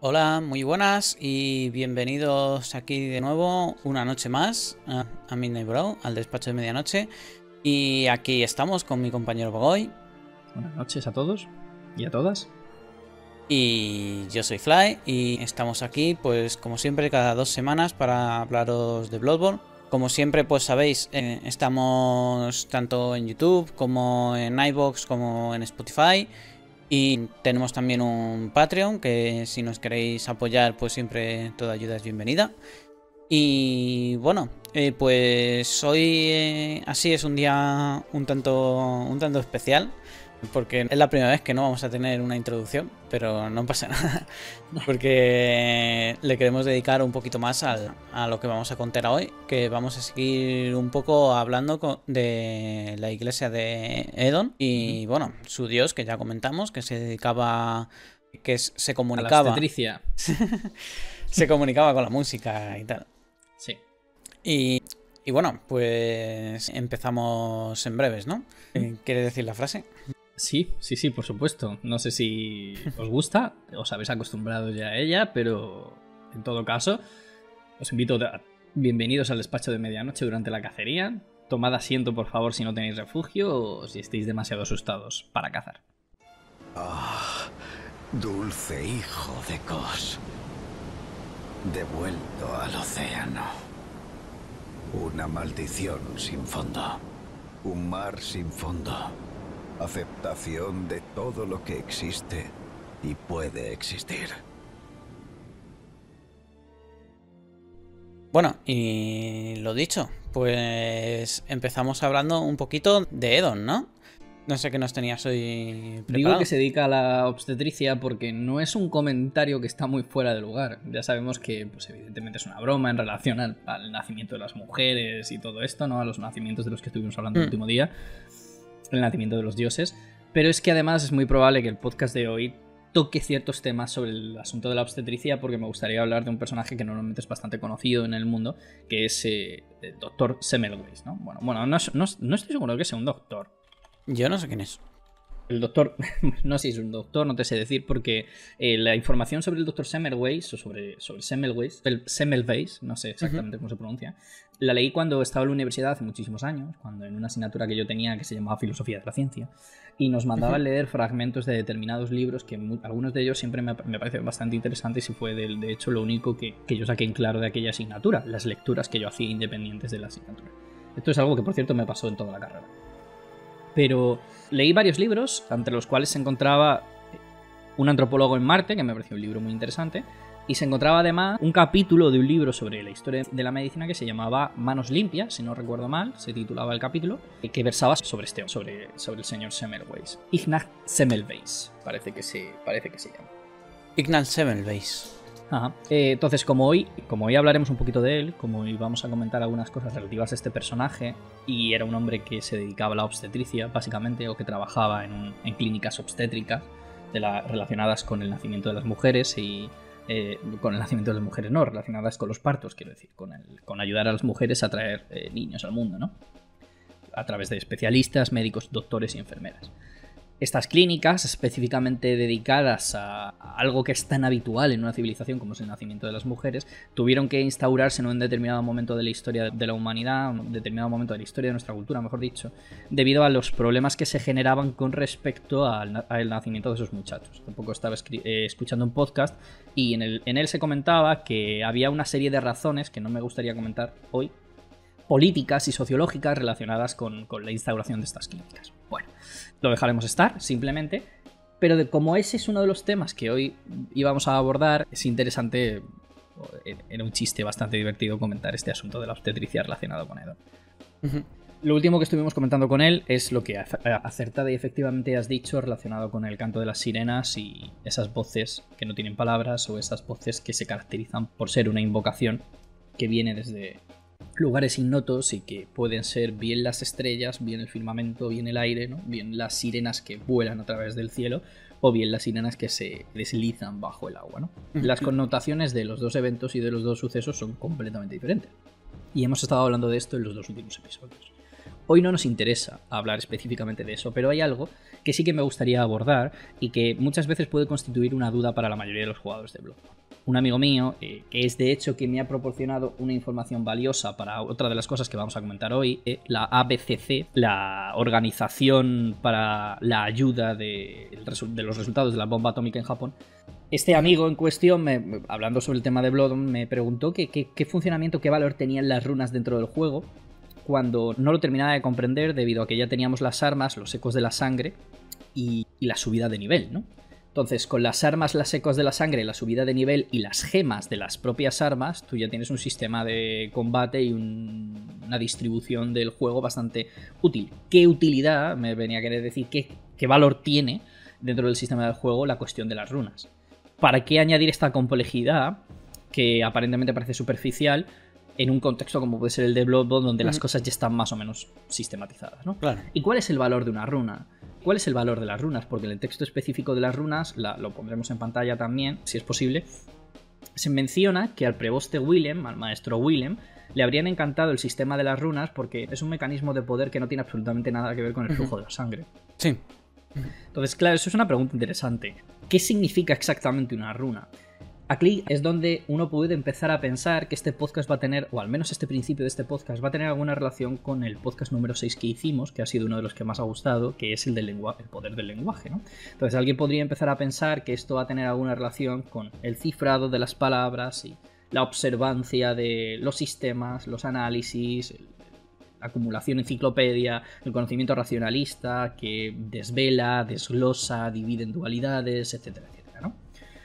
Hola, muy buenas y bienvenidos aquí de nuevo una noche más a Midnight Bro, al despacho de medianoche. Y aquí estamos con mi compañero Bogoy. Buenas noches a todos y a todas. Y yo soy Fly y estamos aquí pues como siempre cada 2 semanas para hablaros de Bloodborne. Como siempre pues sabéis, estamos tanto en YouTube como en iVoox como en Spotify. Y tenemos también un Patreon que si nos queréis apoyar pues siempre toda ayuda es bienvenida. Y bueno, pues hoy así es un día un tanto especial. Porque es la primera vez que no vamos a tener una introducción, pero no pasa nada. Porque le queremos dedicar un poquito más a lo que vamos a contar hoy. Que vamos a seguir un poco hablando de la iglesia de Edon. Y bueno, su dios, que ya comentamos, que se dedicaba... se comunicaba... A la obstetricia. Se comunicaba con la música y tal. Sí. Y bueno, pues empezamos en breves, ¿no? ¿Quiere decir la frase? Sí, por supuesto. No sé si os gusta, os habéis acostumbrado ya a ella, pero en todo caso, os invito a... Bienvenidos al despacho de medianoche durante la cacería. Tomad asiento, por favor, si no tenéis refugio o si estáis demasiado asustados para cazar. Ah, dulce hijo de Kos. Devuelto al océano. Una maldición sin fondo. Un mar sin fondo. Aceptación de todo lo que existe y puede existir. Bueno, y lo dicho, pues empezamos hablando un poquito de Edon, ¿no? No sé qué nos tenías hoy preparado. Digo que se dedica a la obstetricia porque no es un comentario que está muy fuera de lugar. Ya sabemos que, pues evidentemente es una broma en relación al nacimiento de las mujeres y todo esto, ¿no? A los nacimientos de los que estuvimos hablando el último día. El nacimiento de los dioses. Pero es que además es muy probable que el podcast de hoy toque ciertos temas sobre el asunto de la obstetricia, porque me gustaría hablar de un personaje que normalmente es bastante conocido en el mundo, que es el doctor Semmelweis, ¿no? Bueno, no estoy seguro de que sea un doctor. Yo no sé quién es. El doctor, no sé si es un doctor, no te sé decir, porque la información sobre el doctor Semmelweis, o sobre Semmelweis, Semmelweis, no sé exactamente cómo se pronuncia, la leí cuando estaba en la universidad hace muchísimos años, cuando en una asignatura que yo tenía que se llamaba Filosofía de la Ciencia, y nos mandaban leer fragmentos de determinados libros, que algunos de ellos siempre me parecen bastante interesantes, y fue de hecho lo único que yo saqué en claro de aquella asignatura, las lecturas que yo hacía independientes de la asignatura. Esto es algo que, por cierto, me pasó en toda la carrera. Pero leí varios libros, entre los cuales se encontraba Un antropólogo en Marte, que me pareció un libro muy interesante, y se encontraba además un capítulo de un libro sobre la historia de la medicina que se llamaba Manos limpias, si no recuerdo mal, se titulaba el capítulo, que versaba sobre el señor Semmelweis. Ignaz Semmelweis, parece que se llama. Ignaz Semmelweis. Ajá. Entonces, como hoy hablaremos un poquito de él, como hoy vamos a comentar algunas cosas relativas a este personaje, y era un hombre que se dedicaba a la obstetricia, básicamente, o que trabajaba en clínicas obstétricas relacionadas con el nacimiento de las mujeres y con el nacimiento de las mujeres no, relacionadas con los partos, quiero decir, con ayudar a las mujeres a traer niños al mundo, ¿no? A través de especialistas, médicos, doctores y enfermeras. Estas clínicas, específicamente dedicadas a algo que es tan habitual en una civilización como es el nacimiento de las mujeres, tuvieron que instaurarse en un determinado momento de la historia de la humanidad, un determinado momento de la historia de nuestra cultura, mejor dicho, debido a los problemas que se generaban con respecto al nacimiento de esos muchachos. Tampoco estaba escuchando un podcast y en él se comentaba que había una serie de razones que no me gustaría comentar hoy, políticas y sociológicas relacionadas con la instauración de estas clínicas. Bueno, lo dejaremos estar, simplemente, pero como ese es uno de los temas que hoy íbamos a abordar, es interesante, era un chiste bastante divertido comentar este asunto de la obstetricia relacionado con Edon. Lo último que estuvimos comentando con él es lo que acertada y efectivamente has dicho relacionado con el canto de las sirenas y esas voces que no tienen palabras o esas voces que se caracterizan por ser una invocación que viene desde lugares ignotos y que pueden ser bien las estrellas, bien el firmamento, bien el aire, ¿no? Bien las sirenas que vuelan a través del cielo o bien las sirenas que se deslizan bajo el agua, ¿no? Las connotaciones de los dos eventos y de los dos sucesos son completamente diferentes. Y hemos estado hablando de esto en los dos últimos episodios. Hoy no nos interesa hablar específicamente de eso, pero hay algo que sí que me gustaría abordar y que muchas veces puede constituir una duda para la mayoría de los jugadores de Bloodborne. Un amigo mío, que es de hecho que me ha proporcionado una información valiosa para otra de las cosas que vamos a comentar hoy, la ABCC, la Organización para la Ayuda de los Resultados de la Bomba Atómica en Japón. Este amigo en cuestión, hablando sobre el tema de Bloodborne, me preguntó qué funcionamiento, qué valor tenían las runas dentro del juego, cuando no lo terminaba de comprender debido a que ya teníamos las armas, los ecos de la sangre y la subida de nivel, ¿no? Entonces, con las armas, las ecos de la sangre, la subida de nivel y las gemas de las propias armas, tú ya tienes un sistema de combate y una distribución del juego bastante útil. ¿Qué utilidad? Me venía a querer decir qué valor tiene dentro del sistema del juego la cuestión de las runas. ¿Para qué añadir esta complejidad que aparentemente parece superficial en un contexto como puede ser el de Bloodborne, donde las cosas ya están más o menos sistematizadas, ¿no? Claro. ¿Y cuál es el valor de una runa? ¿Cuál es el valor de las runas? Porque en el texto específico de las runas, lo pondremos en pantalla también, si es posible, se menciona que al preboste Willem, al maestro Willem, le habrían encantado el sistema de las runas porque es un mecanismo de poder que no tiene absolutamente nada que ver con el flujo de la sangre. Sí. Entonces, claro, eso es una pregunta interesante. ¿Qué significa exactamente una runa? Aquí es donde uno puede empezar a pensar que este podcast va a tener, o al menos este principio de este podcast, va a tener alguna relación con el podcast número 6 que hicimos, que ha sido uno de los que más ha gustado, que es el del lenguaje, el poder del lenguaje, ¿no? Entonces alguien podría empezar a pensar que esto va a tener alguna relación con el cifrado de las palabras y la observancia de los sistemas, los análisis, la acumulación enciclopedia, el conocimiento racionalista que desvela, desglosa, divide en dualidades, etcétera, etcétera, ¿no?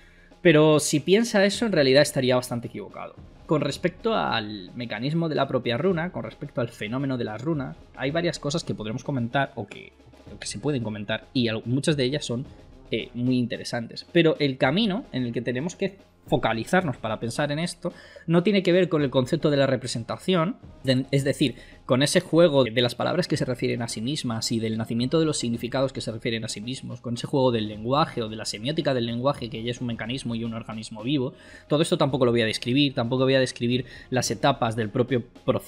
Pero si piensa eso, en realidad estaría bastante equivocado. Con respecto al mecanismo de la propia runa, con respecto al fenómeno de las runas, hay varias cosas que podremos comentar o que se pueden comentar y muchas de ellas son muy interesantes. Pero el camino en el que tenemos que focalizarnos para pensar en esto no tiene que ver con el concepto de la representación, es decir, con ese juego de las palabras que se refieren a sí mismas y del nacimiento de los significados que se refieren a sí mismos, con ese juego del lenguaje o de la semiótica del lenguaje, que ya es un mecanismo y un organismo vivo. Todo esto tampoco lo voy a describir, tampoco voy a describir las etapas del propio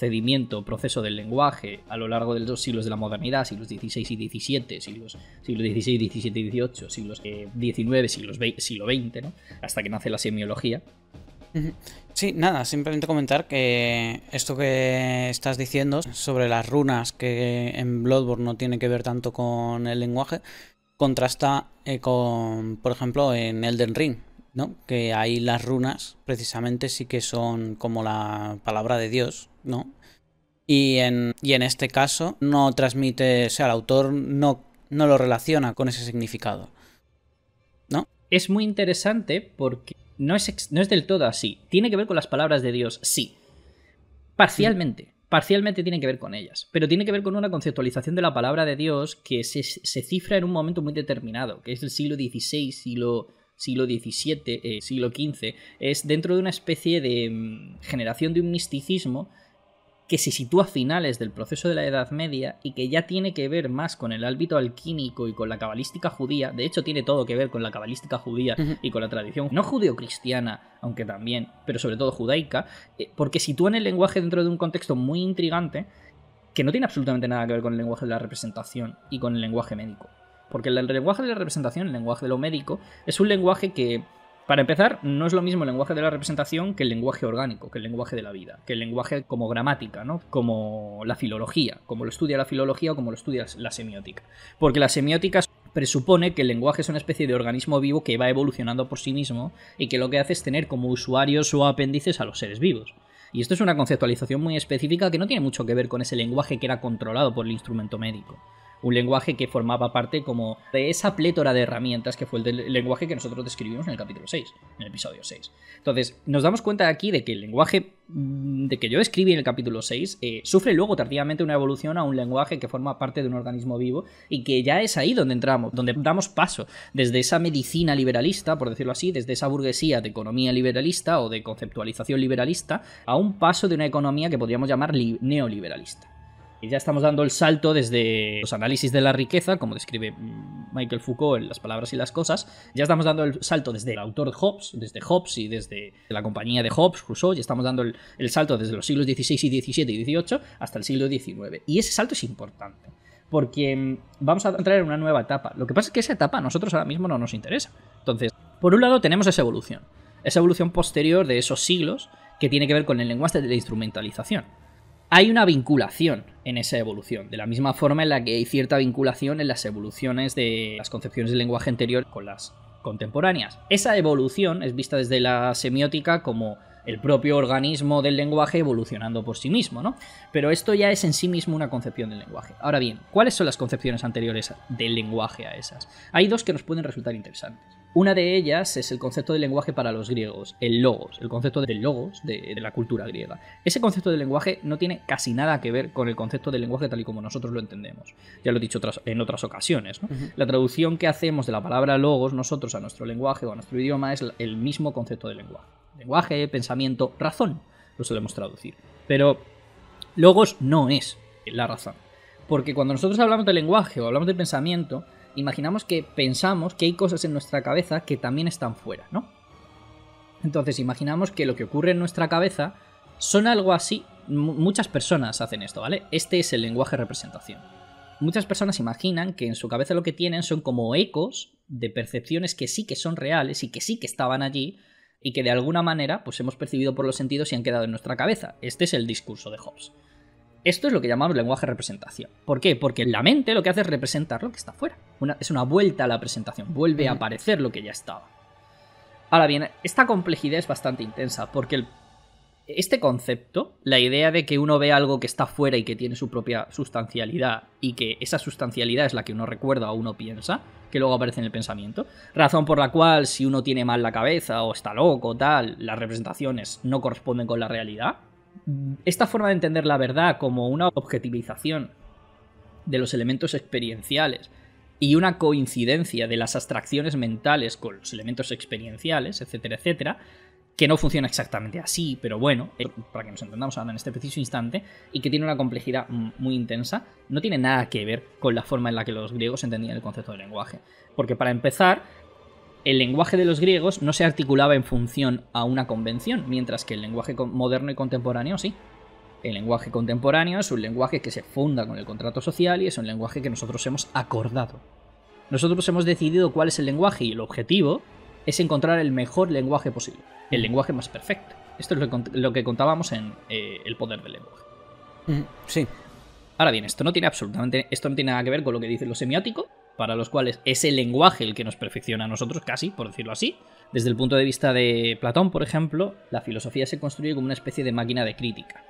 proceso del lenguaje a lo largo de los siglos de la modernidad, siglos XVI y XVII, siglos XVI, XVII y XVIII, siglos XIX, siglo XX, ¿no? Hasta que nace la semiología. Sí, nada, simplemente comentar que esto que estás diciendo sobre las runas, que en Bloodborne no tiene que ver tanto con el lenguaje, contrasta con, por ejemplo, en Elden Ring, ¿no? Que ahí las runas precisamente sí que son como la palabra de Dios, ¿no? Y en este caso no transmite, o sea, el autor no lo relaciona con ese significado, ¿no? Es muy interesante porque no es del todo así. Tiene que ver con las palabras de Dios, sí. Parcialmente. Parcialmente tiene que ver con ellas. Pero tiene que ver con una conceptualización de la palabra de Dios que se cifra en un momento muy determinado, que es el siglo XVI, siglo XVII, siglo XV. Es dentro de una especie de generación de un misticismo que se sitúa a finales del proceso de la Edad Media y que ya tiene que ver más con el ámbito alquímico y con la cabalística judía. De hecho, tiene todo que ver con la cabalística judía y con la tradición no judeocristiana, aunque también, pero sobre todo judaica, porque sitúan el lenguaje dentro de un contexto muy intrigante que no tiene absolutamente nada que ver con el lenguaje de la representación y con el lenguaje médico. Porque el lenguaje de la representación, el lenguaje de lo médico, es un lenguaje que, para empezar, no es lo mismo el lenguaje de la representación que el lenguaje orgánico, que el lenguaje de la vida, que el lenguaje como gramática, ¿no? Como la filología, como lo estudia la filología o como lo estudia la semiótica. Porque la semiótica presupone que el lenguaje es una especie de organismo vivo que va evolucionando por sí mismo y que lo que hace es tener como usuarios o apéndices a los seres vivos. Y esto es una conceptualización muy específica que no tiene mucho que ver con ese lenguaje que era controlado por el instrumento médico. Un lenguaje que formaba parte como de esa plétora de herramientas que fue el lenguaje que nosotros describimos en el capítulo 6, en el episodio 6. Entonces, nos damos cuenta aquí de que el lenguaje de que yo describí en el capítulo 6 sufre luego tardíamente una evolución a un lenguaje que forma parte de un organismo vivo y que ya es ahí donde entramos, donde damos paso desde esa medicina liberalista, por decirlo así, desde esa burguesía de economía liberalista o de conceptualización liberalista, a un paso de una economía que podríamos llamar neoliberalista. Y ya estamos dando el salto desde los análisis de la riqueza, como describe Michael Foucault en Las palabras y las cosas, ya estamos dando el salto desde el autor Hobbes, desde Hobbes y desde la compañía de Hobbes, Rousseau, ya estamos dando el salto desde los siglos XVI y XVII y XVIII hasta el siglo XIX. Y ese salto es importante, porque vamos a entrar en una nueva etapa. Lo que pasa es que esa etapa a nosotros ahora mismo no nos interesa. Entonces, por un lado tenemos esa evolución posterior de esos siglos que tiene que ver con el lenguaje de la instrumentalización. Hay una vinculación en esa evolución, de la misma forma en la que hay cierta vinculación en las evoluciones de las concepciones del lenguaje anterior con las contemporáneas. Esa evolución es vista desde la semiótica como el propio organismo del lenguaje evolucionando por sí mismo, ¿no? Pero esto ya es en sí mismo una concepción del lenguaje. Ahora bien, ¿cuáles son las concepciones anteriores del lenguaje a esas? Hay dos que nos pueden resultar interesantes. Una de ellas es el concepto de lenguaje para los griegos, el logos, el concepto del logos de la cultura griega. Ese concepto de lenguaje no tiene casi nada que ver con el concepto del lenguaje tal y como nosotros lo entendemos. Ya lo he dicho en otras ocasiones, ¿no? La traducción que hacemos de la palabra logos nosotros a nuestro lenguaje o a nuestro idioma es el mismo concepto de lenguaje. Lenguaje, pensamiento, razón, lo solemos traducir. Pero logos no es la razón. Porque cuando nosotros hablamos de lenguaje o hablamos de pensamiento, imaginamos que pensamos que hay cosas en nuestra cabeza que también están fuera, ¿no? Entonces imaginamos que lo que ocurre en nuestra cabeza son algo así. Muchas personas hacen esto, ¿vale? Este es el lenguaje representación. Muchas personas imaginan que en su cabeza lo que tienen son como ecos de percepciones que sí que son reales y que sí que estaban allí y que de alguna manera pues hemos percibido por los sentidos y han quedado en nuestra cabeza. Este es el discurso de Hobbes. Esto es lo que llamamos lenguaje representación. ¿Por qué? Porque la mente lo que hace es representar lo que está fuera. Es una vuelta a la presentación, vuelve a aparecer lo que ya estaba. Ahora bien, esta complejidad es bastante intensa, porque este concepto, la idea de que uno ve algo que está fuera y que tiene su propia sustancialidad, y que esa sustancialidad es la que uno recuerda o uno piensa, que luego aparece en el pensamiento, razón por la cual si uno tiene mal la cabeza o está loco o tal, las representaciones no corresponden con la realidad. Esta forma de entender la verdad como una objetivización de los elementos experienciales y una coincidencia de las abstracciones mentales con los elementos experienciales, etcétera, etcétera, que no funciona exactamente así, pero bueno, para que nos entendamos ahora en este preciso instante, y que tiene una complejidad muy intensa, no tiene nada que ver con la forma en la que los griegos entendían el concepto de lenguaje. Porque para empezar, el lenguaje de los griegos no se articulaba en función a una convención, mientras que el lenguaje moderno y contemporáneo sí. El lenguaje contemporáneo es un lenguaje que se funda con el contrato social y es un lenguaje que nosotros hemos acordado. Nosotros hemos decidido cuál es el lenguaje y el objetivo es encontrar el mejor lenguaje posible, el lenguaje más perfecto. Esto es lo que contábamos en El poder del lenguaje. Sí. Ahora bien, esto no tiene nada que ver con lo que dice lo semiótico, para los cuales es el lenguaje el que nos perfecciona a nosotros, casi, por decirlo así. Desde el punto de vista de Platón, por ejemplo, la filosofía se construye como una especie de máquina de crítica.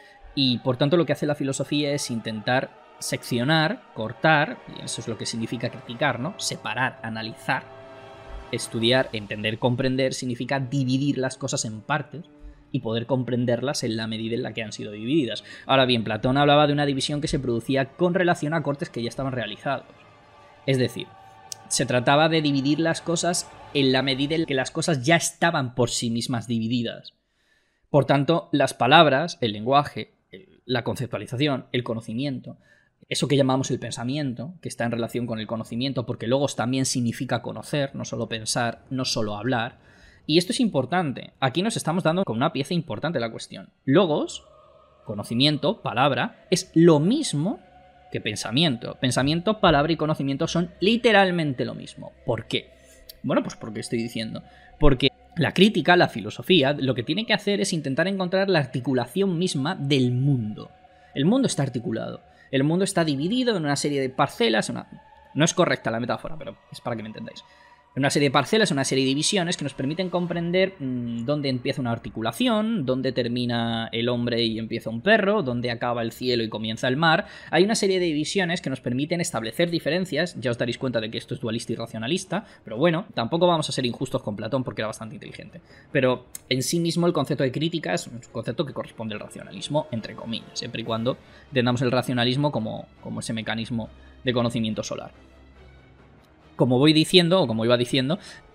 Y por tanto lo que hace la filosofía es intentar seccionar, cortar, y eso es lo que significa criticar, ¿no? Separar, analizar, estudiar, entender, comprender, significa dividir las cosas en partes y poder comprenderlas en la medida en la que han sido divididas. Ahora bien, Platón hablaba de una división que se producía con relación a cortes que ya estaban realizados. Es decir, se trataba de dividir las cosas en la medida en que las cosas ya estaban por sí mismas divididas. Por tanto, las palabras, el lenguaje, la conceptualización, el conocimiento, eso que llamamos el pensamiento, que está en relación con el conocimiento, porque logos también significa conocer, no solo pensar, no solo hablar. Y esto es importante. Aquí nos estamos dando con una pieza importante de la cuestión. Logos, conocimiento, palabra, es lo mismo que pensamiento. Pensamiento, palabra y conocimiento son literalmente lo mismo. ¿Por qué? Bueno, pues porque estoy diciendo. Porque la crítica, la filosofía, lo que tiene que hacer es intentar encontrar la articulación misma del mundo. El mundo está articulado. El mundo está dividido en una serie de parcelas. No es correcta la metáfora, pero es para que me entendáis. Una serie de parcelas, una serie de divisiones que nos permiten comprender dónde empieza una articulación, dónde termina el hombre y empieza un perro, dónde acaba el cielo y comienza el mar. Hay una serie de divisiones que nos permiten establecer diferencias. Ya os daréis cuenta de que esto es dualista y racionalista, pero bueno, tampoco vamos a ser injustos con Platón porque era bastante inteligente. Pero en sí mismo el concepto de crítica es un concepto que corresponde al racionalismo, entre comillas, siempre y cuando entendamos el racionalismo como ese mecanismo de conocimiento solar. Como voy diciendo, o como iba diciendo,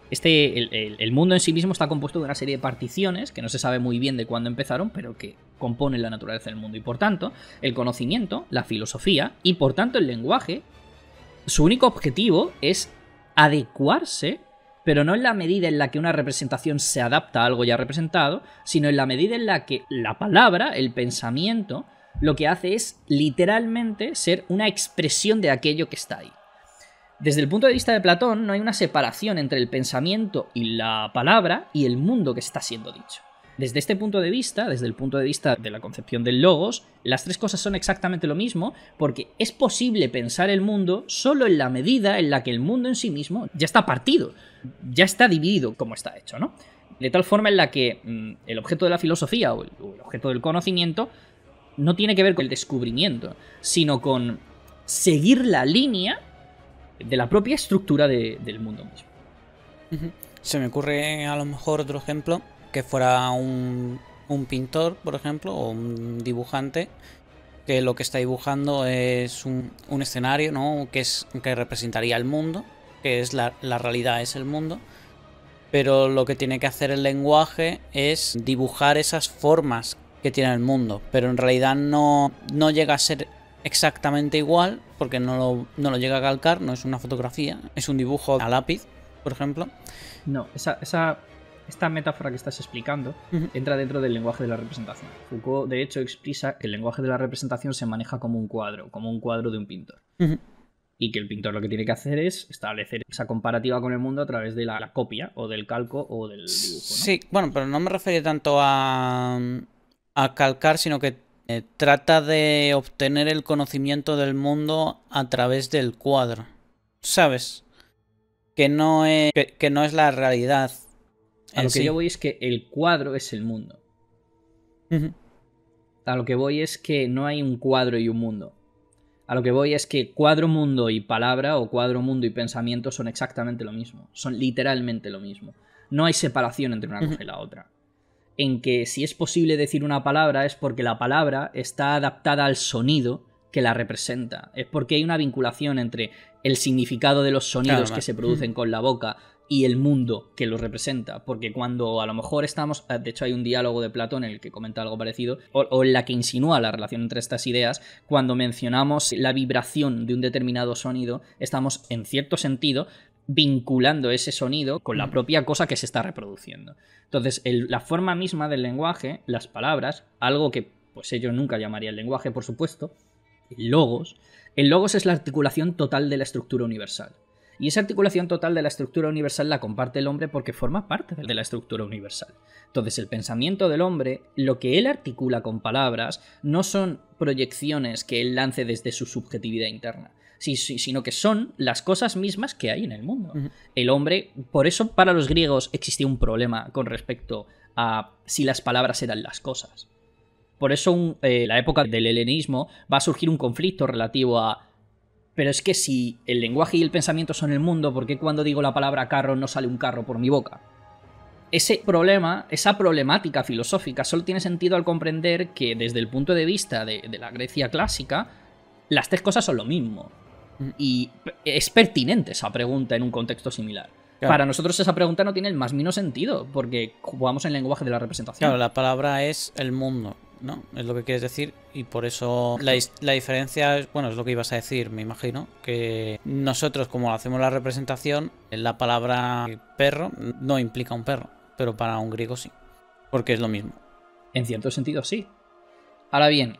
El mundo en sí mismo está compuesto de una serie de particiones que no se sabe muy bien de cuándo empezaron, pero que componen la naturaleza del mundo. Y por tanto, el conocimiento, la filosofía y por tanto el lenguaje, su único objetivo es adecuarse, pero no en la medida en la que una representación se adapta a algo ya representado, sino en la medida en la que la palabra, el pensamiento, lo que hace es literalmente ser una expresión de aquello que está ahí. Desde el punto de vista de Platón, no hay una separación entre el pensamiento y la palabra y el mundo que está siendo dicho. Desde este punto de vista, desde el punto de vista de la concepción del logos, las tres cosas son exactamente lo mismo, porque es posible pensar el mundo solo en la medida en la que el mundo en sí mismo ya está partido, ya está dividido como está hecho, ¿no? De tal forma en la que el objeto de la filosofía o el objeto del conocimiento no tiene que ver con el descubrimiento, sino con seguir la línea de la propia estructura del mundo mismo. Se me ocurre a lo mejor otro ejemplo, que fuera un pintor, por ejemplo, o un dibujante, que lo que está dibujando es un escenario, ¿no? Que representaría el mundo, que es la realidad, es el mundo, pero lo que tiene que hacer el lenguaje es dibujar esas formas que tiene el mundo, pero en realidad no llega a ser exactamente igual, porque no lo llega a calcar, no es una fotografía, es un dibujo a lápiz, por ejemplo. No, esta metáfora que estás explicando entra dentro del lenguaje de la representación. Foucault, de hecho, expresa que el lenguaje de la representación se maneja como un cuadro de un pintor. Y que el pintor lo que tiene que hacer es establecer esa comparativa con el mundo a través de la copia, o del calco, o del dibujo, ¿no? Sí, bueno, pero no me refiero tanto a calcar, sino que trata de obtener el conocimiento del mundo a través del cuadro, ¿sabes? Que no es la realidad. A lo que yo voy es que el cuadro es el mundo. A lo que voy es que no hay un cuadro y un mundo. A lo que voy es que cuadro, mundo y palabra, o cuadro, mundo y pensamiento son exactamente lo mismo. Son literalmente lo mismo. No hay separación entre una cosa y la otra. En que si es posible decir una palabra es porque la palabra está adaptada al sonido que la representa. Es porque hay una vinculación entre el significado de los sonidos que se producen con la boca y el mundo que los representa. Porque cuando a lo mejor estamos... De hecho hay un diálogo de Platón en el que comenta algo parecido, o en la que insinúa la relación entre estas ideas. Cuando mencionamos la vibración de un determinado sonido, estamos en cierto sentido vinculando ese sonido con la propia cosa que se está reproduciendo. Entonces, la forma misma del lenguaje, las palabras, algo que pues ellos nunca llamarían lenguaje, por supuesto, el logos es la articulación total de la estructura universal. Y esa articulación total de la estructura universal la comparte el hombre porque forma parte de la estructura universal. Entonces, el pensamiento del hombre, lo que él articula con palabras, no son proyecciones que él lance desde su subjetividad interna, sino que son las cosas mismas que hay en el mundo. El hombre, por eso para los griegos existía un problema con respecto a si las palabras eran las cosas. Por eso la época del helenismo va a surgir un conflicto relativo a... Pero es que si el lenguaje y el pensamiento son el mundo, ¿por qué cuando digo la palabra carro no sale un carro por mi boca? Ese problema, esa problemática filosófica solo tiene sentido al comprender que desde el punto de vista de la Grecia clásica, las tres cosas son lo mismo. Y es pertinente esa pregunta en un contexto similar. Claro. Para nosotros esa pregunta no tiene el más mínimo sentido, porque jugamos en el lenguaje de la representación. Claro, la palabra es el mundo, ¿no? Es lo que quieres decir, y por eso la diferencia es, bueno, es lo que ibas a decir, me imagino, que nosotros, como hacemos la representación, la palabra perro no implica un perro, pero para un griego sí, porque es lo mismo. En cierto sentido sí. Ahora bien,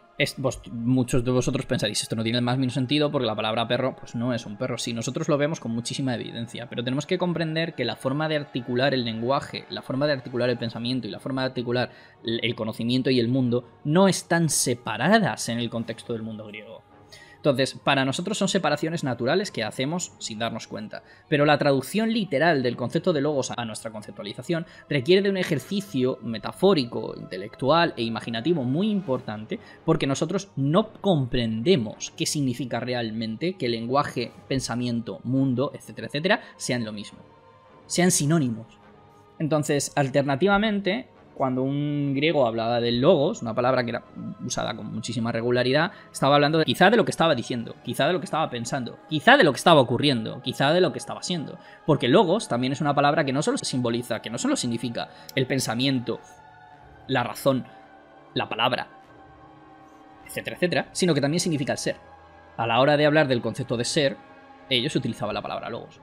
muchos de vosotros pensaréis, esto no tiene el más mínimo sentido porque la palabra perro pues no es un perro. Sí, nosotros lo vemos con muchísima evidencia, pero tenemos que comprender que la forma de articular el lenguaje, la forma de articular el pensamiento y la forma de articular el conocimiento y el mundo no están separadas en el contexto del mundo griego. Entonces, para nosotros son separaciones naturales que hacemos sin darnos cuenta, pero la traducción literal del concepto de logos a nuestra conceptualización requiere de un ejercicio metafórico, intelectual e imaginativo muy importante, porque nosotros no comprendemos qué significa realmente que lenguaje, pensamiento, mundo, etcétera, etcétera, sean lo mismo, sean sinónimos. Entonces, alternativamente, cuando un griego hablaba del logos, una palabra que era usada con muchísima regularidad, estaba hablando quizá de lo que estaba diciendo, quizá de lo que estaba pensando, quizá de lo que estaba ocurriendo, quizá de lo que estaba siendo. Porque logos también es una palabra que no solo simboliza, que no solo significa el pensamiento, la razón, la palabra, etcétera, etcétera, sino que también significa el ser. A la hora de hablar del concepto de ser, ellos utilizaban la palabra logos.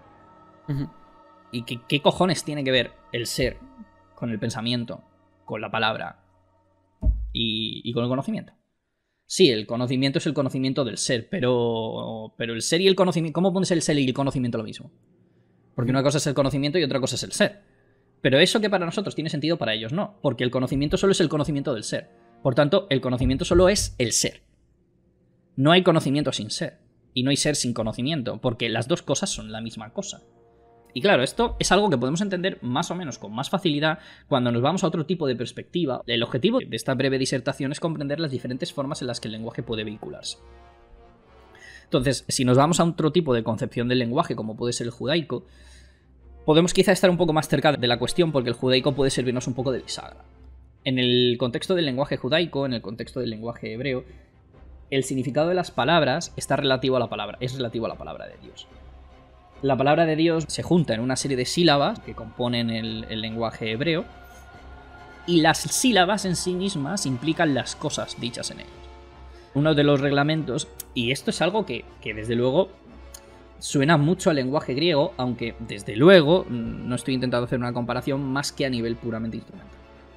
¿Y qué cojones tiene que ver el ser con el pensamiento, con la palabra y con el conocimiento? Sí, el conocimiento es el conocimiento del ser, pero el ser y el conocimiento... ¿Cómo pones el ser y el conocimiento lo mismo? Porque una cosa es el conocimiento y otra cosa es el ser. Pero eso que para nosotros tiene sentido, para ellos no, porque el conocimiento solo es el conocimiento del ser. Por tanto, el conocimiento solo es el ser. No hay conocimiento sin ser, y no hay ser sin conocimiento, porque las dos cosas son la misma cosa. Y claro, esto es algo que podemos entender más o menos con más facilidad cuando nos vamos a otro tipo de perspectiva. El objetivo de esta breve disertación es comprender las diferentes formas en las que el lenguaje puede vehicularse. Entonces, si nos vamos a otro tipo de concepción del lenguaje, como puede ser el judaico, podemos quizá estar un poco más cerca de la cuestión, porque el judaico puede servirnos un poco de bisagra. En el contexto del lenguaje judaico, en el contexto del lenguaje hebreo, el significado de las palabras está relativo a la palabra, es relativo a la palabra de Dios. La palabra de Dios se junta en una serie de sílabas que componen el lenguaje hebreo, y las sílabas en sí mismas implican las cosas dichas en ellas. Uno de los reglamentos, y esto es algo que desde luego suena mucho al lenguaje griego, aunque desde luego no estoy intentando hacer una comparación más que a nivel puramente instrumental.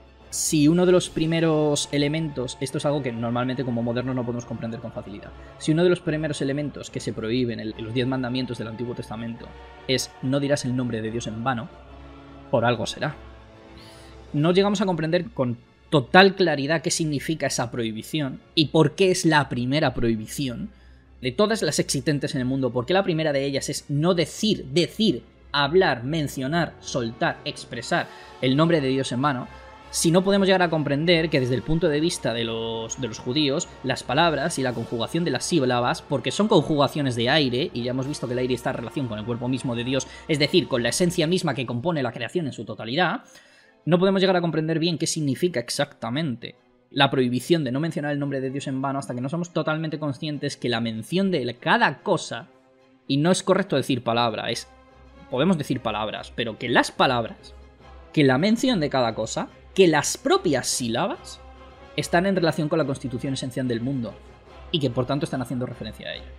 Si uno de los primeros elementos, esto es algo que normalmente como modernos no podemos comprender con facilidad, si uno de los primeros elementos que se prohíben en los 10 mandamientos del Antiguo Testamento es no dirás el nombre de Dios en vano, por algo será. No llegamos a comprender con total claridad qué significa esa prohibición y por qué es la primera prohibición de todas las existentes en el mundo, porque la primera de ellas es no decir, hablar, mencionar, soltar, expresar el nombre de Dios en vano. Si no podemos llegar a comprender que desde el punto de vista de los judíos, las palabras y la conjugación de las sílabas, porque son conjugaciones de aire, y ya hemos visto que el aire está en relación con el cuerpo mismo de Dios, es decir, con la esencia misma que compone la creación en su totalidad, no podemos llegar a comprender bien qué significa exactamente la prohibición de no mencionar el nombre de Dios en vano hasta que no somos totalmente conscientes que la mención de cada cosa, y no es correcto decir palabra, podemos decir palabras, pero que las palabras, que la mención de cada cosa, que las propias sílabas están en relación con la constitución esencial del mundo y que por tanto están haciendo referencia a ella.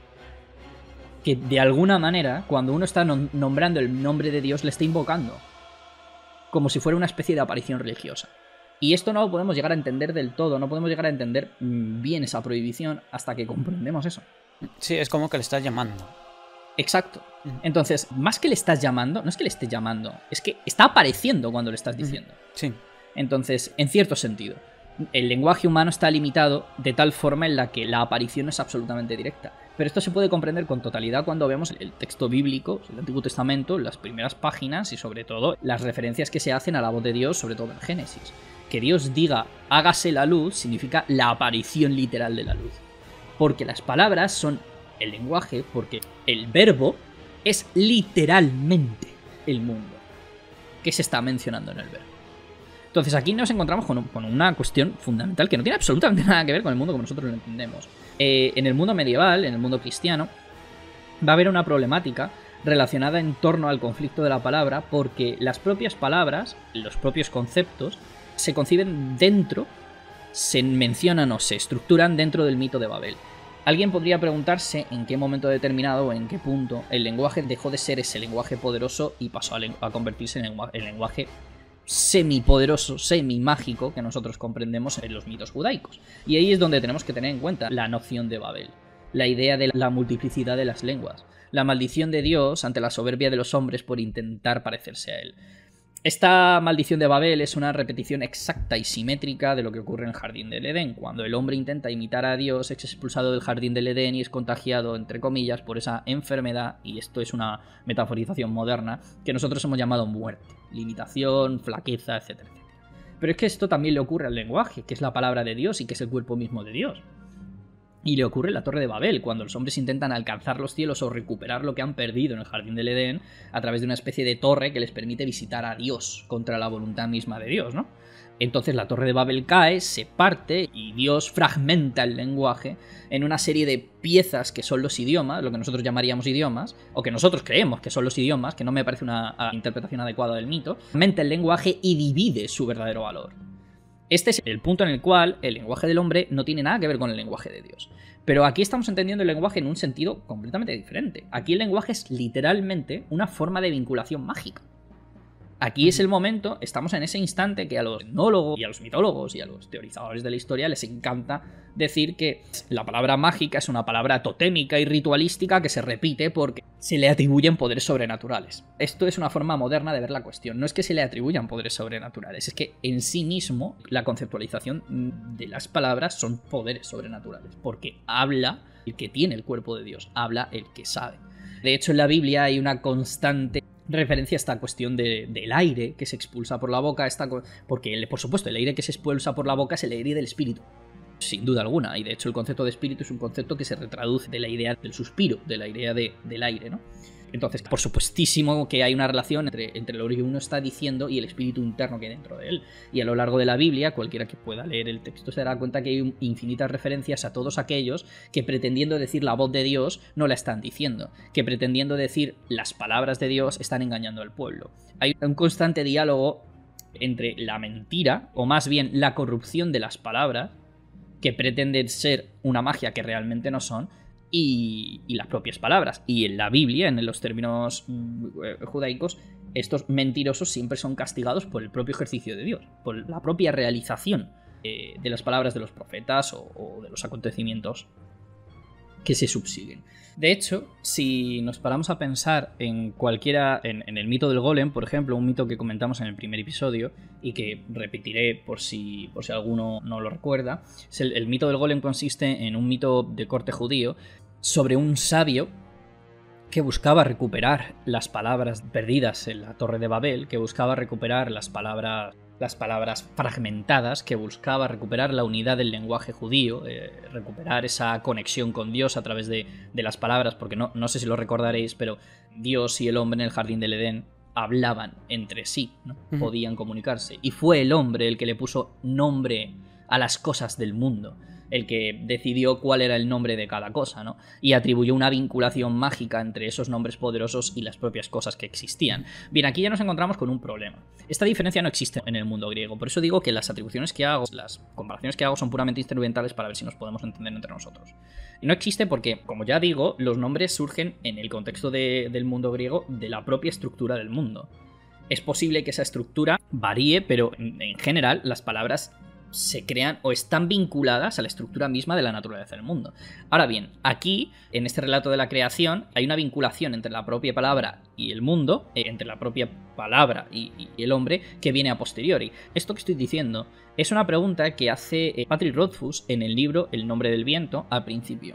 Que de alguna manera, cuando uno está nombrando el nombre de Dios, le está invocando, como si fuera una especie de aparición religiosa. Y esto no lo podemos llegar a entender del todo, no podemos llegar a entender bien esa prohibición hasta que comprendemos eso. Sí, es como que le estás llamando. Exacto. Entonces, más que le estás llamando, no es que le estés llamando, es que está apareciendo cuando le estás diciendo. Sí. Entonces, en cierto sentido, el lenguaje humano está limitado de tal forma en la que la aparición es absolutamente directa. Pero esto se puede comprender con totalidad cuando vemos el texto bíblico, el Antiguo Testamento, las primeras páginas y sobre todo las referencias que se hacen a la voz de Dios, sobre todo en Génesis. Que Dios diga hágase la luz significa la aparición literal de la luz. Porque las palabras son el lenguaje, porque el verbo es literalmente el mundo que se está mencionando en el verbo. Entonces aquí nos encontramos con una cuestión fundamental que no tiene absolutamente nada que ver con el mundo como nosotros lo entendemos. En el mundo medieval, en el mundo cristiano, va a haber una problemática relacionada en torno al conflicto de la palabra, porque las propias palabras, los propios conceptos, se conciben dentro, se mencionan o se estructuran dentro del mito de Babel. Alguien podría preguntarse en qué momento determinado o en qué punto el lenguaje dejó de ser ese lenguaje poderoso y pasó a convertirse en el lenguaje semipoderoso, semimágico que nosotros comprendemos en los mitos judaicos. Y ahí es donde tenemos que tener en cuenta la noción de Babel, la idea de la multiplicidad de las lenguas, la maldición de Dios ante la soberbia de los hombres por intentar parecerse a él. Esta maldición de Babel es una repetición exacta y simétrica de lo que ocurre en el Jardín del Edén. Cuando el hombre intenta imitar a Dios, es expulsado del Jardín del Edén y es contagiado, entre comillas, por esa enfermedad, y esto es una metaforización moderna, que nosotros hemos llamado muerte, limitación, flaqueza, etcétera, etcétera. Pero es que esto también le ocurre al lenguaje, que es la palabra de Dios y que es el cuerpo mismo de Dios. Y le ocurre en la Torre de Babel, cuando los hombres intentan alcanzar los cielos o recuperar lo que han perdido en el Jardín del Edén a través de una especie de torre que les permite visitar a Dios contra la voluntad misma de Dios, ¿no? Entonces la Torre de Babel cae, se parte y Dios fragmenta el lenguaje en una serie de piezas que son los idiomas, lo que nosotros llamaríamos idiomas, o que nosotros creemos que son los idiomas, que no me parece una interpretación adecuada del mito, fragmenta el lenguaje y divide su verdadero valor. Este es el punto en el cual el lenguaje del hombre no tiene nada que ver con el lenguaje de Dios. Pero aquí estamos entendiendo el lenguaje en un sentido completamente diferente. Aquí el lenguaje es literalmente una forma de vinculación mágica. Aquí es el momento, estamos en ese instante que a los etnólogos y a los mitólogos y a los teorizadores de la historia les encanta decir que la palabra mágica es una palabra totémica y ritualística que se repite porque se le atribuyen poderes sobrenaturales. Esto es una forma moderna de ver la cuestión. No es que se le atribuyan poderes sobrenaturales, es que en sí mismo la conceptualización de las palabras son poderes sobrenaturales, porque habla el que tiene el cuerpo de Dios, habla el que sabe. De hecho, en la Biblia hay una constante referencia a esta cuestión del aire que se expulsa por la boca, porque, por supuesto, el aire que se expulsa por la boca es el aire del espíritu, sin duda alguna, y de hecho el concepto de espíritu es un concepto que se retraduce de la idea del suspiro, de la idea del aire, ¿no? Entonces, por supuestísimo que hay una relación entre lo que uno está diciendo y el espíritu interno que hay dentro de él. Y a lo largo de la Biblia, cualquiera que pueda leer el texto se dará cuenta que hay infinitas referencias a todos aquellos que, pretendiendo decir la voz de Dios, no la están diciendo, que pretendiendo decir las palabras de Dios están engañando al pueblo. Hay un constante diálogo entre la mentira, o más bien la corrupción de las palabras, que pretenden ser una magia que realmente no son, y las propias palabras. Y en la Biblia, en los términos judaicos, estos mentirosos siempre son castigados por el propio ejercicio de Dios, por la propia realización de las palabras de los profetas o de los acontecimientos que se subsiguen. De hecho, si nos paramos a pensar en en el mito del golem, por ejemplo, un mito que comentamos en el primer episodio y que repetiré por si alguno no lo recuerda, el mito del golem consiste en un mito de corte judío sobre un sabio que buscaba recuperar las palabras perdidas en la Torre de Babel, que buscaba recuperar las palabras fragmentadas, que buscaba recuperar la unidad del lenguaje judío, recuperar esa conexión con Dios a través de las palabras, porque no sé si lo recordaréis, pero Dios y el hombre en el Jardín del Edén hablaban entre sí, ¿no? Podían comunicarse, y fue el hombre el que le puso nombre a las cosas del mundo, el que decidió cuál era el nombre de cada cosa, ¿no? Y atribuyó una vinculación mágica entre esos nombres poderosos y las propias cosas que existían. Bien, aquí ya nos encontramos con un problema. Esta diferencia no existe en el mundo griego, por eso digo que las atribuciones que hago, las comparaciones que hago son puramente instrumentales para ver si nos podemos entender entre nosotros. Y no existe porque, como ya digo, los nombres surgen en el contexto del mundo griego de la propia estructura del mundo. Es posible que esa estructura varíe, pero en general las palabras se crean o están vinculadas a la estructura misma de la naturaleza del mundo. Ahora bien, aquí, en este relato de la creación, hay una vinculación entre la propia palabra y el mundo, entre la propia palabra y el hombre, que viene a posteriori. Esto que estoy diciendo es una pregunta que hace Patrick Rothfuss en el libro El nombre del viento al principio.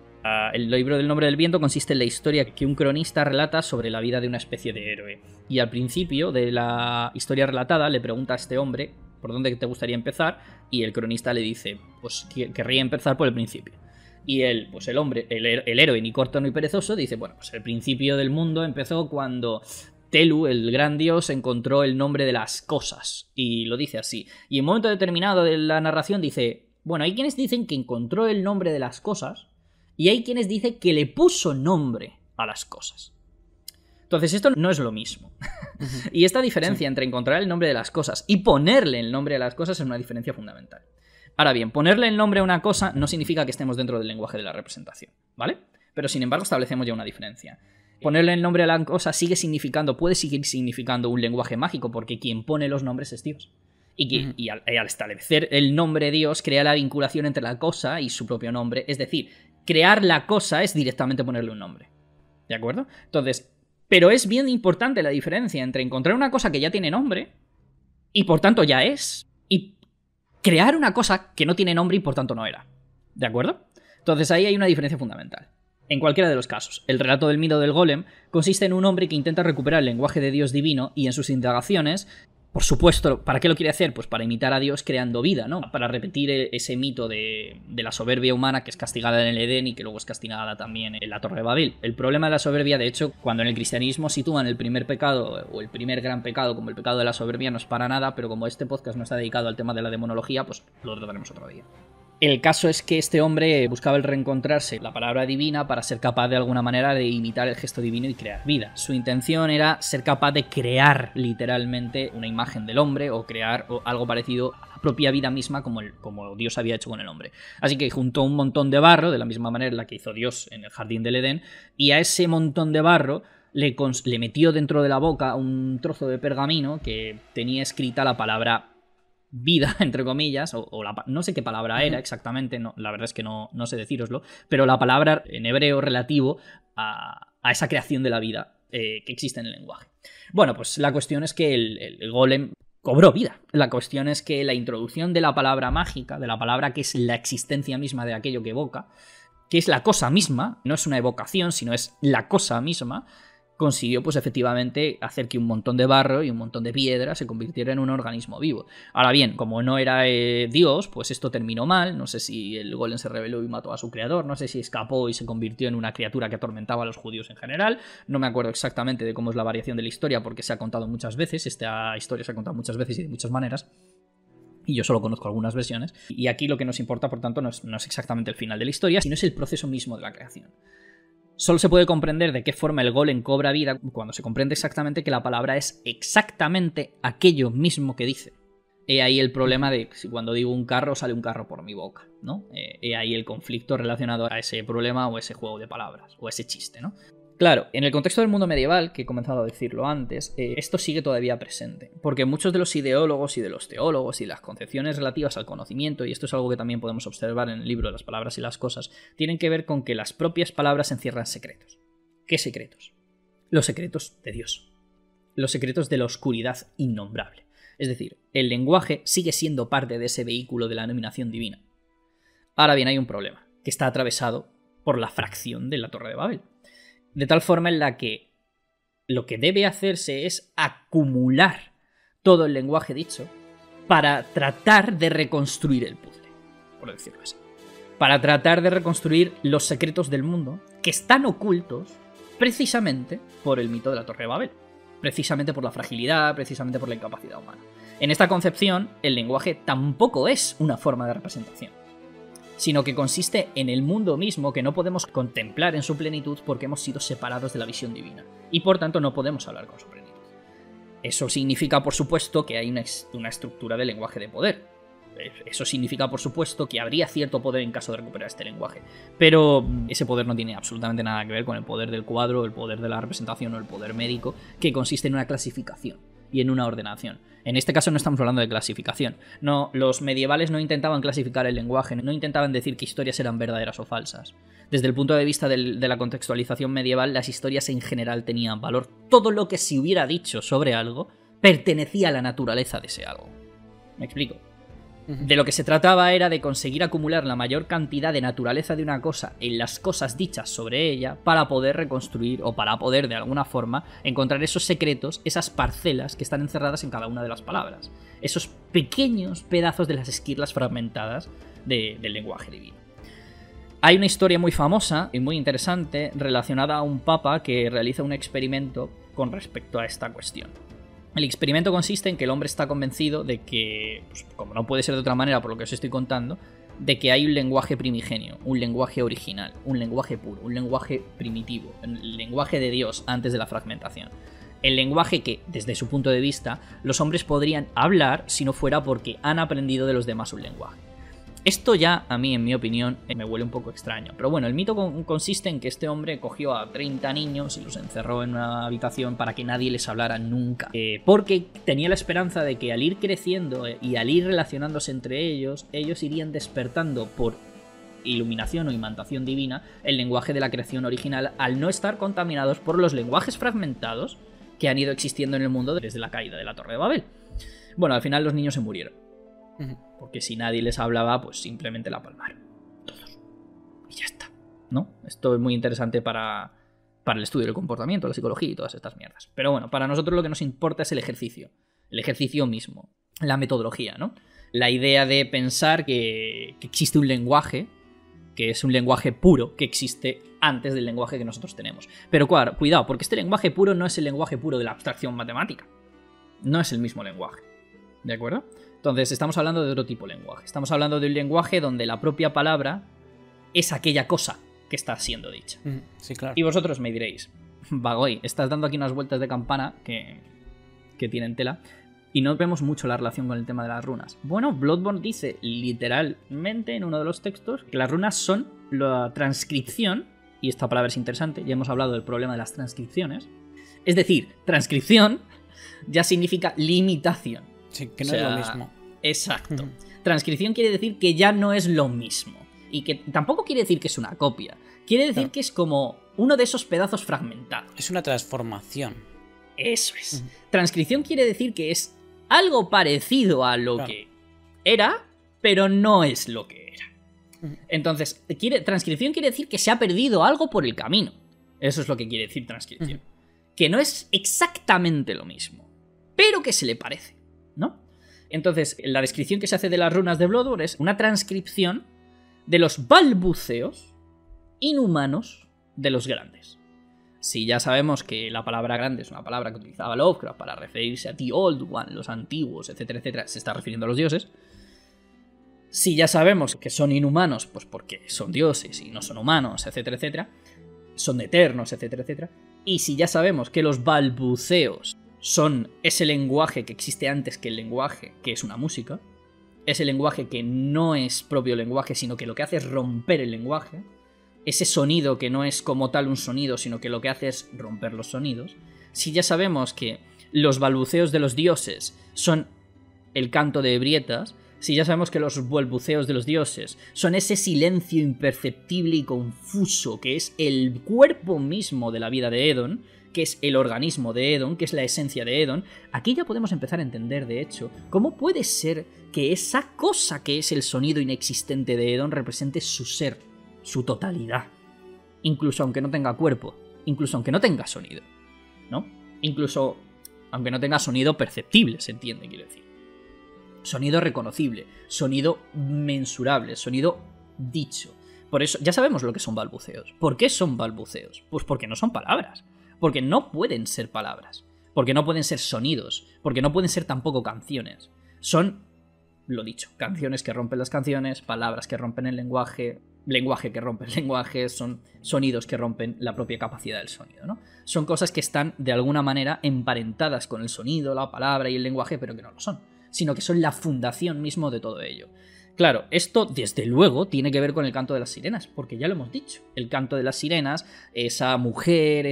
El libro del nombre del viento consiste en la historia que un cronista relata sobre la vida de una especie de héroe. Y al principio de la historia relatada le pregunta a este hombre por dónde te gustaría empezar, y el cronista le dice, pues querría empezar por el principio. Y él, pues el hombre, el héroe ni corto ni perezoso, dice, bueno, pues el principio del mundo empezó cuando Telu, el gran dios, encontró el nombre de las cosas, y lo dice así. Y en un momento determinado de la narración dice, bueno, hay quienes dicen que encontró el nombre de las cosas, y hay quienes dicen que le puso nombre a las cosas. Entonces esto no es lo mismo. Y esta diferencia entre encontrar el nombre de las cosas y ponerle el nombre a las cosas es una diferencia fundamental. Ahora bien, ponerle el nombre a una cosa no significa que estemos dentro del lenguaje de la representación, ¿vale? Pero sin embargo establecemos ya una diferencia. Ponerle el nombre a la cosa puede seguir significando un lenguaje mágico, porque quien pone los nombres es Dios. Y al establecer el nombre Dios, crea la vinculación entre la cosa y su propio nombre. Es decir, crear la cosa es directamente ponerle un nombre. ¿De acuerdo? Entonces, pero es bien importante la diferencia entre encontrar una cosa que ya tiene nombre y por tanto ya es, y crear una cosa que no tiene nombre y por tanto no era. ¿De acuerdo? Entonces ahí hay una diferencia fundamental. En cualquiera de los casos, el relato del mito del golem consiste en un hombre que intenta recuperar el lenguaje de Dios divino y en sus indagaciones Por supuesto, ¿para qué lo quiere hacer? Pues para imitar a Dios creando vida, ¿no? Para repetir ese mito de la soberbia humana que es castigada en el Edén y que luego es castigada también en la Torre de Babel. El problema de la soberbia, de hecho, cuando en el cristianismo sitúan el primer pecado o el primer gran pecado como el pecado de la soberbia, no es para nada, pero como este podcast no está dedicado al tema de la demonología, pues lo trataremos otro día. El caso es que este hombre buscaba el reencontrarse la palabra divina para ser capaz de alguna manera de imitar el gesto divino y crear vida. Su intención era ser capaz de crear literalmente una imagen del hombre o crear algo parecido a la propia vida misma como Dios había hecho con el hombre. Así que juntó un montón de barro, de la misma manera en la que hizo Dios en el jardín del Edén, y a ese montón de barro le metió dentro de la boca un trozo de pergamino que tenía escrita la palabra vida, entre comillas, no sé qué palabra era exactamente, no, la verdad es que no sé decíroslo, pero la palabra en hebreo relativo a esa creación de la vida que existe en el lenguaje. Bueno, pues la cuestión es que el golem cobró vida. La cuestión es que la introducción de la palabra mágica, de la palabra que es la existencia misma de aquello que evoca, que es la cosa misma, no es una evocación, sino es la cosa misma, consiguió pues efectivamente hacer que un montón de barro y un montón de piedra se convirtiera en un organismo vivo. Ahora bien, como no era Dios, pues esto terminó mal. No sé si el golem se rebeló y mató a su creador, no sé si escapó y se convirtió en una criatura que atormentaba a los judíos en general. No me acuerdo exactamente de cómo es la variación de la historia porque se ha contado muchas veces, esta historia se ha contado muchas veces y de muchas maneras. Y yo solo conozco algunas versiones. Y aquí lo que nos importa, por tanto, no es exactamente el final de la historia, sino es el proceso mismo de la creación. Solo se puede comprender de qué forma el golem cobra vida cuando se comprende exactamente que la palabra es exactamente aquello mismo que dice. He ahí el problema de si cuando digo un carro sale un carro por mi boca, ¿no? He ahí el conflicto relacionado a ese problema o ese juego de palabras, o ese chiste, ¿no? Claro, en el contexto del mundo medieval, que he comenzado a decirlo antes, esto sigue todavía presente, porque muchos de los ideólogos y de los teólogos y las concepciones relativas al conocimiento, y esto es algo que también podemos observar en el libro de las palabras y las cosas, tienen que ver con que las propias palabras encierran secretos. ¿Qué secretos? Los secretos de Dios. Los secretos de la oscuridad innombrable. Es decir, el lenguaje sigue siendo parte de ese vehículo de la iluminación divina. Ahora bien, hay un problema, que está atravesado por la fracción de la Torre de Babel. De tal forma en la que lo que debe hacerse es acumular todo el lenguaje dicho para tratar de reconstruir el puzzle, por decirlo así. Para tratar de reconstruir los secretos del mundo que están ocultos precisamente por el mito de la Torre de Babel. Precisamente por la fragilidad, precisamente por la incapacidad humana. En esta concepción, el lenguaje tampoco es una forma de representación, sino que consiste en el mundo mismo que no podemos contemplar en su plenitud porque hemos sido separados de la visión divina, y por tanto no podemos hablar con su plenitud. Eso significa, por supuesto, que hay una estructura de lenguaje de poder. Eso significa, por supuesto, que habría cierto poder en caso de recuperar este lenguaje, pero ese poder no tiene absolutamente nada que ver con el poder del cuadro, el poder de la representación o el poder médico, que consiste en una clasificación y en una ordenación. En este caso no estamos hablando de clasificación. No, los medievales no intentaban clasificar el lenguaje, no intentaban decir qué historias eran verdaderas o falsas. Desde el punto de vista de la contextualización medieval, las historias en general tenían valor. Todo lo que se hubiera dicho sobre algo pertenecía a la naturaleza de ese algo. ¿Me explico? De lo que se trataba era de conseguir acumular la mayor cantidad de naturaleza de una cosa en las cosas dichas sobre ella para poder reconstruir o para poder de alguna forma encontrar esos secretos, esas parcelas que están encerradas en cada una de las palabras, esos pequeños pedazos de las esquirlas fragmentadas del lenguaje divino. Hay una historia muy famosa y muy interesante relacionada a un papa que realiza un experimento con respecto a esta cuestión. El experimento consiste en que el hombre está convencido de que, pues, como no puede ser de otra manera por lo que os estoy contando, de que hay un lenguaje primigenio, un lenguaje original, un lenguaje puro, un lenguaje primitivo, el lenguaje de Dios antes de la fragmentación. El lenguaje que, desde su punto de vista, los hombres podrían hablar si no fuera porque han aprendido de los demás un lenguaje. Esto ya, a mí, en mi opinión, me huele un poco extraño. Pero bueno, el mito consiste en que este hombre cogió a 30 niños y los encerró en una habitación para que nadie les hablara nunca. Porque tenía la esperanza de que al ir creciendo y al ir relacionándose entre ellos irían despertando por iluminación o imantación divina el lenguaje de la creación original al no estar contaminados por los lenguajes fragmentados que han ido existiendo en el mundo desde la caída de la Torre de Babel. Bueno, al final los niños se murieron. Porque si nadie les hablaba, pues simplemente la palmaron. Todos. Y ya está. ¿No? Esto es muy interesante para el estudio del comportamiento, la psicología y todas estas mierdas. Pero bueno, para nosotros lo que nos importa es el ejercicio. El ejercicio mismo. La metodología, ¿no? La idea de pensar que existe un lenguaje, que es un lenguaje puro, que existe antes del lenguaje que nosotros tenemos. Pero claro, cuidado, porque este lenguaje puro no es el lenguaje puro de la abstracción matemática. No es el mismo lenguaje. ¿De acuerdo? Entonces, estamos hablando de otro tipo de lenguaje. Estamos hablando de un lenguaje donde la propia palabra es aquella cosa que está siendo dicha. Sí, claro. Y vosotros me diréis, Bagoy, estás dando aquí unas vueltas de campana que tienen tela, y no vemos mucho la relación con el tema de las runas. Bueno, Bloodborne dice literalmente en uno de los textos que las runas son la transcripción, y esta palabra es interesante, ya hemos hablado del problema de las transcripciones. Es decir, transcripción ya significa limitación. Sí, que no es lo mismo. Exacto. Transcripción quiere decir que ya no es lo mismo. Y que tampoco quiere decir que es una copia. Quiere decir que es como uno de esos pedazos fragmentados. Es una transformación. Eso es. Transcripción quiere decir que es algo parecido a lo que era, pero no es lo que era. Entonces, transcripción quiere decir que se ha perdido algo por el camino. Eso es lo que quiere decir transcripción. Que no es exactamente lo mismo, pero que se le parece, ¿no? Entonces, la descripción que se hace de las runas de Bloodborne es una transcripción de los balbuceos inhumanos de los grandes. Si ya sabemos que la palabra grande es una palabra que utilizaba Lovecraft para referirse a The Old One, los antiguos, etcétera, etcétera, se está refiriendo a los dioses. Si ya sabemos que son inhumanos, pues porque son dioses y no son humanos, etcétera, etcétera, son eternos, etcétera, etcétera. Y si ya sabemos que los balbuceos son ese lenguaje que existe antes que el lenguaje, que es una música, ese lenguaje que no es propio lenguaje, sino que lo que hace es romper el lenguaje, ese sonido que no es como tal un sonido, sino que lo que hace es romper los sonidos. Si ya sabemos que los balbuceos de los dioses son el canto de ebrietas, si ya sabemos que los balbuceos de los dioses son ese silencio imperceptible y confuso que es el cuerpo mismo de la vida de Edon, que es el organismo de Edon, que es la esencia de Edon, aquí ya podemos empezar a entender, de hecho, cómo puede ser que esa cosa que es el sonido inexistente de Edon represente su ser, su totalidad. Incluso aunque no tenga cuerpo, incluso aunque no tenga sonido, ¿no? Incluso aunque no tenga sonido perceptible, se entiende, quiero decir. Sonido reconocible, sonido mensurable, sonido dicho. Por eso, ya sabemos lo que son balbuceos. ¿Por qué son balbuceos? Pues porque no son palabras. Porque no pueden ser palabras. Porque no pueden ser sonidos. Porque no pueden ser tampoco canciones. Son, lo dicho, canciones que rompen las canciones, palabras que rompen el lenguaje, lenguaje que rompe el lenguaje, son sonidos que rompen la propia capacidad del sonido, ¿no? Son cosas que están de alguna manera emparentadas con el sonido, la palabra y el lenguaje, pero que no lo son, sino que son la fundación mismo de todo ello. Claro, esto desde luego tiene que ver con el canto de las sirenas, porque ya lo hemos dicho, el canto de las sirenas, esa mujer,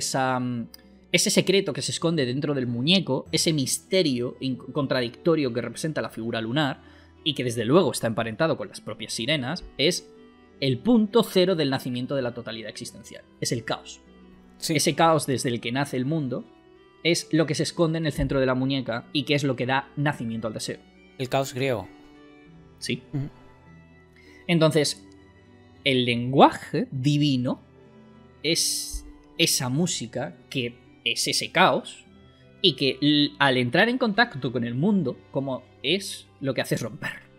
ese secreto que se esconde dentro del muñeco, ese misterio contradictorio que representa la figura lunar, y que desde luego está emparentado con las propias sirenas, es el punto cero del nacimiento de la totalidad existencial. Es el caos. Sí. Ese caos desde el que nace el mundo es lo que se esconde en el centro de la muñeca y que es lo que da nacimiento al deseo. El caos griego. Sí. Entonces, el lenguaje divino es esa música que es ese caos y que al entrar en contacto con el mundo, como es lo que hace es romper.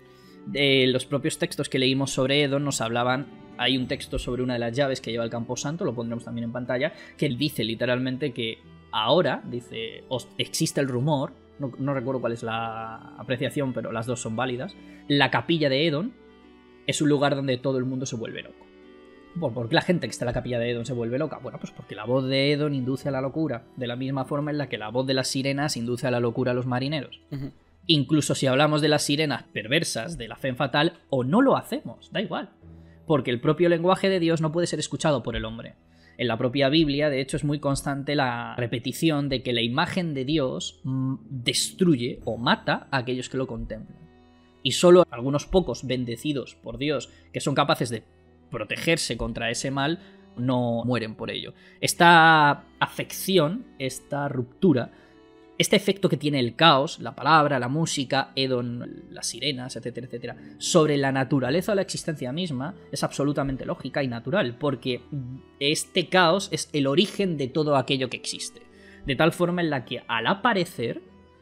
De los propios textos que leímos sobre Edon nos hablaban, hay un texto sobre una de las llaves que lleva el Camposanto, lo pondremos también en pantalla, que dice literalmente que ahora, dice, existe el rumor, no recuerdo cuál es la apreciación, pero las dos son válidas, la capilla de Edon es un lugar donde todo el mundo se vuelve loco. ¿Por qué la gente que está en la capilla de Edon se vuelve loca? Bueno, pues porque la voz de Edon induce a la locura, de la misma forma en la que la voz de las sirenas induce a la locura a los marineros. Incluso si hablamos de las sirenas perversas de la Femme Fatale, o no lo hacemos, da igual. Porque el propio lenguaje de Dios no puede ser escuchado por el hombre. En la propia Biblia, de hecho, es muy constante la repetición de que la imagen de Dios destruye o mata a aquellos que lo contemplan. Y solo algunos pocos bendecidos por Dios, que son capaces de protegerse contra ese mal, no mueren por ello. Esta afección, esta ruptura, este efecto que tiene el caos, la palabra, la música, Edon, las sirenas, etcétera, etcétera, sobre la naturaleza o la existencia misma, es absolutamente lógica y natural, porque este caos es el origen de todo aquello que existe. De tal forma en la que, al aparecer,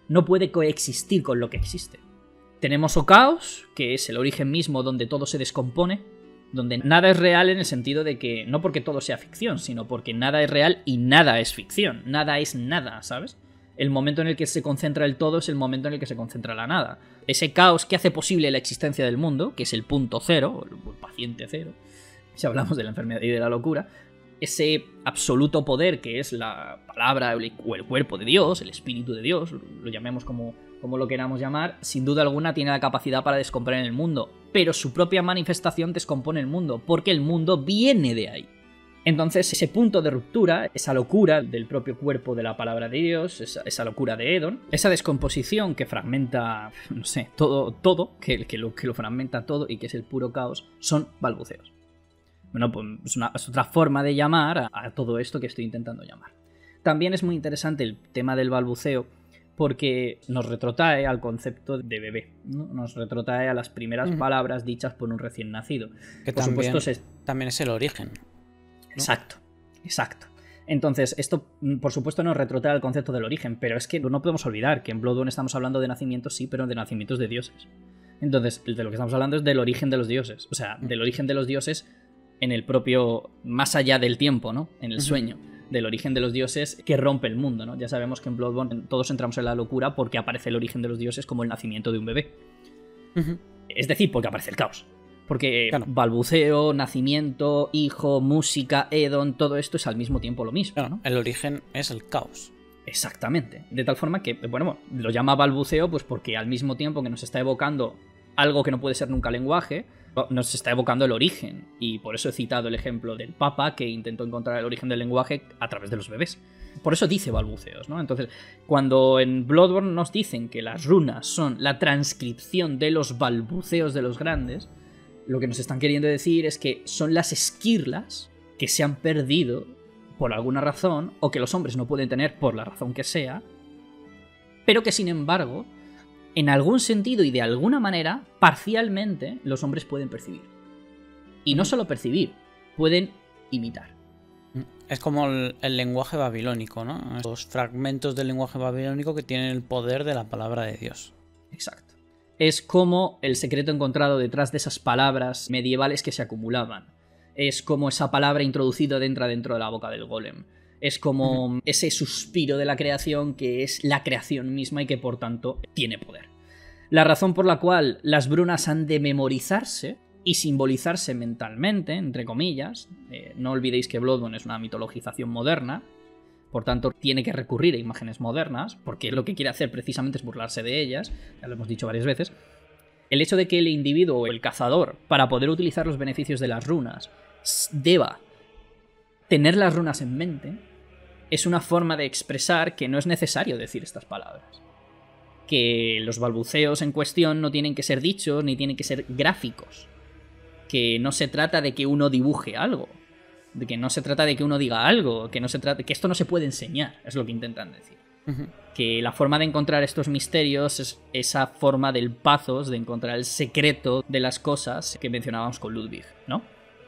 no puede coexistir con lo que existe. Tenemos o caos, que es el origen mismo donde todo se descompone, donde nada es real en el sentido de que no porque todo sea ficción, sino porque nada es real y nada es ficción. Nada es nada, ¿sabes? El momento en el que se concentra el todo es el momento en el que se concentra la nada. Ese caos que hace posible la existencia del mundo, que es el punto cero, el paciente cero, si hablamos de la enfermedad y de la locura, ese absoluto poder que es la palabra o el cuerpo de Dios, el espíritu de Dios, lo llamemos como lo queramos llamar, sin duda alguna tiene la capacidad para descomponer el mundo, pero su propia manifestación descompone el mundo, porque el mundo viene de ahí. Entonces ese punto de ruptura, esa locura del propio cuerpo de la palabra de Dios, esa locura de Edon, esa descomposición que fragmenta, no sé, todo, que lo fragmenta todo y que es el puro caos, son balbuceos. Bueno, pues es otra forma de llamar a todo esto que estoy intentando llamar. También es muy interesante el tema del balbuceo porque nos retrotrae al concepto de bebé, ¿no? Nos retrotrae a las primeras palabras dichas por un recién nacido. Que por supuesto, también es el origen, ¿no? Exacto. Entonces, esto, por supuesto, nos retrotrae al concepto del origen, pero es que no podemos olvidar que en Bloodborne estamos hablando de nacimientos, sí, pero de nacimientos de dioses. Entonces, de lo que estamos hablando es del origen de los dioses, o sea, del origen de los dioses en el propio, más allá del tiempo, ¿no? En el sueño, del origen de los dioses que rompe el mundo, ¿no? Ya sabemos que en Bloodborne todos entramos en la locura porque aparece el origen de los dioses como el nacimiento de un bebé. Es decir, porque aparece el caos. Porque claro, balbuceo, nacimiento, hijo, música, Edon, todo esto es al mismo tiempo lo mismo, claro, ¿no? El origen es el caos. Exactamente. De tal forma que, bueno, lo llama balbuceo pues porque al mismo tiempo que nos está evocando algo que no puede ser nunca lenguaje, nos está evocando el origen. Y por eso he citado el ejemplo del Papa que intentó encontrar el origen del lenguaje a través de los bebés. Por eso dice balbuceos, ¿no? Entonces, cuando en Bloodborne nos dicen que las runas son la transcripción de los balbuceos de los grandes, lo que nos están queriendo decir es que son las esquirlas que se han perdido por alguna razón, o que los hombres no pueden tener por la razón que sea, pero que sin embargo, en algún sentido y de alguna manera, parcialmente, los hombres pueden percibir. Y no solo percibir, pueden imitar. Es como el lenguaje babilónico, ¿no? Los fragmentos del lenguaje babilónico que tienen el poder de la palabra de Dios. Exacto. Es como el secreto encontrado detrás de esas palabras medievales que se acumulaban. Es como esa palabra introducida dentro de la boca del golem. Es como ese suspiro de la creación que es la creación misma y que por tanto tiene poder. La razón por la cual las brunas han de memorizarse y simbolizarse mentalmente, entre comillas, no olvidéis que Bloodborne es una mitologización moderna, por tanto tiene que recurrir a imágenes modernas, porque lo que quiere hacer precisamente es burlarse de ellas, ya lo hemos dicho varias veces. El hecho de que el individuo o el cazador, para poder utilizar los beneficios de las runas, deba tener las runas en mente, es una forma de expresar que no es necesario decir estas palabras. Que los balbuceos en cuestión no tienen que ser dichos ni tienen que ser gráficos. Que no se trata de que uno dibuje algo. De que no se trata de que uno diga algo. Que esto no se puede enseñar, es lo que intentan decir. Que la forma de encontrar estos misterios es esa forma del pathos, de encontrar el secreto de las cosas que mencionábamos con Ludwig, ¿no?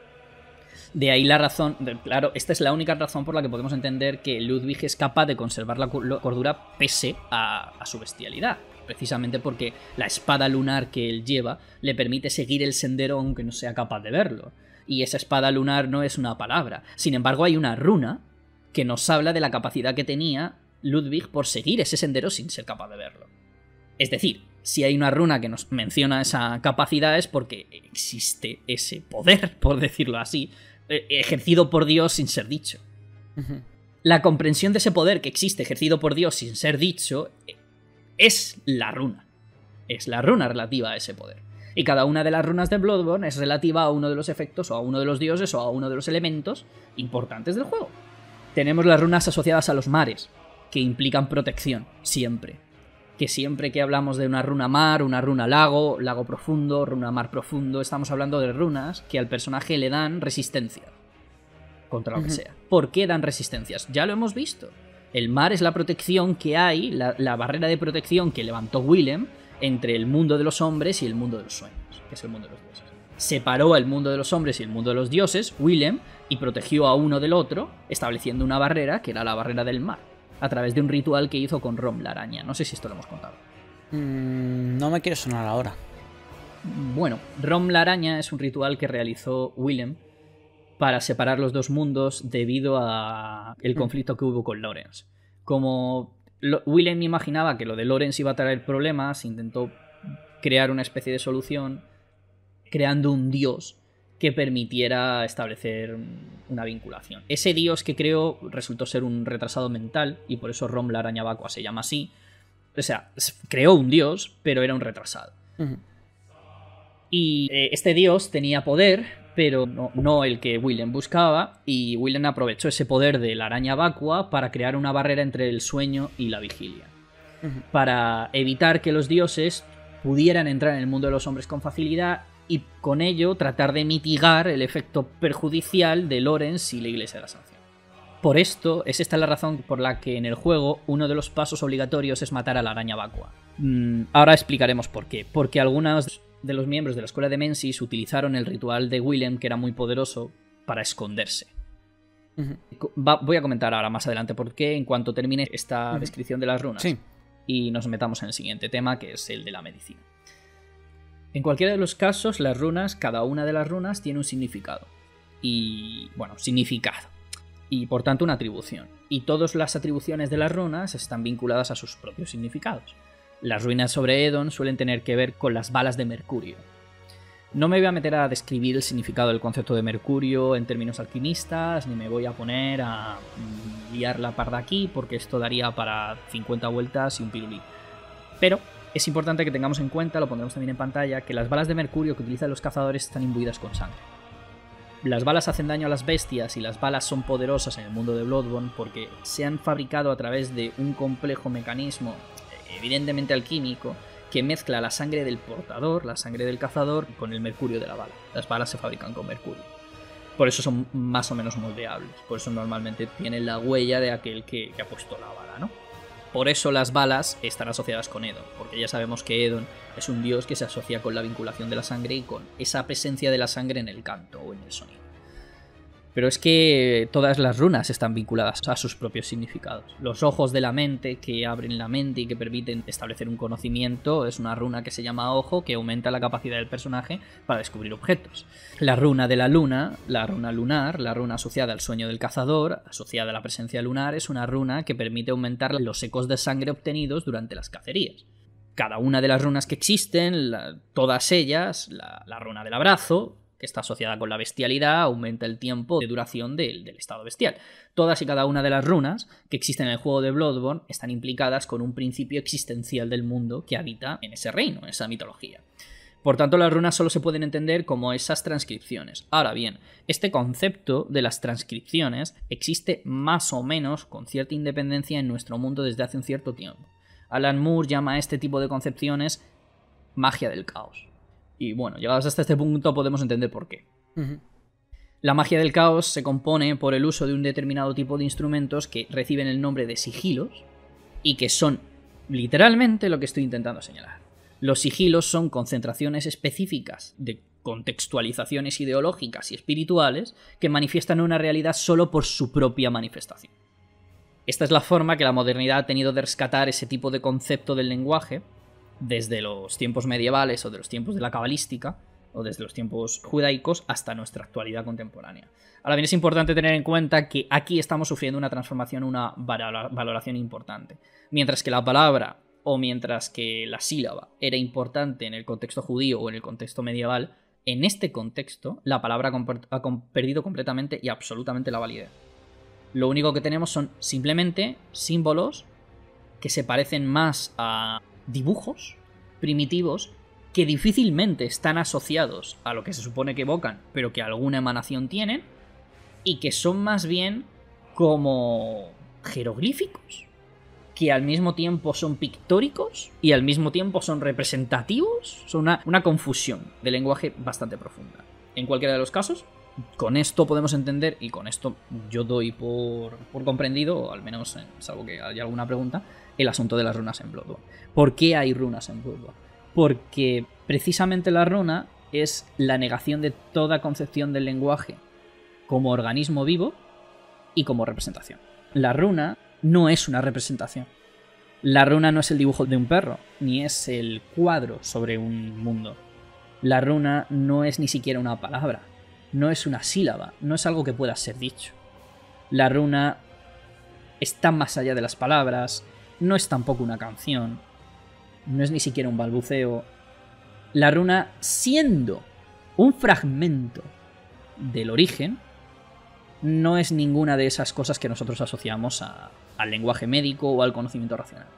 De ahí la razón, claro, esta es la única razón por la que podemos entender que Ludwig es capaz de conservar la cordura pese a su bestialidad. Precisamente porque la espada lunar que él lleva le permite seguir el sendero aunque no sea capaz de verlo. Y esa espada lunar no es una palabra. Sin embargo, hay una runa que nos habla de la capacidad que tenía Ludwig por seguir ese sendero sin ser capaz de verlo. Es decir, si hay una runa que nos menciona esa capacidad es porque existe ese poder, por decirlo así, ejercido por Dios sin ser dicho. La comprensión de ese poder que existe ejercido por Dios sin ser dicho es la runa. Es la runa relativa a ese poder. Y cada una de las runas de Bloodborne es relativa a uno de los efectos o a uno de los dioses o a uno de los elementos importantes del juego. Tenemos las runas asociadas a los mares, que implican protección, siempre. Que siempre que hablamos de una runa mar, una runa lago, lago profundo, runa mar profundo, estamos hablando de runas que al personaje le dan resistencia contra lo que sea. ¿Por qué dan resistencias? Ya lo hemos visto. El mar es la protección que hay, la barrera de protección que levantó Willem entre el mundo de los hombres y el mundo de los sueños, que es el mundo de los dioses. Separó el mundo de los hombres y el mundo de los dioses, Willem, y protegió a uno del otro, estableciendo una barrera que era la barrera del mar. a través de un ritual que hizo con Rom la araña. No sé si esto lo hemos contado. No me quiere sonar ahora. Bueno, Rom la araña es un ritual que realizó Willem para separar los dos mundos debido a el conflicto que hubo con Lawrence. Como Willem imaginaba que lo de Lawrence iba a traer problemas, intentó crear una especie de solución creando un dios que permitiera establecer una vinculación. Ese dios que creó resultó ser un retrasado mental y por eso Rom la araña vacua se llama así. O sea, creó un dios, pero era un retrasado. Y este dios tenía poder, pero no el que Willem buscaba, y Willem aprovechó ese poder de la araña vacua para crear una barrera entre el sueño y la vigilia. Para evitar que los dioses pudieran entrar en el mundo de los hombres con facilidad y con ello tratar de mitigar el efecto perjudicial de Lawrence y la Iglesia de la Sanción. Por esto, es esta la razón por la que en el juego uno de los pasos obligatorios es matar a la araña vacua. Ahora explicaremos por qué. Porque algunos de los miembros de la escuela de Mensis utilizaron el ritual de Willem, que era muy poderoso, para esconderse. Voy a comentar ahora más adelante por qué en cuanto termine esta descripción de las runas. Sí. Y nos metamos en el siguiente tema, que es el de la medicina. En cualquiera de los casos, las runas, cada una de las runas tiene un significado. Y, bueno, significado. Y por tanto una atribución. Y todas las atribuciones de las runas están vinculadas a sus propios significados. Las ruinas sobre Edon suelen tener que ver con las balas de mercurio. No me voy a meter a describir el significado del concepto de mercurio en términos alquimistas, ni me voy a poner a liar la parda aquí, porque esto daría para 50 vueltas y un pirulí. Pero es importante que tengamos en cuenta, lo pondremos también en pantalla, que las balas de mercurio que utilizan los cazadores están imbuidas con sangre. Las balas hacen daño a las bestias y las balas son poderosas en el mundo de Bloodborne porque se han fabricado a través de un complejo mecanismo, evidentemente alquímico, que mezcla la sangre del portador, la sangre del cazador, con el mercurio de la bala. Las balas se fabrican con mercurio. Por eso son más o menos moldeables. Por eso normalmente tienen la huella de aquel que ha puesto la bala, ¿no? Por eso las balas están asociadas con Edon, porque ya sabemos que Edon es un dios que se asocia con la vinculación de la sangre y con esa presencia de la sangre en el canto o en el sonido. Pero es que todas las runas están vinculadas a sus propios significados. Los ojos de la mente, que abren la mente y que permiten establecer un conocimiento, es una runa que se llama ojo, que aumenta la capacidad del personaje para descubrir objetos. La runa de la luna, la runa lunar, la runa asociada al sueño del cazador, asociada a la presencia lunar, es una runa que permite aumentar los ecos de sangre obtenidos durante las cacerías. Cada una de las runas que existen, todas ellas, la runa del abrazo, que está asociada con la bestialidad, aumenta el tiempo de duración del estado bestial. Todas y cada una de las runas que existen en el juego de Bloodborne están implicadas con un principio existencial del mundo que habita en ese reino, en esa mitología. Por tanto, las runas solo se pueden entender como esas transcripciones. Ahora bien, este concepto de las transcripciones existe más o menos con cierta independencia en nuestro mundo desde hace un cierto tiempo. Alan Moore llama a este tipo de concepciones magia del caos. Y bueno, llegados hasta este punto podemos entender por qué. La magia del caos se compone por el uso de un determinado tipo de instrumentos que reciben el nombre de sigilos y que son literalmente lo que estoy intentando señalar. Los sigilos son concentraciones específicas de contextualizaciones ideológicas y espirituales que manifiestan una realidad solo por su propia manifestación. Esta es la forma que la modernidad ha tenido de rescatar ese tipo de concepto del lenguaje desde los tiempos medievales o de los tiempos de la cabalística o desde los tiempos judaicos hasta nuestra actualidad contemporánea. Ahora bien, es importante tener en cuenta que aquí estamos sufriendo una transformación, una valoración importante. Mientras que la palabra o mientras que la sílaba era importante en el contexto judío o en el contexto medieval, en este contexto la palabra ha perdido completamente y absolutamente la validez. Lo único que tenemos son simplemente símbolos que se parecen más a dibujos primitivos que difícilmente están asociados a lo que se supone que evocan, pero que alguna emanación tienen, y que son más bien como jeroglíficos, que al mismo tiempo son pictóricos y al mismo tiempo son representativos. Son una confusión de lenguaje bastante profunda. En cualquiera de los casos, con esto podemos entender, y con esto yo doy por comprendido, o al menos salvo que haya alguna pregunta, el asunto de las runas en Bloodborne. ¿Por qué hay runas en Bloodborne? Porque precisamente la runa es la negación de toda concepción del lenguaje como organismo vivo y como representación. La runa no es una representación. La runa no es el dibujo de un perro, ni es el cuadro sobre un mundo. La runa no es ni siquiera una palabra, no es una sílaba, no es algo que pueda ser dicho. La runa está más allá de las palabras, no es tampoco una canción, no es ni siquiera un balbuceo. La runa, siendo un fragmento del origen, no es ninguna de esas cosas que nosotros asociamos al lenguaje médico o al conocimiento racional.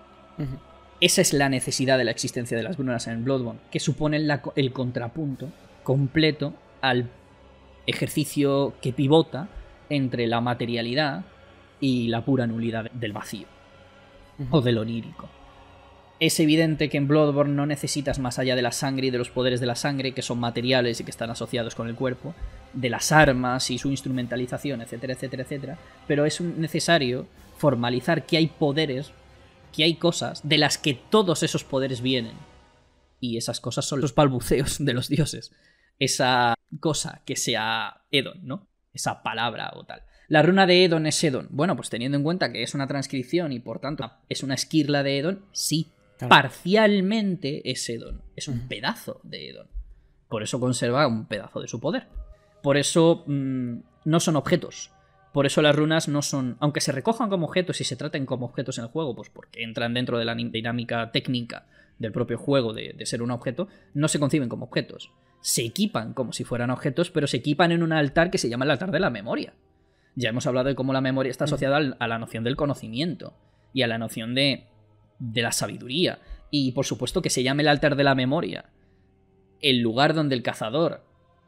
Esa es la necesidad de la existencia de las runas en Bloodborne, que suponen el contrapunto completo al ejercicio que pivota entre la materialidad y la pura nulidad del vacío, o del onírico. Es evidente que en Bloodborne no necesitas más allá de la sangre y de los poderes de la sangre, que son materiales y que están asociados con el cuerpo, de las armas y su instrumentalización, etcétera, etcétera, etcétera, pero es necesario formalizar que hay poderes, que hay cosas de las que todos esos poderes vienen. Y esas cosas son los balbuceos de los dioses. Esa cosa que sea Edon, ¿no? Esa palabra o tal. La runa de Edon es Edon. Bueno, pues teniendo en cuenta que es una transcripción y por tanto es una esquirla de Edon, sí. Claro. Parcialmente es Edon. Es un pedazo de Edon. Por eso conserva un pedazo de su poder. Por eso no son objetos. Por eso las runas no son... Aunque se recojan como objetos y se traten como objetos en el juego, pues porque entran dentro de la dinámica técnica del propio juego de ser un objeto, no se conciben como objetos. Se equipan como si fueran objetos, pero se equipan en un altar que se llama el altar de la memoria. Ya hemos hablado de cómo la memoria está asociada a la noción del conocimiento y a la noción de la sabiduría. Y por supuesto que se llame el altar de la memoria el lugar donde el cazador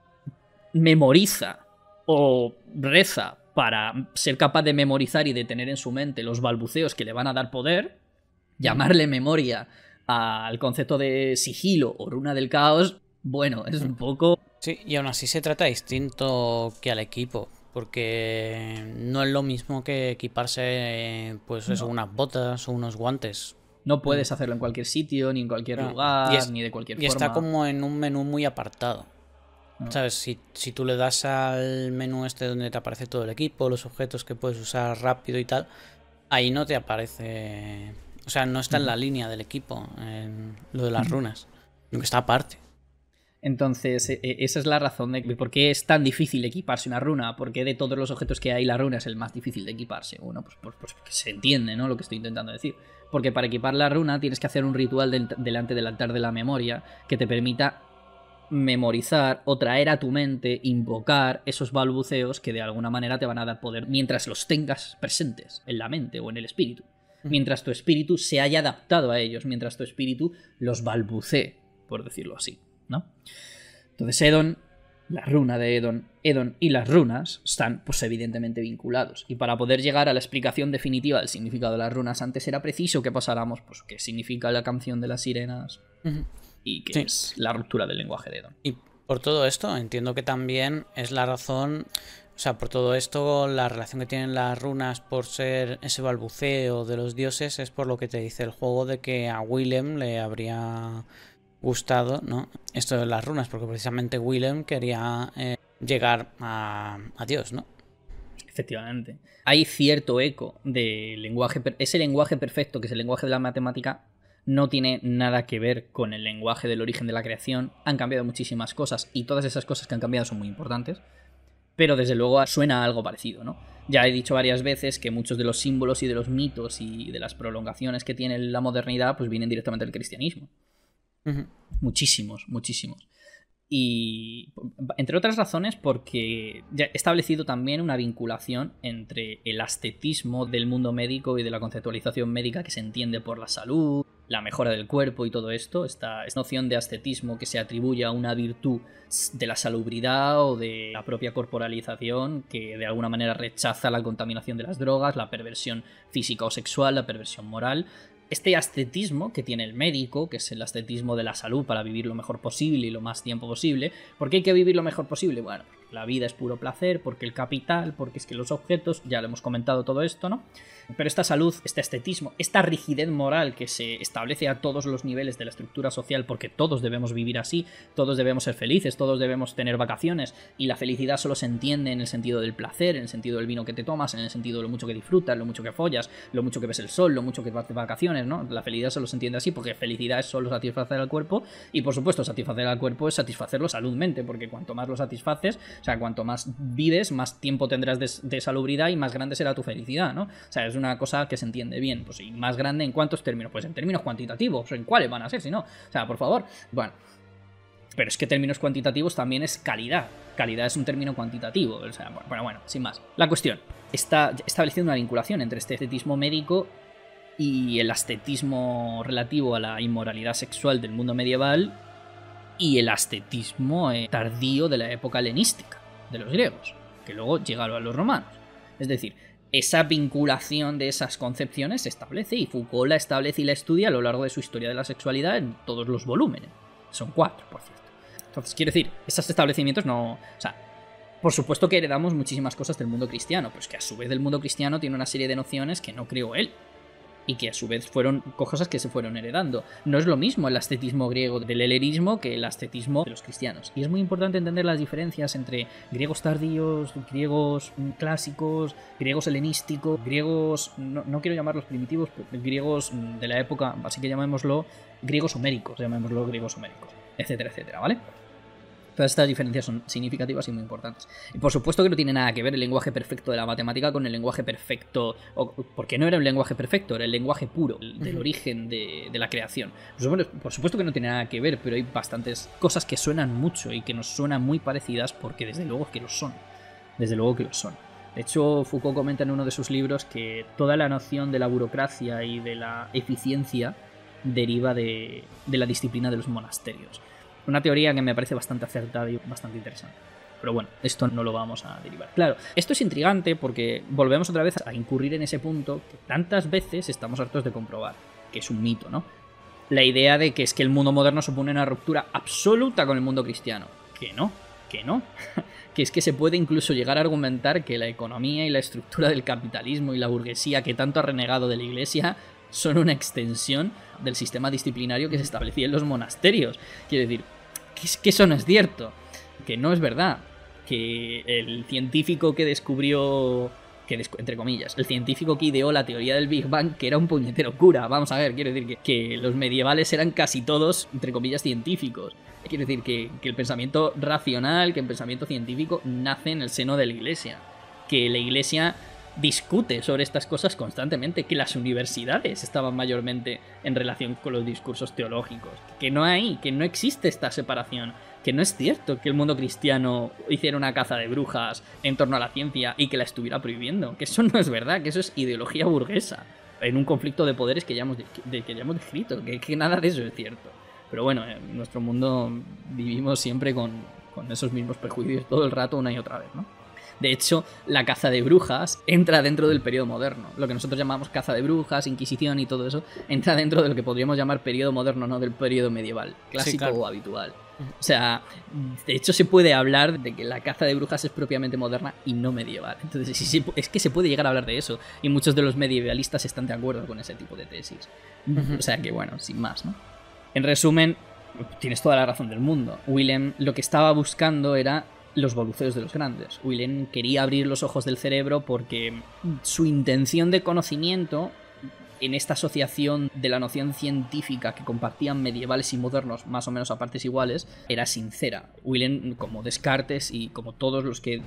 memoriza o reza para ser capaz de memorizar y de tener en su mente los balbuceos que le van a dar poder. Llamarle memoria al concepto de sigilo o runa del caos, bueno, es un poco... Sí, y aún así se trata distinto que al equipo, porque no es lo mismo que equiparse, pues eso, unas botas o unos guantes. No puedes hacerlo en cualquier sitio, ni en cualquier lugar, ni de cualquier forma. Y está como en un menú muy apartado. ¿Sabes? Si tú le das al menú este donde te aparece todo el equipo, los objetos que puedes usar rápido y tal, ahí no te aparece... O sea, no está en la línea del equipo, en lo de las runas, lo que está aparte. Entonces, esa es la razón de por qué es tan difícil equiparse una runa, porque de todos los objetos que hay, la runa es el más difícil de equiparse. Bueno, pues porque se entiende, ¿no? Lo que estoy intentando decir. Porque para equipar la runa tienes que hacer un ritual delante del altar de la memoria que te permita memorizar o traer a tu mente, invocar esos balbuceos que de alguna manera te van a dar poder mientras los tengas presentes en la mente o en el espíritu. Mientras tu espíritu se haya adaptado a ellos, mientras tu espíritu los balbucee, por decirlo así, ¿no? Entonces Edon, la runa de Edon y las runas están pues evidentemente vinculados. Y para poder llegar a la explicación definitiva del significado de las runas, antes era preciso que pasáramos pues qué significa la canción de las sirenas y qué es la ruptura del lenguaje de Edon. Y por todo esto entiendo que también es la razón... O sea, por todo esto, la relación que tienen las runas por ser ese balbuceo de los dioses es por lo que te dice el juego de que a Willem le habría gustado, ¿no? Esto de las runas, porque precisamente Willem quería llegar a Dios, ¿no? Efectivamente. Hay cierto eco de lenguaje... Ese lenguaje perfecto, que es el lenguaje de la matemática, no tiene nada que ver con el lenguaje del origen de la creación. Han cambiado muchísimas cosas y todas esas cosas que han cambiado son muy importantes. Pero desde luego suena a algo parecido, ¿no? Ya he dicho varias veces que muchos de los símbolos y de los mitos y de las prolongaciones que tiene la modernidad pues vienen directamente del cristianismo. Muchísimos. Y entre otras razones porque ya he establecido también una vinculación entre el ascetismo del mundo médico y de la conceptualización médica que se entiende por la salud, la mejora del cuerpo y todo esto, esta noción de ascetismo que se atribuye a una virtud de la salubridad o de la propia corporalización que de alguna manera rechaza la contaminación de las drogas, la perversión física o sexual, la perversión moral. Este ascetismo que tiene el médico, que es el ascetismo de la salud para vivir lo mejor posible y lo más tiempo posible. ¿Por qué hay que vivir lo mejor posible? Bueno, la vida es puro placer, porque el capital, porque es que los objetos, ya lo hemos comentado todo esto, ¿no? Pero esta salud, este estetismo, esta rigidez moral que se establece a todos los niveles de la estructura social, porque todos debemos vivir así, todos debemos ser felices, todos debemos tener vacaciones, y la felicidad solo se entiende en el sentido del placer, en el sentido del vino que te tomas, en el sentido de lo mucho que disfrutas, lo mucho que follas, lo mucho que ves el sol, lo mucho que vas de vacaciones, ¿no? La felicidad solo se entiende así, porque felicidad es solo satisfacer al cuerpo, y por supuesto satisfacer al cuerpo es satisfacerlo saludmente, porque cuanto más lo satisfaces, o sea, cuanto más vives, más tiempo tendrás de salubridad y más grande será tu felicidad, ¿no? O sea, es una cosa que se entiende bien. Pues, ¿y más grande en cuántos términos? Pues en términos cuantitativos. ¿En cuáles van a ser? Si no, o sea, por favor. Bueno, pero es que términos cuantitativos también es calidad. Calidad es un término cuantitativo. O sea, bueno, sin más. La cuestión está estableciendo una vinculación entre este estetismo médico y el ascetismo relativo a la inmoralidad sexual del mundo medieval y el ascetismo tardío de la época helenística de los griegos, que luego llegaron a los romanos. Es decir, esa vinculación de esas concepciones se establece, y Foucault la establece y la estudia a lo largo de su historia de la sexualidad en todos los volúmenes. Son 4, por cierto. Entonces, quiero decir, esos establecimientos no... O sea, por supuesto que heredamos muchísimas cosas del mundo cristiano, pero es que a su vez el mundo cristiano tiene una serie de nociones que no creó él, y que a su vez fueron cosas que se fueron heredando. No es lo mismo el ascetismo griego del helenismo que el ascetismo de los cristianos. Y es muy importante entender las diferencias entre griegos tardíos, griegos clásicos, griegos helenísticos, griegos, no quiero llamarlos primitivos, griegos de la época, así que llamémoslo griegos homéricos, etcétera, etcétera, ¿vale? Todas estas diferencias son significativas y muy importantes. Y por supuesto que no tiene nada que ver el lenguaje perfecto de la matemática con el lenguaje perfecto... Porque no era un lenguaje perfecto, era el lenguaje puro, del origen de la creación. Por supuesto que no tiene nada que ver, pero hay bastantes cosas que suenan mucho y que nos suenan muy parecidas, porque desde luego que lo son. Desde luego que lo son. De hecho, Foucault comenta en uno de sus libros que toda la noción de la burocracia y de la eficiencia deriva de la disciplina de los monasterios. Una teoría que me parece bastante acertada y bastante interesante. Pero bueno, esto no lo vamos a derivar. Claro, esto es intrigante porque volvemos otra vez a incurrir en ese punto que tantas veces estamos hartos de comprobar, que es un mito, ¿no? La idea de que es que el mundo moderno supone una ruptura absoluta con el mundo cristiano. Que no. Que es que se puede incluso llegar a argumentar que la economía y la estructura del capitalismo y la burguesía que tanto ha renegado de la Iglesia son una extensión del sistema disciplinario que se establecía en los monasterios. Quiero decir, que eso no es cierto, que no es verdad, que el científico que descubrió, entre comillas, el científico que ideó la teoría del Big Bang, que era un puñetero cura, vamos a ver, quiero decir que los medievales eran casi todos, entre comillas, científicos. Quiero decir que el pensamiento racional, que el pensamiento científico nace en el seno de la Iglesia, que la Iglesia discute sobre estas cosas constantemente, que las universidades estaban mayormente en relación con los discursos teológicos, que no existe esta separación, que no es cierto que el mundo cristiano hiciera una caza de brujas en torno a la ciencia y que la estuviera prohibiendo, que eso no es verdad, que eso es ideología burguesa en un conflicto de poderes que ya hemos descrito, que nada de eso es cierto. Pero bueno, en nuestro mundo vivimos siempre con esos mismos prejuicios todo el rato, una y otra vez, ¿no? De hecho, la caza de brujas entra dentro del periodo moderno. Lo que nosotros llamamos caza de brujas, inquisición y todo eso, entra dentro de lo que podríamos llamar periodo moderno, no del periodo medieval, clásico, sí, claro, o habitual. O sea, de hecho se puede hablar de que la caza de brujas es propiamente moderna y no medieval. Entonces es que se puede llegar a hablar de eso. Y muchos de los medievalistas están de acuerdo con ese tipo de tesis. O sea que bueno, sin más, ¿no? En resumen, tienes toda la razón del mundo. Willem lo que estaba buscando era los voluceos de los grandes. Willem quería abrir los ojos del cerebro porque su intención de conocimiento en esta asociación de la noción científica que compartían medievales y modernos más o menos a partes iguales era sincera. Willem, como Descartes y como todos los que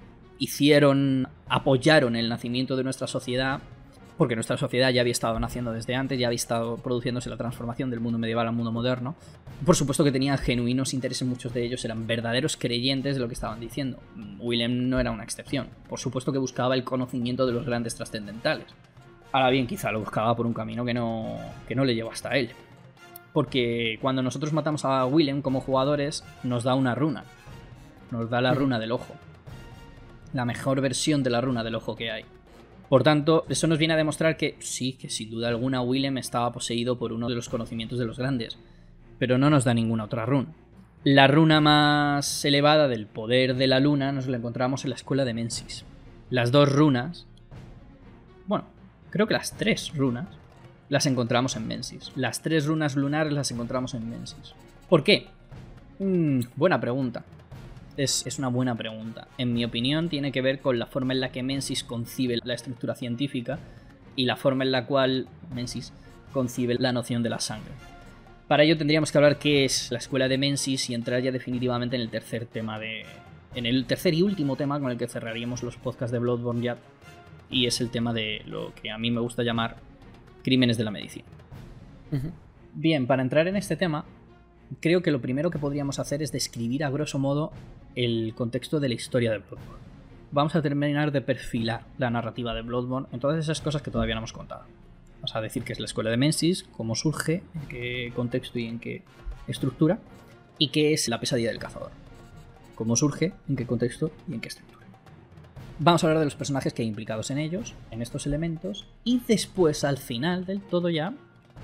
apoyaron el nacimiento de nuestra sociedad, porque nuestra sociedad ya había estado naciendo desde antes, ya había estado produciéndose la transformación del mundo medieval al mundo moderno. Por supuesto que tenían genuinos intereses, muchos de ellos eran verdaderos creyentes de lo que estaban diciendo. Willem no era una excepción. Por supuesto que buscaba el conocimiento de los grandes trascendentales. Ahora bien, quizá lo buscaba por un camino que no le llevó hasta él. Porque cuando nosotros matamos a Willem como jugadores, nos da una runa. Nos da la runa del ojo. La mejor versión de la runa del ojo que hay. Por tanto, eso nos viene a demostrar que sí, que sin duda alguna Willem estaba poseído por uno de los conocimientos de los grandes, pero no nos da ninguna otra runa. La runa más elevada del poder de la luna nos la encontramos en la escuela de Mensis. Las 2 runas, bueno, creo que las 3 runas las encontramos en Mensis. Las 3 runas lunares las encontramos en Mensis. ¿Por qué? Buena pregunta. Es una buena pregunta. En mi opinión tiene que ver con la forma en la que Mensis concibe la estructura científica y la forma en la cual Mensis concibe la noción de la sangre. Para ello tendríamos que hablar qué es la escuela de Mensis y entrar ya definitivamente en el tercer tema en el tercer y último tema con el que cerraríamos los podcasts de Bloodborne ya, y es el tema de lo que a mí me gusta llamar crímenes de la medicina. Bien, para entrar en este tema, creo que lo primero que podríamos hacer es describir a grosso modo el contexto de la historia de Bloodborne. Vamos a terminar de perfilar la narrativa de Bloodborne en todas esas cosas que todavía no hemos contado. Vamos a decir qué es la escuela de Mensis, cómo surge, en qué contexto y en qué estructura, y qué es la pesadilla del cazador. Cómo surge, en qué contexto y en qué estructura. Vamos a hablar de los personajes que hay implicados en ellos, en estos elementos, y después, al final del todo ya,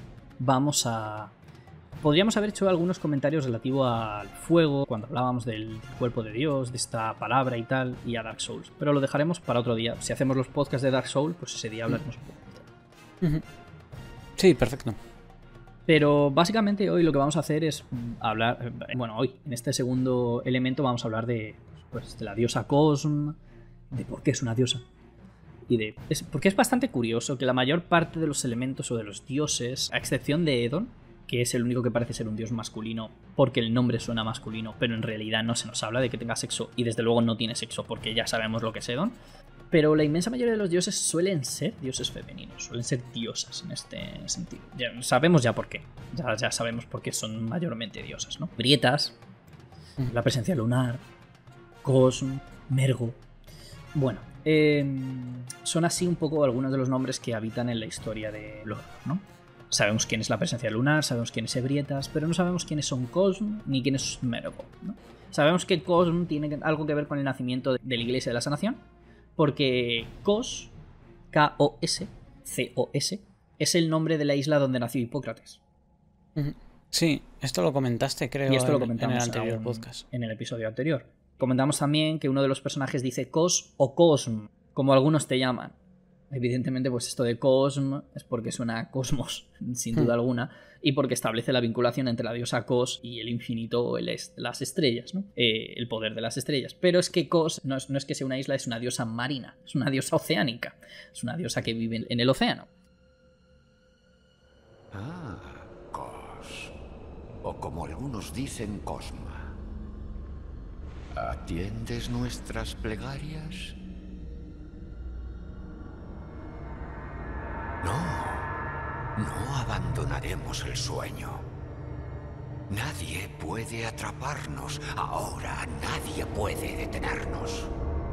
podríamos haber hecho algunos comentarios relativos al fuego, cuando hablábamos del cuerpo de Dios, de esta palabra y tal, y a Dark Souls. Pero lo dejaremos para otro día. Si hacemos los podcasts de Dark Souls, pues ese día hablaremos un poco. Sí, perfecto. Pero básicamente hoy lo que vamos a hacer es hablar... Bueno, hoy, en este segundo elemento, vamos a hablar de la diosa Cosm, de por qué es una diosa. Y porque es bastante curioso que la mayor parte de los elementos o de los dioses, a excepción de Edon, que es el único que parece ser un dios masculino porque el nombre suena masculino, pero en realidad no se nos habla de que tenga sexo, y desde luego no tiene sexo porque ya sabemos lo que es Edon. Pero la inmensa mayoría de los dioses suelen ser dioses femeninos, suelen ser diosas en este sentido. Sabemos ya por qué, ya sabemos por qué son mayormente diosas, ¿no? Brietas, la presencia lunar, Cosm, Mergo. Bueno, son así un poco algunos de los nombres que habitan en la historia de Bloodborne, ¿no? Sabemos quién es la presencia lunar, sabemos quién es Ebrietas, pero no sabemos quiénes son Cosm ni quién es Mergo, ¿no? Sabemos que Cosm tiene algo que ver con el nacimiento de la Iglesia de la Sanación, porque Kos, K-O-S, C-O-S, es el nombre de la isla donde nació Hipócrates. Sí, esto lo comentaste, creo, y esto lo comentamos en el anterior podcast. En el episodio anterior. Comentamos también que uno de los personajes dice Kos o Cosm, como algunos te llaman. Evidentemente, pues esto de Cosm es porque suena a cosmos, sin duda alguna, y porque establece la vinculación entre la diosa Kos y el infinito o las estrellas, ¿no? El poder de las estrellas. Pero es que Kos no es que sea una isla, es una diosa marina, es una diosa oceánica, es una diosa que vive en el océano. Kos. O como algunos dicen, Cosma. ¿Atiendes nuestras plegarias? No abandonaremos el sueño. Nadie puede atraparnos. Ahora nadie puede detenernos.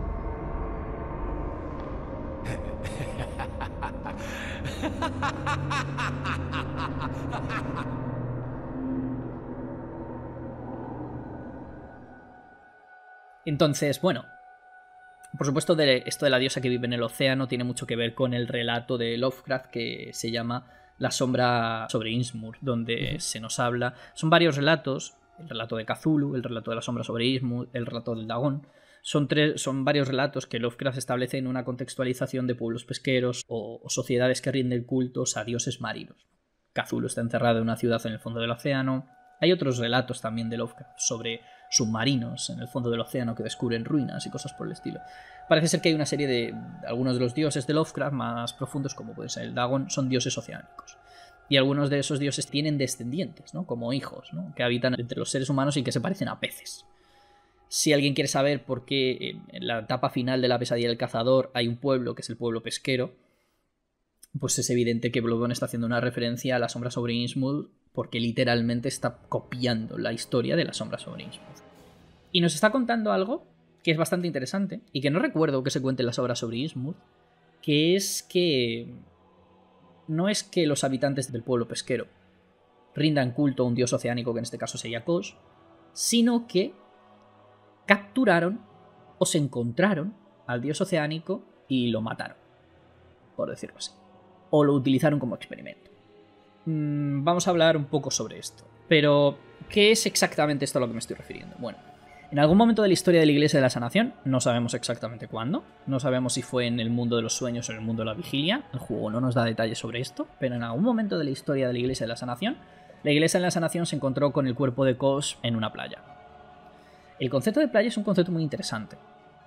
Entonces, bueno, por supuesto, esto de la diosa que vive en el océano tiene mucho que ver con el relato de Lovecraft que se llama La sombra sobre Innsmouth, donde se nos habla... Son varios relatos, el relato de Cthulhu, el relato de la sombra sobre Innsmouth, el relato del Dagón. Son varios relatos que Lovecraft establece en una contextualización de pueblos pesqueros o sociedades que rinden cultos a dioses marinos. Cthulhu está encerrado en una ciudad en el fondo del océano. Hay otros relatos también de Lovecraft sobre submarinos en el fondo del océano que descubren ruinas y cosas por el estilo. Parece ser que hay una serie de algunos de los dioses de Lovecraft más profundos, como puede ser el Dagon, son dioses oceánicos. Y algunos de esos dioses tienen descendientes, ¿no? Como hijos, ¿no? Que habitan entre los seres humanos y que se parecen a peces. Si alguien quiere saber por qué en la etapa final de la pesadilla del cazador hay un pueblo que es el pueblo pesquero, pues es evidente que Bloodborne está haciendo una referencia a la sombra sobre Innsmouth, porque literalmente está copiando la historia de la sombra sobre Innsmouth. Y nos está contando algo que es bastante interesante, y que no recuerdo que se cuente en la sombra sobre Innsmouth, que es que no es que los habitantes del pueblo pesquero rindan culto a un dios oceánico, que en este caso sería Kos, sino que capturaron o se encontraron al dios oceánico y lo mataron, por decirlo así. O lo utilizaron como experimento. Vamos a hablar un poco sobre esto. Pero ¿Qué es exactamente esto a lo que me estoy refiriendo? Bueno, en algún momento de la historia de la Iglesia de la Sanación, no sabemos exactamente cuándo, no sabemos si fue en el mundo de los sueños o en el mundo de la vigilia, el juego no nos da detalles sobre esto, pero en algún momento de la historia de la Iglesia de la Sanación se encontró con el cuerpo de Kos en una playa. El concepto de playa es un concepto muy interesante.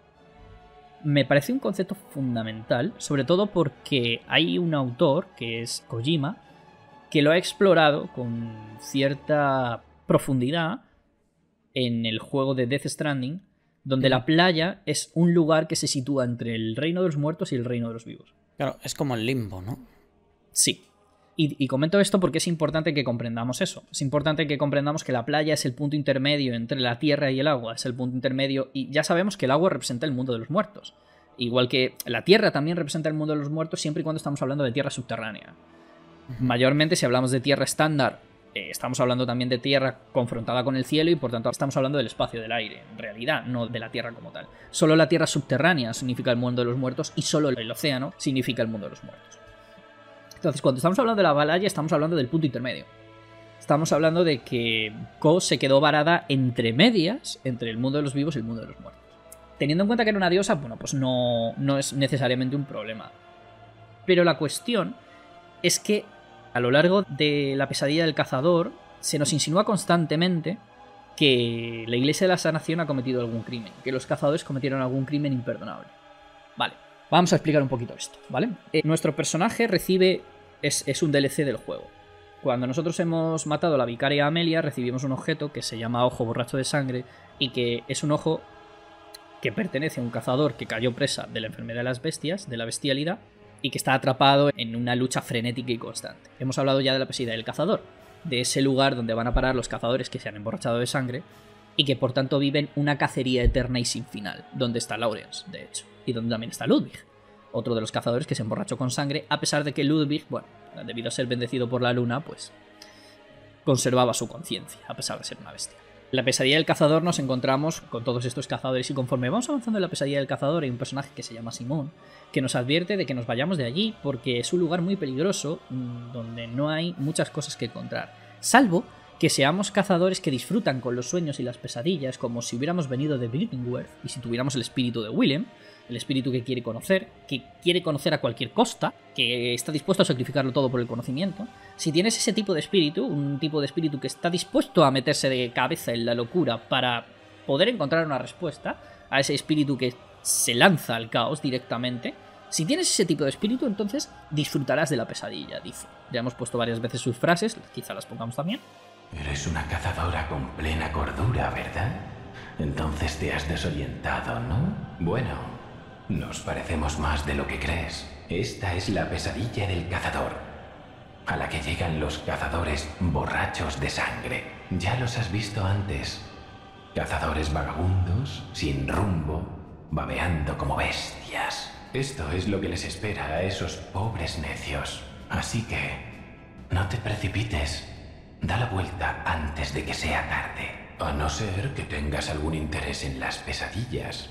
Me parece un concepto fundamental, sobre todo porque hay un autor, que es Kojima, que lo ha explorado con cierta profundidad en el juego de Death Stranding, donde la playa es un lugar que se sitúa entre el reino de los muertos y el reino de los vivos. Claro, es como el limbo, ¿no? Sí. Y comento esto porque es importante que comprendamos eso. Es importante que comprendamos que la playa es el punto intermedio entre la tierra y el agua. Es el punto intermedio y ya sabemos que el agua representa el mundo de los muertos. Igual que la tierra también representa el mundo de los muertos siempre y cuando estamos hablando de tierra subterránea. Mayormente si hablamos de tierra estándar, estamos hablando también de tierra confrontada con el cielo y por tanto estamos hablando del espacio del aire, en realidad, no de la tierra como tal. Solo la tierra subterránea significa el mundo de los muertos y solo el océano significa el mundo de los muertos. Entonces, cuando estamos hablando de la playa, estamos hablando del punto intermedio. Estamos hablando de que Ko se quedó varada entre medias, entre el mundo de los vivos y el mundo de los muertos. Teniendo en cuenta que era una diosa, bueno, pues no es necesariamente un problema. Pero la cuestión es que a lo largo de la pesadilla del cazador se nos insinúa constantemente que la Iglesia de la Sanación ha cometido algún crimen, que los cazadores cometieron algún crimen imperdonable. Vale, vamos a explicar un poquito esto, ¿vale? Nuestro personaje es un DLC del juego. Cuando nosotros hemos matado a la vicaria Amelia, recibimos un objeto que se llama Ojo Borracho de Sangre y que es un ojo que pertenece a un cazador que cayó presa de la enfermedad de las bestias, de la bestialidad, y que está atrapado en una lucha frenética y constante. Hemos hablado ya de la pesadilla del cazador, de ese lugar donde van a parar los cazadores que se han emborrachado de sangre y que por tanto viven una cacería eterna y sin final, donde está Laurence, de hecho, y donde también está Ludwig, otro de los cazadores que se emborrachó con sangre, a pesar de que Ludwig, bueno, debido a ser bendecido por la luna, pues conservaba su conciencia, a pesar de ser una bestia. En la pesadilla del cazador nos encontramos con todos estos cazadores y conforme vamos avanzando en la pesadilla del cazador hay un personaje que se llama Simón que nos advierte de que nos vayamos de allí porque es un lugar muy peligroso donde no hay muchas cosas que encontrar, salvo que seamos cazadores que disfrutan con los sueños y las pesadillas como si hubiéramos venido de Brittingworth y si tuviéramos el espíritu de Willem, el espíritu que quiere conocer a cualquier costa, que está dispuesto a sacrificarlo todo por el conocimiento. Si tienes ese tipo de espíritu, un tipo de espíritu que está dispuesto a meterse de cabeza en la locura para poder encontrar una respuesta, a ese espíritu que se lanza al caos directamente, si tienes ese tipo de espíritu, entonces disfrutarás de la pesadilla, dice. Ya hemos puesto varias veces sus frases, quizá las pongamos también. Eres una cazadora con plena cordura, ¿verdad? Entonces te has desorientado, ¿no? Bueno, nos parecemos más de lo que crees. Esta es la pesadilla del cazador, a la que llegan los cazadores borrachos de sangre. Ya los has visto antes. Cazadores vagabundos, sin rumbo, babeando como bestias. Esto es lo que les espera a esos pobres necios. Así que, no te precipites. Da la vuelta antes de que sea tarde. A no ser que tengas algún interés en las pesadillas.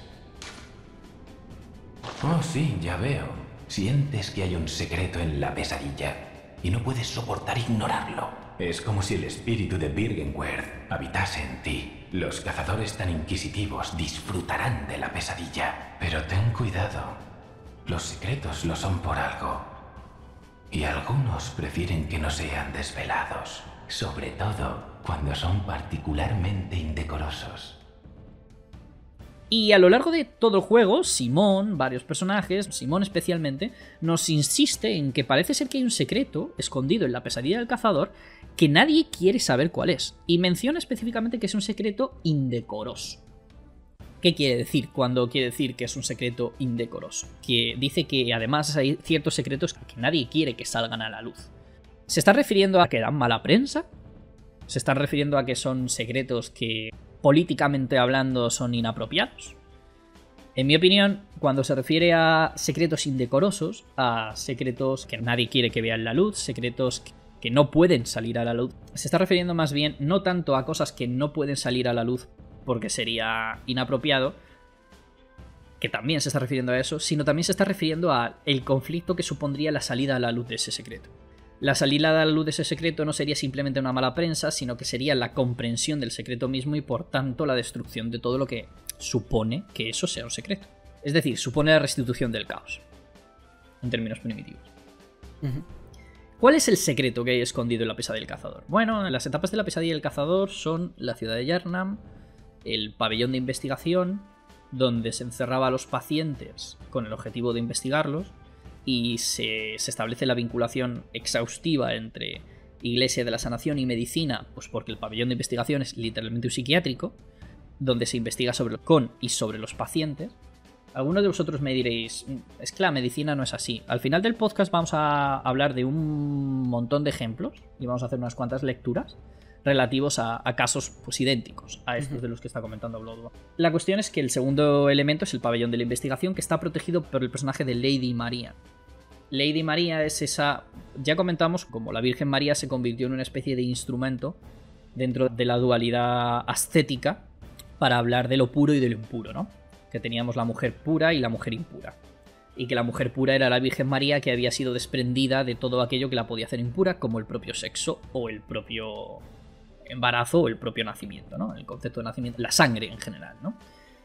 Oh, sí, ya veo. Sientes que hay un secreto en la pesadilla y no puedes soportar ignorarlo. Es como si el espíritu de Brittingworth habitase en ti. Los cazadores tan inquisitivos disfrutarán de la pesadilla. Pero ten cuidado. Los secretos lo son por algo. Y algunos prefieren que no sean desvelados. Sobre todo cuando son particularmente indecorosos. Y a lo largo de todo el juego, Simón, varios personajes, Simón especialmente, nos insiste en que parece ser que hay un secreto escondido en la pesadilla del cazador que nadie quiere saber cuál es. Y menciona específicamente que es un secreto indecoroso. ¿Qué quiere decir cuando quiere decir que es un secreto indecoroso? Que dice que además hay ciertos secretos que nadie quiere que salgan a la luz. ¿Se está refiriendo a que dan mala prensa? ¿Se está refiriendo a que son secretos que políticamente hablando son inapropiados? En mi opinión, cuando se refiere a secretos indecorosos, a secretos que nadie quiere que vean la luz, secretos que no pueden salir a la luz, se está refiriendo más bien no tanto a cosas que no pueden salir a la luz porque sería inapropiado, que también se está refiriendo a eso, sino también se está refiriendo a el conflicto que supondría la salida a la luz de ese secreto. La salida a la luz de ese secreto no sería simplemente una mala prensa, sino que sería la comprensión del secreto mismo y por tanto la destrucción de todo lo que supone que eso sea un secreto. Es decir, supone la restitución del caos, en términos primitivos. ¿Cuál es el secreto que hay escondido en la pesadilla del cazador? Bueno, las etapas de la pesadilla del cazador son la ciudad de Yharnam, el pabellón de investigación, donde se encerraba a los pacientes con el objetivo de investigarlos, y se establece la vinculación exhaustiva entre Iglesia de la Sanación y medicina, pues porque el pabellón de investigación es literalmente un psiquiátrico, donde se investiga con y sobre los pacientes. Algunos de vosotros me diréis, es que la medicina no es así. Al final del podcast vamos a hablar de un montón de ejemplos y vamos a hacer unas cuantas lecturas relativos a casos pues idénticos a estos de los que está comentando Bloodborne. La cuestión es que el segundo elemento es el pabellón de la investigación, que está protegido por el personaje de Lady María. Lady María es esa... Ya comentamos cómo la Virgen María se convirtió en una especie de instrumento dentro de la dualidad ascética para hablar de lo puro y de lo impuro, ¿no? Que teníamos la mujer pura y la mujer impura. Y que la mujer pura era la Virgen María, que había sido desprendida de todo aquello que la podía hacer impura, como el propio sexo o el propio embarazo o el propio nacimiento, ¿no? El concepto de nacimiento, la sangre en general, ¿no?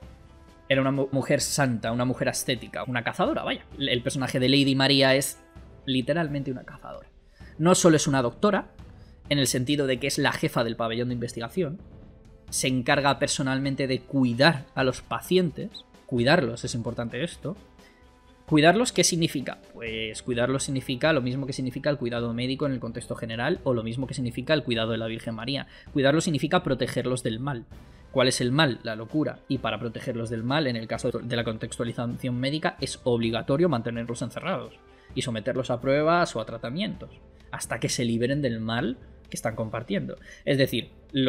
Era una mujer santa, una mujer ascética, una cazadora, vaya. El personaje de Lady María es literalmente una cazadora. No solo es una doctora, en el sentido de que es la jefa del pabellón de investigación, se encarga personalmente de cuidar a los pacientes, cuidarlos, es importante esto. ¿Cuidarlos qué significa? Pues cuidarlos significa lo mismo que significa el cuidado médico en el contexto general, o lo mismo que significa el cuidado de la Virgen María. Cuidarlos significa protegerlos del mal. ¿Cuál es el mal? La locura. Y para protegerlos del mal, en el caso de la contextualización médica, es obligatorio mantenerlos encerrados y someterlos a pruebas o a tratamientos, hasta que se liberen del mal que están compartiendo. Es decir,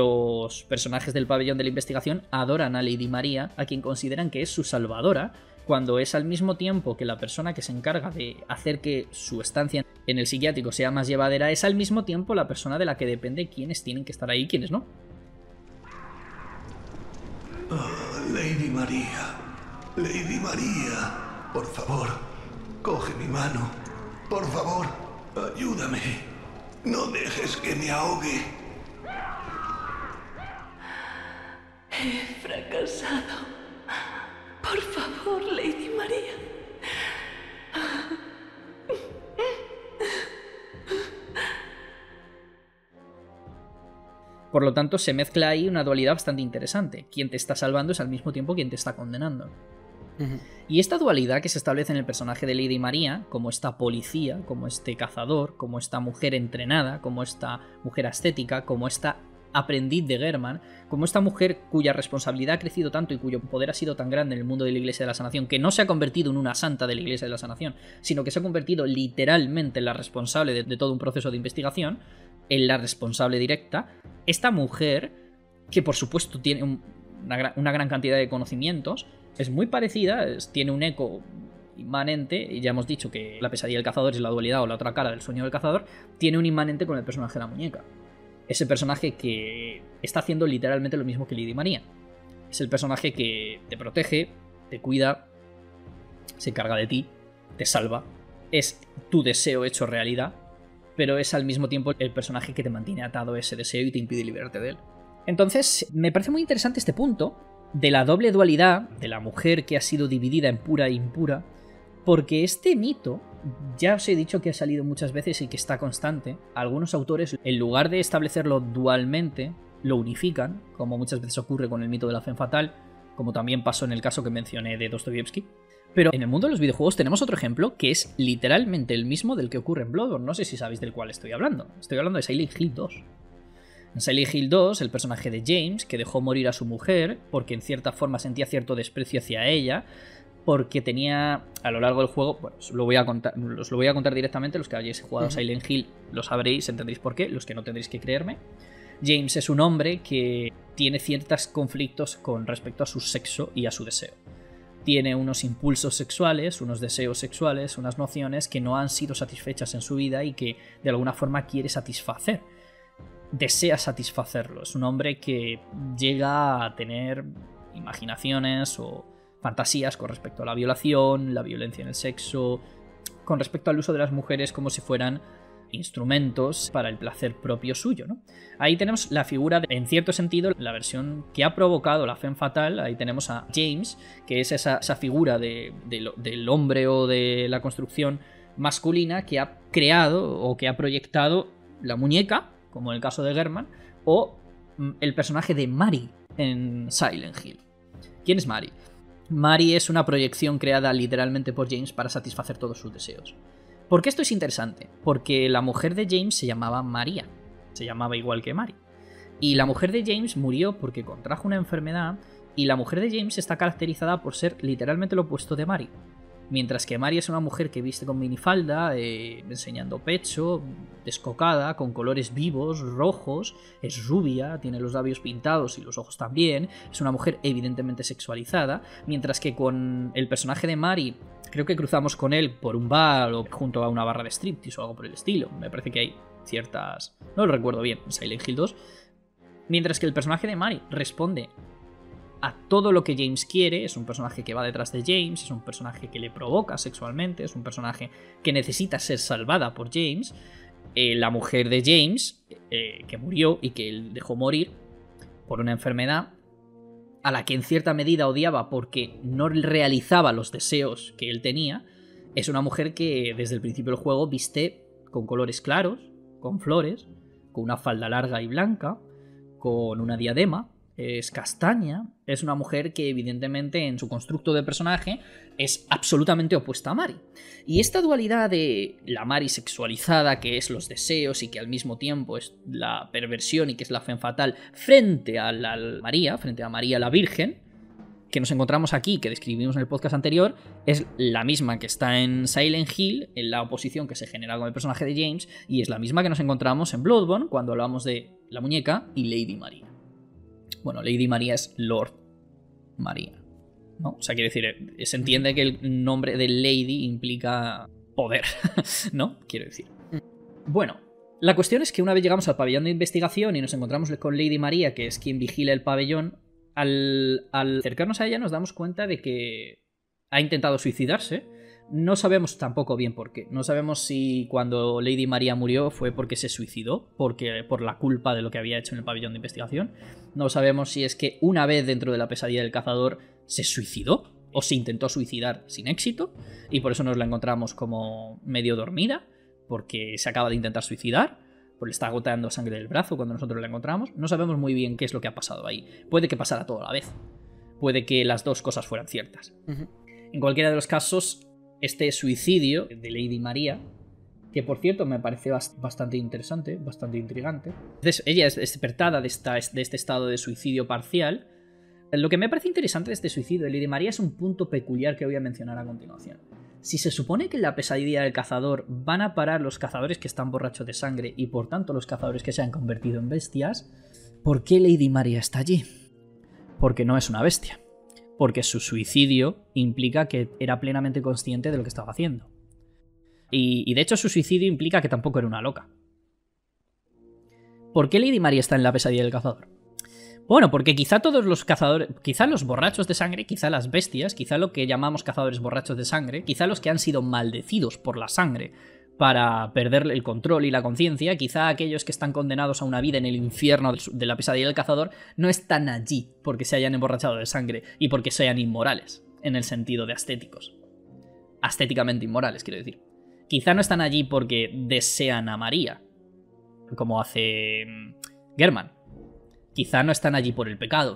los personajes del pabellón de la investigación adoran a Lady María, a quien consideran que es su salvadora, cuando es al mismo tiempo que la persona que se encarga de hacer que su estancia en el psiquiátrico sea más llevadera, es al mismo tiempo la persona de la que depende quiénes tienen que estar ahí y quiénes no. Oh, Lady María, por favor, coge mi mano. Por favor, ayúdame. No dejes que me ahogue. He fracasado. Por favor, Lady María. Por lo tanto, se mezcla ahí una dualidad bastante interesante. Quien te está salvando es al mismo tiempo quien te está condenando. Y esta dualidad que se establece en el personaje de Lady María, como esta policía, como este cazador, como esta mujer entrenada, como esta mujer ascética, como esta aprendiz de Gehrman, como esta mujer cuya responsabilidad ha crecido tanto y cuyo poder ha sido tan grande en el mundo de la Iglesia de la Sanación, que no se ha convertido en una santa de la Iglesia de la Sanación, sino que se ha convertido literalmente en la responsable de todo un proceso de investigación, en la responsable directa. Esta mujer, que por supuesto tiene una gran cantidad de conocimientos, es muy parecida, tiene un eco inmanente, y ya hemos dicho que la pesadilla del cazador es la dualidad o la otra cara del sueño del cazador, tiene un inmanente con el personaje de la muñeca. Ese personaje que está haciendo literalmente lo mismo que Lady María. Es el personaje que te protege, te cuida, se encarga de ti, te salva, es tu deseo hecho realidad, pero es al mismo tiempo el personaje que te mantiene atado a ese deseo y te impide liberarte de él. Entonces, me parece muy interesante este punto de la doble dualidad de la mujer que ha sido dividida en pura e impura, porque este mito, ya os he dicho que ha salido muchas veces y que está constante. Algunos autores, en lugar de establecerlo dualmente, lo unifican, como muchas veces ocurre con el mito de la femme fatale, como también pasó en el caso que mencioné de Dostoyevsky. Pero en el mundo de los videojuegos tenemos otro ejemplo que es literalmente el mismo del que ocurre en Bloodborne. No sé si sabéis del cual estoy hablando. Estoy hablando de Silent Hill 2. En Silent Hill 2, el personaje de James, que dejó morir a su mujer porque en cierta forma sentía cierto desprecio hacia ella, porque tenía, a lo largo del juego, bueno, os lo voy a contar directamente, los que hayáis jugado a Silent Hill lo sabréis, entendréis por qué, los que no tendréis que creerme. James es un hombre que tiene ciertos conflictos con respecto a su sexo y a su deseo. Tiene unos impulsos sexuales, unos deseos sexuales, unas nociones que no han sido satisfechas en su vida y que de alguna forma quiere satisfacer. Desea satisfacerlo. Es un hombre que llega a tener imaginaciones o fantasías con respecto a la violación, la violencia en el sexo, con respecto al uso de las mujeres como si fueran instrumentos para el placer propio suyo, ¿no? Ahí tenemos la figura, en cierto sentido, la versión que ha provocado la femme fatale. Ahí tenemos a James, que es esa figura del hombre o de la construcción masculina que ha creado o que ha proyectado la muñeca, como en el caso de German, o el personaje de Mary en Silent Hill. ¿Quién es Mary? Mary es una proyección creada literalmente por James para satisfacer todos sus deseos. ¿Por qué esto es interesante? Porque la mujer de James se llamaba María, se llamaba igual que Mary. Y la mujer de James murió porque contrajo una enfermedad, y la mujer de James está caracterizada por ser literalmente lo opuesto de Mary. Mientras que Mary es una mujer que viste con minifalda, enseñando pecho, descocada, con colores vivos, rojos, es rubia, tiene los labios pintados y los ojos también, es una mujer evidentemente sexualizada, mientras que con el personaje de Mary, creo que cruzamos con él por un bar o junto a una barra de striptease o algo por el estilo, me parece que hay ciertas... no lo recuerdo bien, en Silent Hill 2, mientras que el personaje de Mary responde a todo lo que James quiere, es un personaje que va detrás de James, es un personaje que le provoca sexualmente, es un personaje que necesita ser salvada por James. La mujer de James, que murió y que él dejó morir por una enfermedad, a la que en cierta medida odiaba porque no realizaba los deseos que él tenía, es una mujer que desde el principio del juego viste con colores claros, con flores, con una falda larga y blanca, con una diadema, es castaña, es una mujer que evidentemente en su constructo de personaje es absolutamente opuesta a Mary. Y esta dualidad de la Mary sexualizada, que es los deseos y que al mismo tiempo es la perversión y que es la femme fatale, frente a María la Virgen, que nos encontramos aquí, que describimos en el podcast anterior, es la misma que está en Silent Hill, en la oposición que se genera con el personaje de James, y es la misma que nos encontramos en Bloodborne cuando hablamos de la muñeca y Lady María. Bueno, Lady María es Lord María, ¿no? O sea, quiere decir, se entiende que el nombre de Lady implica poder, ¿no? Quiero decir. Bueno, la cuestión es que una vez llegamos al pabellón de investigación y nos encontramos con Lady María, que es quien vigila el pabellón, al acercarnos a ella nos damos cuenta de que ha intentado suicidarse. No sabemos tampoco bien por qué. No sabemos si cuando Lady María murió fue porque se suicidó, por la culpa de lo que había hecho en el pabellón de investigación. No sabemos si es que una vez dentro de la pesadilla del cazador se suicidó o se intentó suicidar sin éxito y por eso nos la encontramos como medio dormida, porque se acaba de intentar suicidar, pues le está goteando sangre del brazo cuando nosotros la encontramos. No sabemos muy bien qué es lo que ha pasado ahí. Puede que pasara todo a la vez. Puede que las dos cosas fueran ciertas. En cualquiera de los casos, este suicidio de Lady María, que por cierto me parece bastante interesante, bastante intrigante. Entonces, ella es despertada de este estado de suicidio parcial. Lo que me parece interesante de este suicidio de Lady María es un punto peculiar que voy a mencionar a continuación. Si se supone que en la pesadilla del cazador van a parar los cazadores que están borrachos de sangre y por tanto los cazadores que se han convertido en bestias, ¿por qué Lady María está allí? Porque no es una bestia. Porque su suicidio implica que era plenamente consciente de lo que estaba haciendo. Y de hecho su suicidio implica que tampoco era una loca. ¿Por qué Lady María está en la pesadilla del cazador? Bueno, porque quizá todos los cazadores, quizá los borrachos de sangre, quizá las bestias, quizá lo que llamamos cazadores borrachos de sangre, quizá los que han sido maldecidos por la sangre para perder el control y la conciencia, quizá aquellos que están condenados a una vida en el infierno de la pesadilla del cazador no están allí porque se hayan emborrachado de sangre y porque sean inmorales, en el sentido de ascéticos. Ascéticamente inmorales, quiero decir. Quizá no están allí porque desean a María, como hace German. Quizá no están allí por el pecado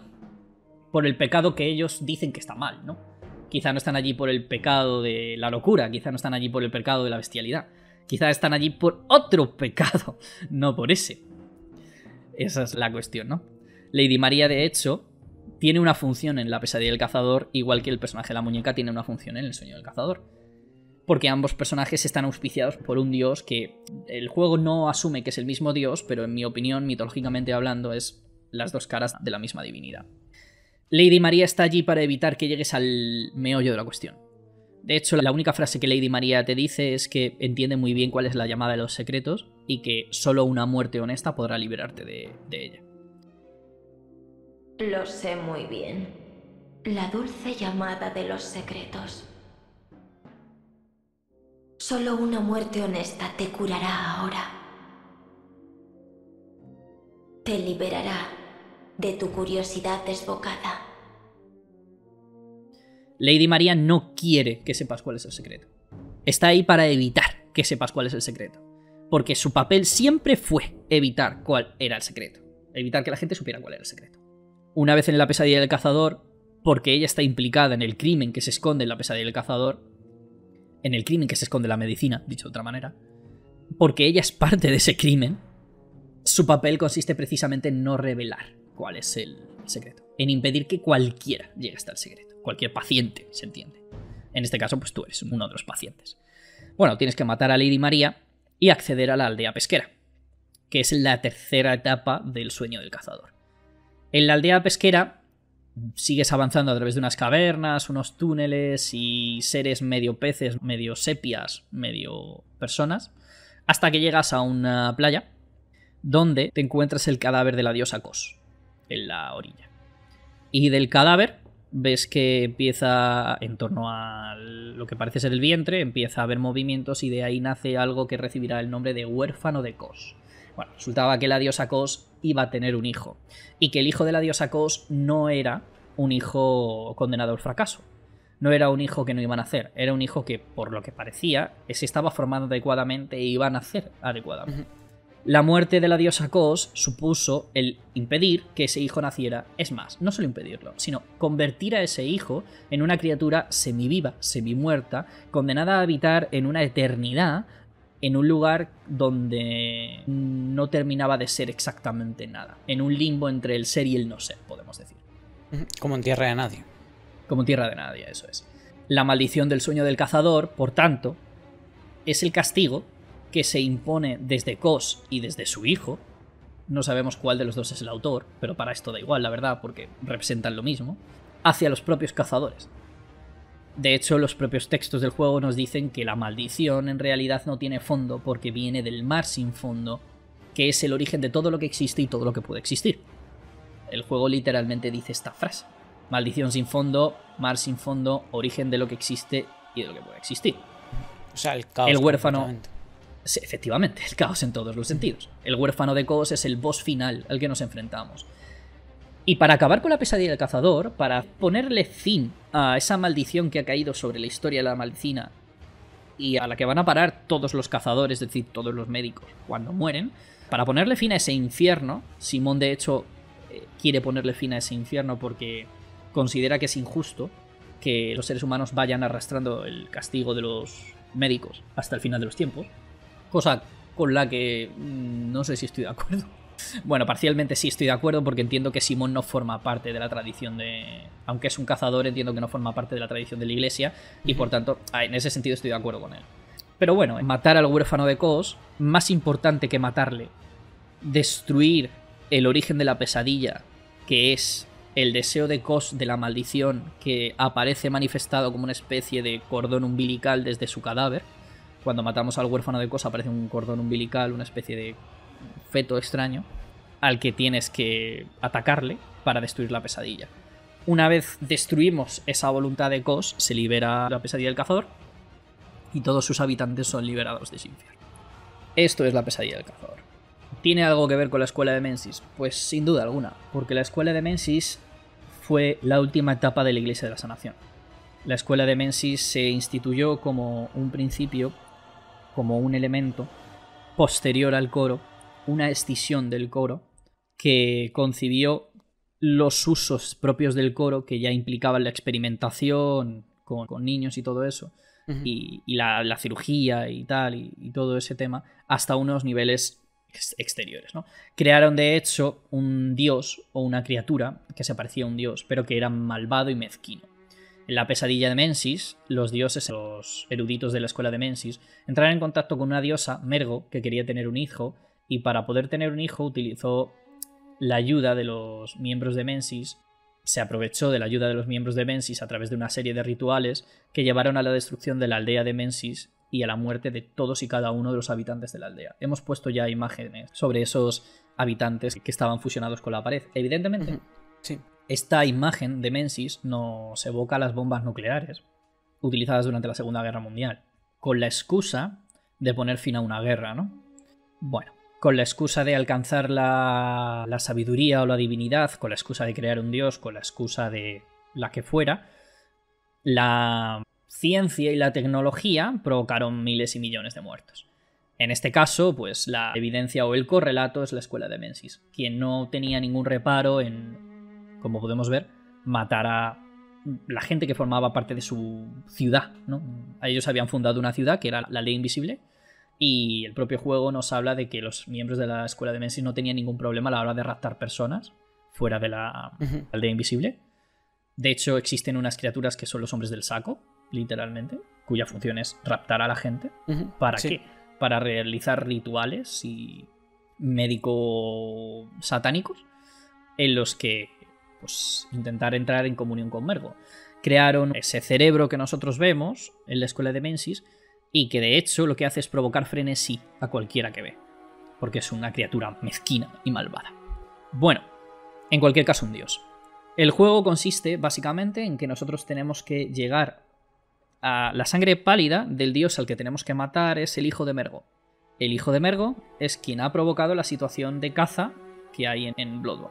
que ellos dicen que está mal, ¿no? Quizá no están allí por el pecado de la locura, quizá no están allí por el pecado de la bestialidad. Quizá están allí por otro pecado, no por ese. Esa es la cuestión, ¿no? Lady María, de hecho, tiene una función en la pesadilla del cazador, igual que el personaje de la muñeca tiene una función en el sueño del cazador. Porque ambos personajes están auspiciados por un dios que el juego no asume que es el mismo dios, pero en mi opinión, mitológicamente hablando, es las dos caras de la misma divinidad. Lady María está allí para evitar que llegues al meollo de la cuestión. De hecho, la única frase que Lady María te dice es que entiende muy bien cuál es la llamada de los secretos y que solo una muerte honesta podrá liberarte de ella. Lo sé muy bien. La dulce llamada de los secretos. Solo una muerte honesta te curará ahora. Te liberará de tu curiosidad desbocada. Lady María no quiere que sepas cuál es el secreto. Está ahí para evitar que sepas cuál es el secreto. Porque su papel siempre fue evitar cuál era el secreto. Evitar que la gente supiera cuál era el secreto. Una vez en la pesadilla del cazador, porque ella está implicada en el crimen que se esconde en la pesadilla del cazador, en el crimen que se esconde en la medicina, dicho de otra manera, porque ella es parte de ese crimen, su papel consiste precisamente en no revelar cuál es el secreto. En impedir que cualquiera llegue hasta el secreto. Cualquier paciente, se entiende. En este caso, pues tú eres uno de los pacientes. Bueno, tienes que matar a Lady María y acceder a la aldea pesquera, que es la tercera etapa del sueño del cazador. En la aldea pesquera sigues avanzando a través de unas cavernas, unos túneles y seres medio peces, medio sepias, medio personas, hasta que llegas a una playa donde te encuentras el cadáver de la diosa Kos en la orilla. Y del cadáver ves que empieza, en torno a lo que parece ser el vientre, empieza a haber movimientos y de ahí nace algo que recibirá el nombre de huérfano de Kos. Bueno, resultaba que la diosa Kos iba a tener un hijo, y que el hijo de la diosa Kos no era un hijo condenado al fracaso. No era un hijo que no iban a nacer, era un hijo que, por lo que parecía, se estaba formando adecuadamente e iba a nacer adecuadamente. La muerte de la diosa Kos supuso el impedir que ese hijo naciera, es más, no solo impedirlo, sino convertir a ese hijo en una criatura semiviva, semimuerta, condenada a habitar en una eternidad, en un lugar donde no terminaba de ser exactamente nada, en un limbo entre el ser y el no ser, podemos decir. Como en tierra de nadie. Como en tierra de nadie, eso es. La maldición del sueño del cazador, por tanto, es el castigo que se impone desde Kos y desde su hijo. No sabemos cuál de los dos es el autor, pero para esto da igual, la verdad, porque representan lo mismo, hacia los propios cazadores. De hecho, los propios textos del juego nos dicen que la maldición en realidad no tiene fondo porque viene del mar sin fondo, que es el origen de todo lo que existe y todo lo que puede existir. El juego literalmente dice esta frase: maldición sin fondo, mar sin fondo, origen de lo que existe y de lo que puede existir. O sea, el caos. El huérfano... Sí, efectivamente, el caos en todos los sentidos. El huérfano de Kos es el boss final al que nos enfrentamos. Y para acabar con la pesadilla del cazador, para ponerle fin a esa maldición que ha caído sobre la historia de la medicina y a la que van a parar todos los cazadores, es decir, todos los médicos, cuando mueren, para ponerle fin a ese infierno, Simón de hecho quiere ponerle fin a ese infierno porque considera que es injusto que los seres humanos vayan arrastrando el castigo de los médicos hasta el final de los tiempos, cosa con la que no sé si estoy de acuerdo. Bueno, parcialmente sí estoy de acuerdo porque entiendo que Simón no forma parte de la tradición de... Aunque es un cazador, entiendo que no forma parte de la tradición de la iglesia y por tanto, en ese sentido estoy de acuerdo con él. Pero bueno, matar al huérfano de Kos, más importante que matarle, destruir el origen de la pesadilla, que es el deseo de Kos de la maldición que aparece manifestado como una especie de cordón umbilical desde su cadáver. Cuando matamos al huérfano de Kos aparece un cordón umbilical, una especie de feto extraño al que tienes que atacarle para destruir la pesadilla. Una vez destruimos esa voluntad de Kos, se libera la pesadilla del cazador y todos sus habitantes son liberados de ese infierno. Esto es la pesadilla del cazador. ¿Tiene algo que ver con la escuela de Mensis? Pues sin duda alguna, porque la escuela de Mensis fue la última etapa de la Iglesia de la Sanación. La escuela de Mensis se instituyó como un principio, como un elemento posterior al coro, una escisión del coro que concibió los usos propios del coro que ya implicaban la experimentación con niños y todo eso, y la cirugía y tal, y todo ese tema, hasta unos niveles exteriores, ¿no? Crearon de hecho un dios o una criatura que se parecía a un dios, pero que era malvado y mezquino. En la pesadilla de Mensis, los dioses, los eruditos de la escuela de Mensis, entraron en contacto con una diosa, Mergo, que quería tener un hijo, y para poder tener un hijo utilizó la ayuda de los miembros de Mensis, se aprovechó de la ayuda de los miembros de Mensis a través de una serie de rituales que llevaron a la destrucción de la aldea de Mensis y a la muerte de todos y cada uno de los habitantes de la aldea. Hemos puesto ya imágenes sobre esos habitantes que estaban fusionados con la pared. Evidentemente, sí. Esta imagen de Mensis nos evoca las bombas nucleares utilizadas durante la Segunda Guerra Mundial. con la excusa de poner fin a una guerra, ¿no? Bueno, con la excusa de alcanzar la sabiduría o la divinidad, con la excusa de crear un dios, con la excusa de la que fuera, la ciencia y la tecnología provocaron miles y millones de muertos. En este caso, pues la evidencia o el correlato es la escuela de Mensis, quien no tenía ningún reparo en, como podemos ver, matar a la gente que formaba parte de su ciudad, ¿no? Ellos habían fundado una ciudad que era la Aldea Invisible, y el propio juego nos habla de que los miembros de la escuela de Mensis no tenían ningún problema a la hora de raptar personas fuera de la Aldea Invisible. De hecho, existen unas criaturas que son los hombres del saco, literalmente, cuya función es raptar a la gente. ¿Para qué? Para realizar rituales y médico-satánicos en los que pues, intentar entrar en comunión con Mergo. Crearon ese cerebro que nosotros vemos en la escuela de Mensis y que de hecho lo que hace es provocar frenesí a cualquiera que ve, porque es una criatura mezquina y malvada. Bueno, en cualquier caso un dios. El juego consiste básicamente en que nosotros tenemos que llegar a la sangre pálida del dios al que tenemos que matar, es el hijo de Mergo. El hijo de Mergo es quien ha provocado la situación de caza que hay en Bloodborne.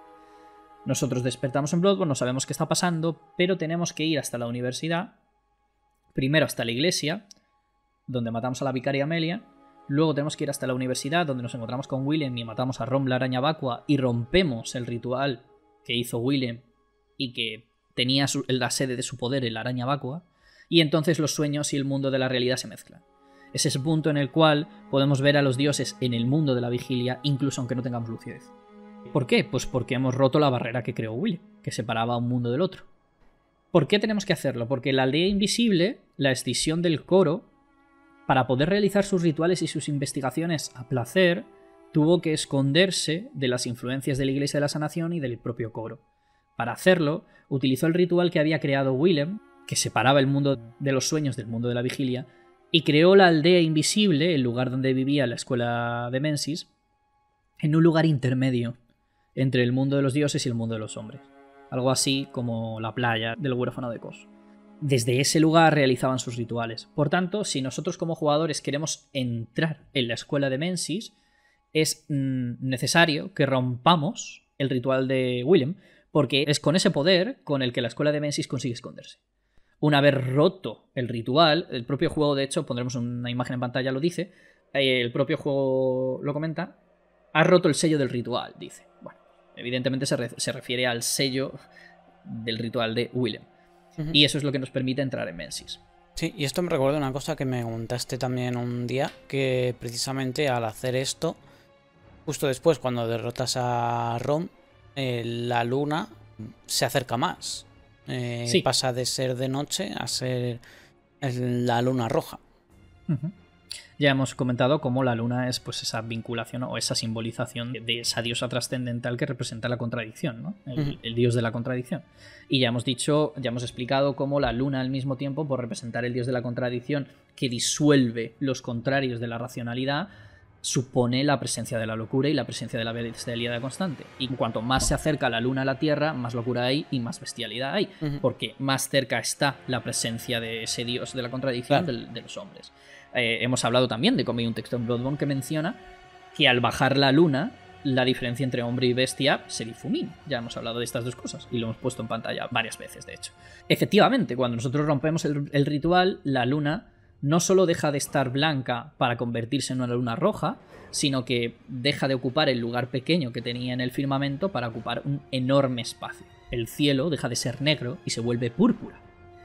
Nosotros despertamos en Bloodborne, no sabemos qué está pasando, pero tenemos que ir hasta la universidad, primero hasta la iglesia, donde matamos a la vicaria Amelia, luego tenemos que ir hasta la universidad, donde nos encontramos con Willem y matamos a Rom la araña vacua y rompemos el ritual que hizo Willem y que tenía la sede de su poder en la araña vacua, y entonces los sueños y el mundo de la realidad se mezclan. Es ese punto en el cual podemos ver a los dioses en el mundo de la vigilia, incluso aunque no tengamos lucidez. ¿Por qué? Pues porque hemos roto la barrera que creó Willem, que separaba un mundo del otro. ¿Por qué tenemos que hacerlo? Porque la aldea invisible, la escisión del coro, para poder realizar sus rituales y sus investigaciones a placer, tuvo que esconderse de las influencias de la Iglesia de la Sanación y del propio coro. Para hacerlo, utilizó el ritual que había creado Willem, que separaba el mundo de los sueños del mundo de la vigilia, y creó la aldea invisible, el lugar donde vivía la escuela de Mensis, en un lugar intermedio entre el mundo de los dioses y el mundo de los hombres. Algo así como la playa del huérfano de Kos. Desde ese lugar realizaban sus rituales. Por tanto, si nosotros como jugadores queremos entrar en la escuela de Mensis, es necesario que rompamos el ritual de Willem, porque es con ese poder con el que la escuela de Mensis consigue esconderse. Una vez roto el ritual, el propio juego, de hecho, pondremos una imagen en pantalla, lo dice, el propio juego lo comenta, ha roto el sello del ritual, dice. Bueno, evidentemente se refiere al sello del ritual de Willem. Y eso es lo que nos permite entrar en Mensis. Sí, y esto me recuerda una cosa que me contaste también un día, que precisamente al hacer esto, justo después, cuando derrotas a Rom, la luna se acerca más. Sí. Pasa de ser de noche a ser la luna roja. Ya hemos comentado cómo la luna es pues esa vinculación o esa simbolización de esa diosa trascendental que representa la contradicción, ¿no? El dios de la contradicción. Y ya hemos explicado cómo la luna al mismo tiempo, por representar el dios de la contradicción que disuelve los contrarios de la racionalidad, supone la presencia de la locura y la presencia de la bestialidad constante. Y cuanto más se acerca la luna a la Tierra, más locura hay y más bestialidad hay. Porque más cerca está la presencia de ese dios de la contradicción de los hombres. Hemos hablado también de cómo hay un texto en Bloodborne que menciona que al bajar la luna, la diferencia entre hombre y bestia se difumina. Ya hemos hablado de estas dos cosas y lo hemos puesto en pantalla varias veces, de hecho. Efectivamente, cuando nosotros rompemos el ritual, la luna no solo deja de estar blanca para convertirse en una luna roja, sino que deja de ocupar el lugar pequeño que tenía en el firmamento para ocupar un enorme espacio. El cielo deja de ser negro y se vuelve púrpura.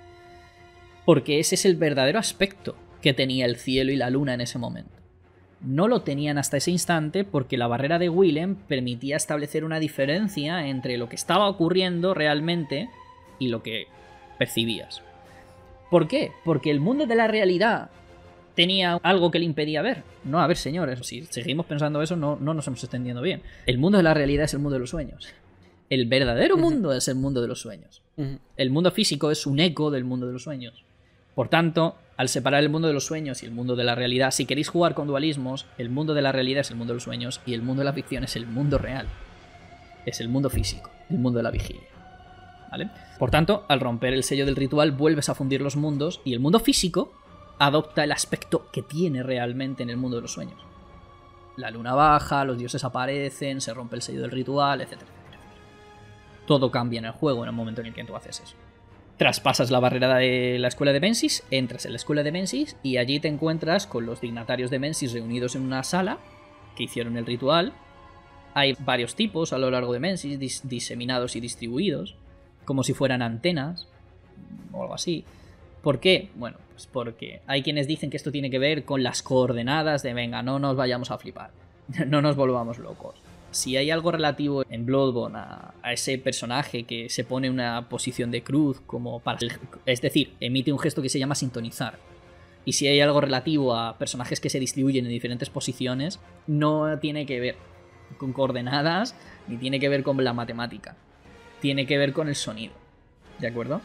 Porque ese es el verdadero aspecto que tenía el cielo y la luna en ese momento. No lo tenían hasta ese instante porque la barrera de Willem permitía establecer una diferencia entre lo que estaba ocurriendo realmente y lo que percibías. ¿Por qué? Porque el mundo de la realidad tenía algo que le impedía ver. No, a ver, señores, si seguimos pensando eso, no nos hemos extendiendo bien. El mundo de la realidad es el mundo de los sueños. El verdadero mundo es el mundo de los sueños. El mundo físico es un eco del mundo de los sueños. Por tanto, al separar el mundo de los sueños y el mundo de la realidad, si queréis jugar con dualismos, el mundo de la realidad es el mundo de los sueños y el mundo de la ficción es el mundo real. Es el mundo físico, el mundo de la vigilia. ¿Vale? Por tanto, al romper el sello del ritual, vuelves a fundir los mundos y el mundo físico adopta el aspecto que tiene realmente en el mundo de los sueños. La luna baja, los dioses aparecen, se rompe el sello del ritual, etc. Todo cambia en el juego en el momento en el que tú haces eso. Traspasas la barrera de la escuela de Mensis, entras en la escuela de Mensis y allí te encuentras con los dignatarios de Mensis reunidos en una sala que hicieron el ritual. Hay varios tipos a lo largo de Mensis, diseminados y distribuidos, como si fueran antenas o algo así. ¿Por qué? Bueno, pues porque hay quienes dicen que esto tiene que ver con las coordenadas de venga, no nos vayamos a flipar, no nos volvamos locos. Si hay algo relativo en Bloodborne a ese personaje que se pone en una posición de cruz, como para, es decir, emite un gesto que se llama sintonizar. Y si hay algo relativo a personajes que se distribuyen en diferentes posiciones, no tiene que ver con coordenadas ni tiene que ver con la matemática. Tiene que ver con el sonido. ¿De acuerdo?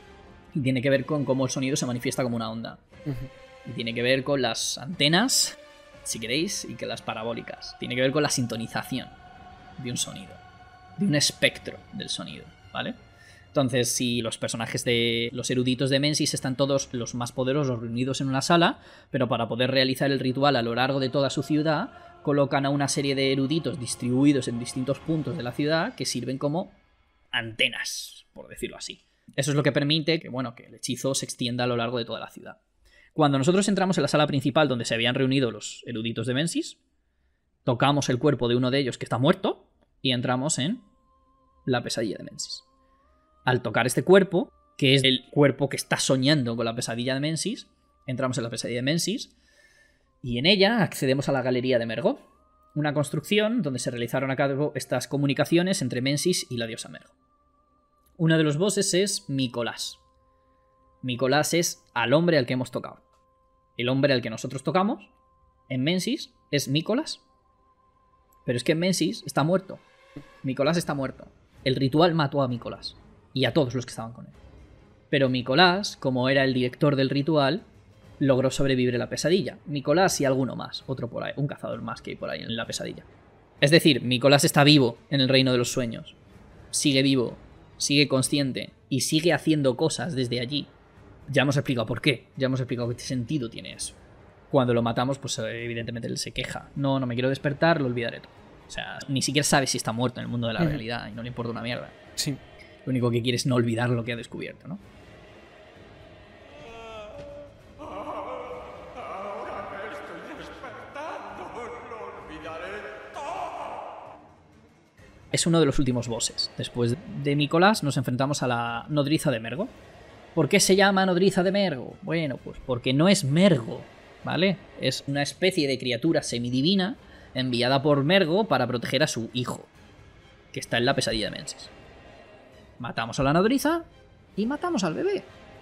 Y tiene que ver con cómo el sonido se manifiesta como una onda. Y tiene que ver con las antenas, si queréis, y con las parabólicas. Tiene que ver con la sintonización de un sonido, de un espectro del sonido, ¿vale? Entonces, si los personajes de los eruditos de Mensis están todos los más poderosos reunidos en una sala, pero para poder realizar el ritual a lo largo de toda su ciudad, colocan a una serie de eruditos distribuidos en distintos puntos de la ciudad que sirven como antenas, por decirlo así. Eso es lo que permite que, bueno, que el hechizo se extienda a lo largo de toda la ciudad. Cuando nosotros entramos en la sala principal donde se habían reunido los eruditos de Mensis, tocamos el cuerpo de uno de ellos que está muerto y entramos en la pesadilla de Mensis. Al tocar este cuerpo, que es el cuerpo que está soñando con la pesadilla de Mensis, entramos en la pesadilla de Mensis y en ella accedemos a la galería de Mergo, una construcción donde se realizaron a cabo estas comunicaciones entre Mensis y la diosa Mergo. Uno de los bosses es Mikolás. Mikolás es al hombre al que hemos tocado. El hombre al que nosotros tocamos en Mensis es Mikolás. Pero es que en Mensis está muerto. Mikolás está muerto. El ritual mató a Mikolás y a todos los que estaban con él. Pero Mikolás, como era el director del ritual, logró sobrevivir a la pesadilla. Mikolás y alguno más, otro por ahí, un cazador más que hay por ahí en la pesadilla. Es decir, Mikolás está vivo en el reino de los sueños. Sigue vivo, sigue consciente y sigue haciendo cosas desde allí. Ya hemos explicado por qué, ya hemos explicado qué sentido tiene eso. Cuando lo matamos, pues evidentemente él se queja. No me quiero despertar, lo olvidaré todo. O sea, ni siquiera sabe si está muerto en el mundo de la realidad y no le importa una mierda. Sí. Lo único que quiere es no olvidar lo que ha descubierto, ¿no? Es uno de los últimos bosses. Después de Mikolás nos enfrentamos a la nodriza de Mergo. ¿Por qué se llama nodriza de Mergo? Bueno, pues porque no es Mergo, ¿vale? Es una especie de criatura semidivina enviada por Mergo para proteger a su hijo, que está en la pesadilla de Mensis. Matamos a la nodriza y matamos al bebé.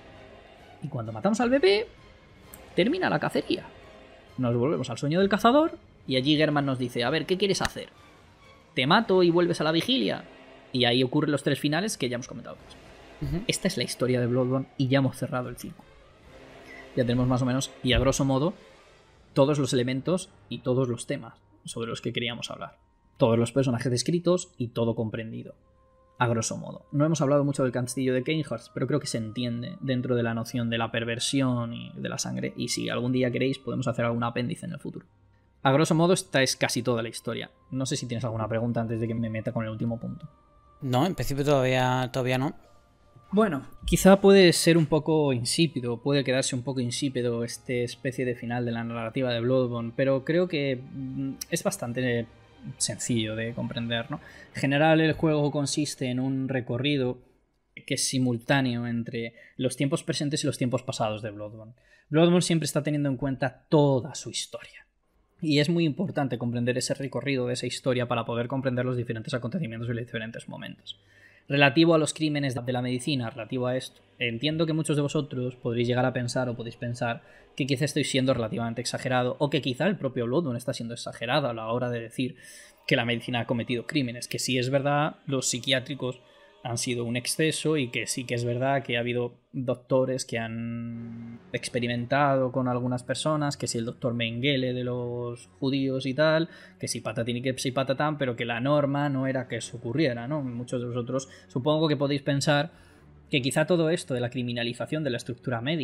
Y cuando matamos al bebé, termina la cacería. Nos volvemos al sueño del cazador y allí German nos dice, a ver, ¿qué quieres hacer? ¿Te mato y vuelves a la vigilia? Y ahí ocurren los tres finales que ya hemos comentado. Esta es la historia de Bloodborne y ya hemos cerrado el ciclo. Ya tenemos más o menos, y a grosso modo, todos los elementos y todos los temas sobre los que queríamos hablar. Todos los personajes descritos y todo comprendido. A grosso modo. No hemos hablado mucho del castillo de Cainhurst, pero creo que se entiende dentro de la noción de la perversión y de la sangre. Y si algún día queréis, podemos hacer algún apéndice en el futuro. A grosso modo, esta es casi toda la historia. No sé si tienes alguna pregunta antes de que me meta con el último punto. No, en principio todavía no. Bueno, quizá puede ser un poco insípido, puede quedarse un poco insípido este especie de final de la narrativa de Bloodborne, pero creo que es bastante sencillo de comprender, ¿no? En general, el juego consiste en un recorrido que es simultáneo entre los tiempos presentes y los tiempos pasados de Bloodborne. Bloodborne siempre está teniendo en cuenta toda su historia. Y es muy importante comprender ese recorrido de esa historia para poder comprender los diferentes acontecimientos y los diferentes momentos. Relativo a los crímenes de la medicina, relativo a esto, entiendo que muchos de vosotros podréis llegar a pensar o podéis pensar que quizá estoy siendo relativamente exagerado o que quizá el propio Bloodborne está siendo exagerado a la hora de decir que la medicina ha cometido crímenes, que sí es verdad, los psiquiátricos han sido un exceso y que sí que es verdad que ha habido doctores que han experimentado con algunas personas, que si el doctor Mengele de los judíos y tal, que si patatín y que si patatán, pero que la norma no era que eso ocurriera, ¿no? Muchos de vosotros supongo que podéis pensar que quizá todo esto de la criminalización de la estructura médica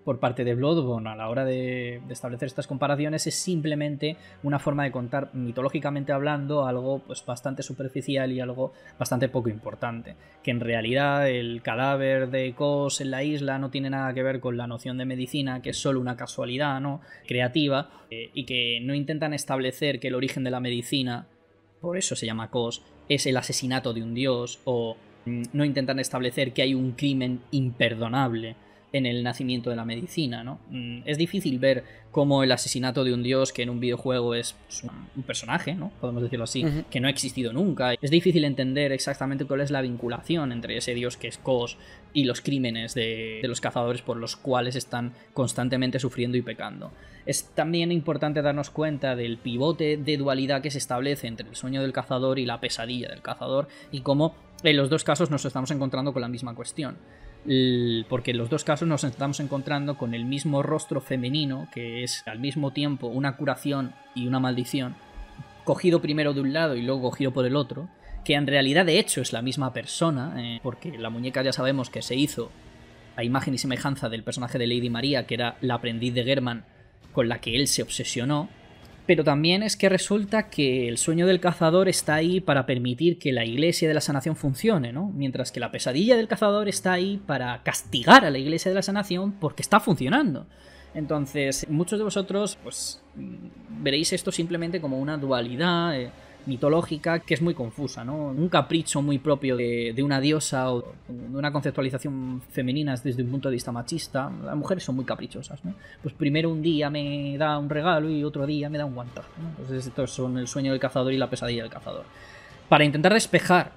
por parte de Bloodborne a la hora de establecer estas comparaciones es simplemente una forma de contar, mitológicamente hablando, algo pues bastante superficial y algo bastante poco importante. Que en realidad el cadáver de Kos en la isla no tiene nada que ver con la noción de medicina, que es solo una casualidad, ¿no?, creativa, y que no intentan establecer que el origen de la medicina, por eso se llama Kos, es el asesinato de un dios, o no intentan establecer que hay un crimen imperdonable en el nacimiento de la medicina, ¿no? Es difícil ver cómo el asesinato de un dios, que en un videojuego es un personaje, ¿no?, podemos decirlo así, que no ha existido nunca. Es difícil entender exactamente cuál es la vinculación entre ese dios que es Kos y los crímenes de los cazadores por los cuales están constantemente sufriendo y pecando. Es también importante darnos cuenta del pivote de dualidad que se establece entre el sueño del cazador y la pesadilla del cazador, y cómo en los dos casos nos estamos encontrando con la misma cuestión. Porque en los dos casos nos estamos encontrando con el mismo rostro femenino, que es al mismo tiempo una curación y una maldición, cogido primero de un lado y luego cogido por el otro, que en realidad de hecho es la misma persona, porque la muñeca ya sabemos que se hizo a imagen y semejanza del personaje de Lady María, que era la aprendiz de Gehrman con la que él se obsesionó. Pero también es que resulta que el sueño del cazador está ahí para permitir que la iglesia de la sanación funcione, ¿no? Mientras que la pesadilla del cazador está ahí para castigar a la iglesia de la sanación porque está funcionando. Entonces, muchos de vosotros pues veréis esto simplemente como una dualidad mitológica que es muy confusa, ¿no? Un capricho muy propio de una diosa o de una conceptualización femenina desde un punto de vista machista. Las mujeres son muy caprichosas, ¿no? Pues primero un día me da un regalo y otro día me da un guantazo, ¿no? Entonces estos son el sueño del cazador y la pesadilla del cazador. Para intentar despejar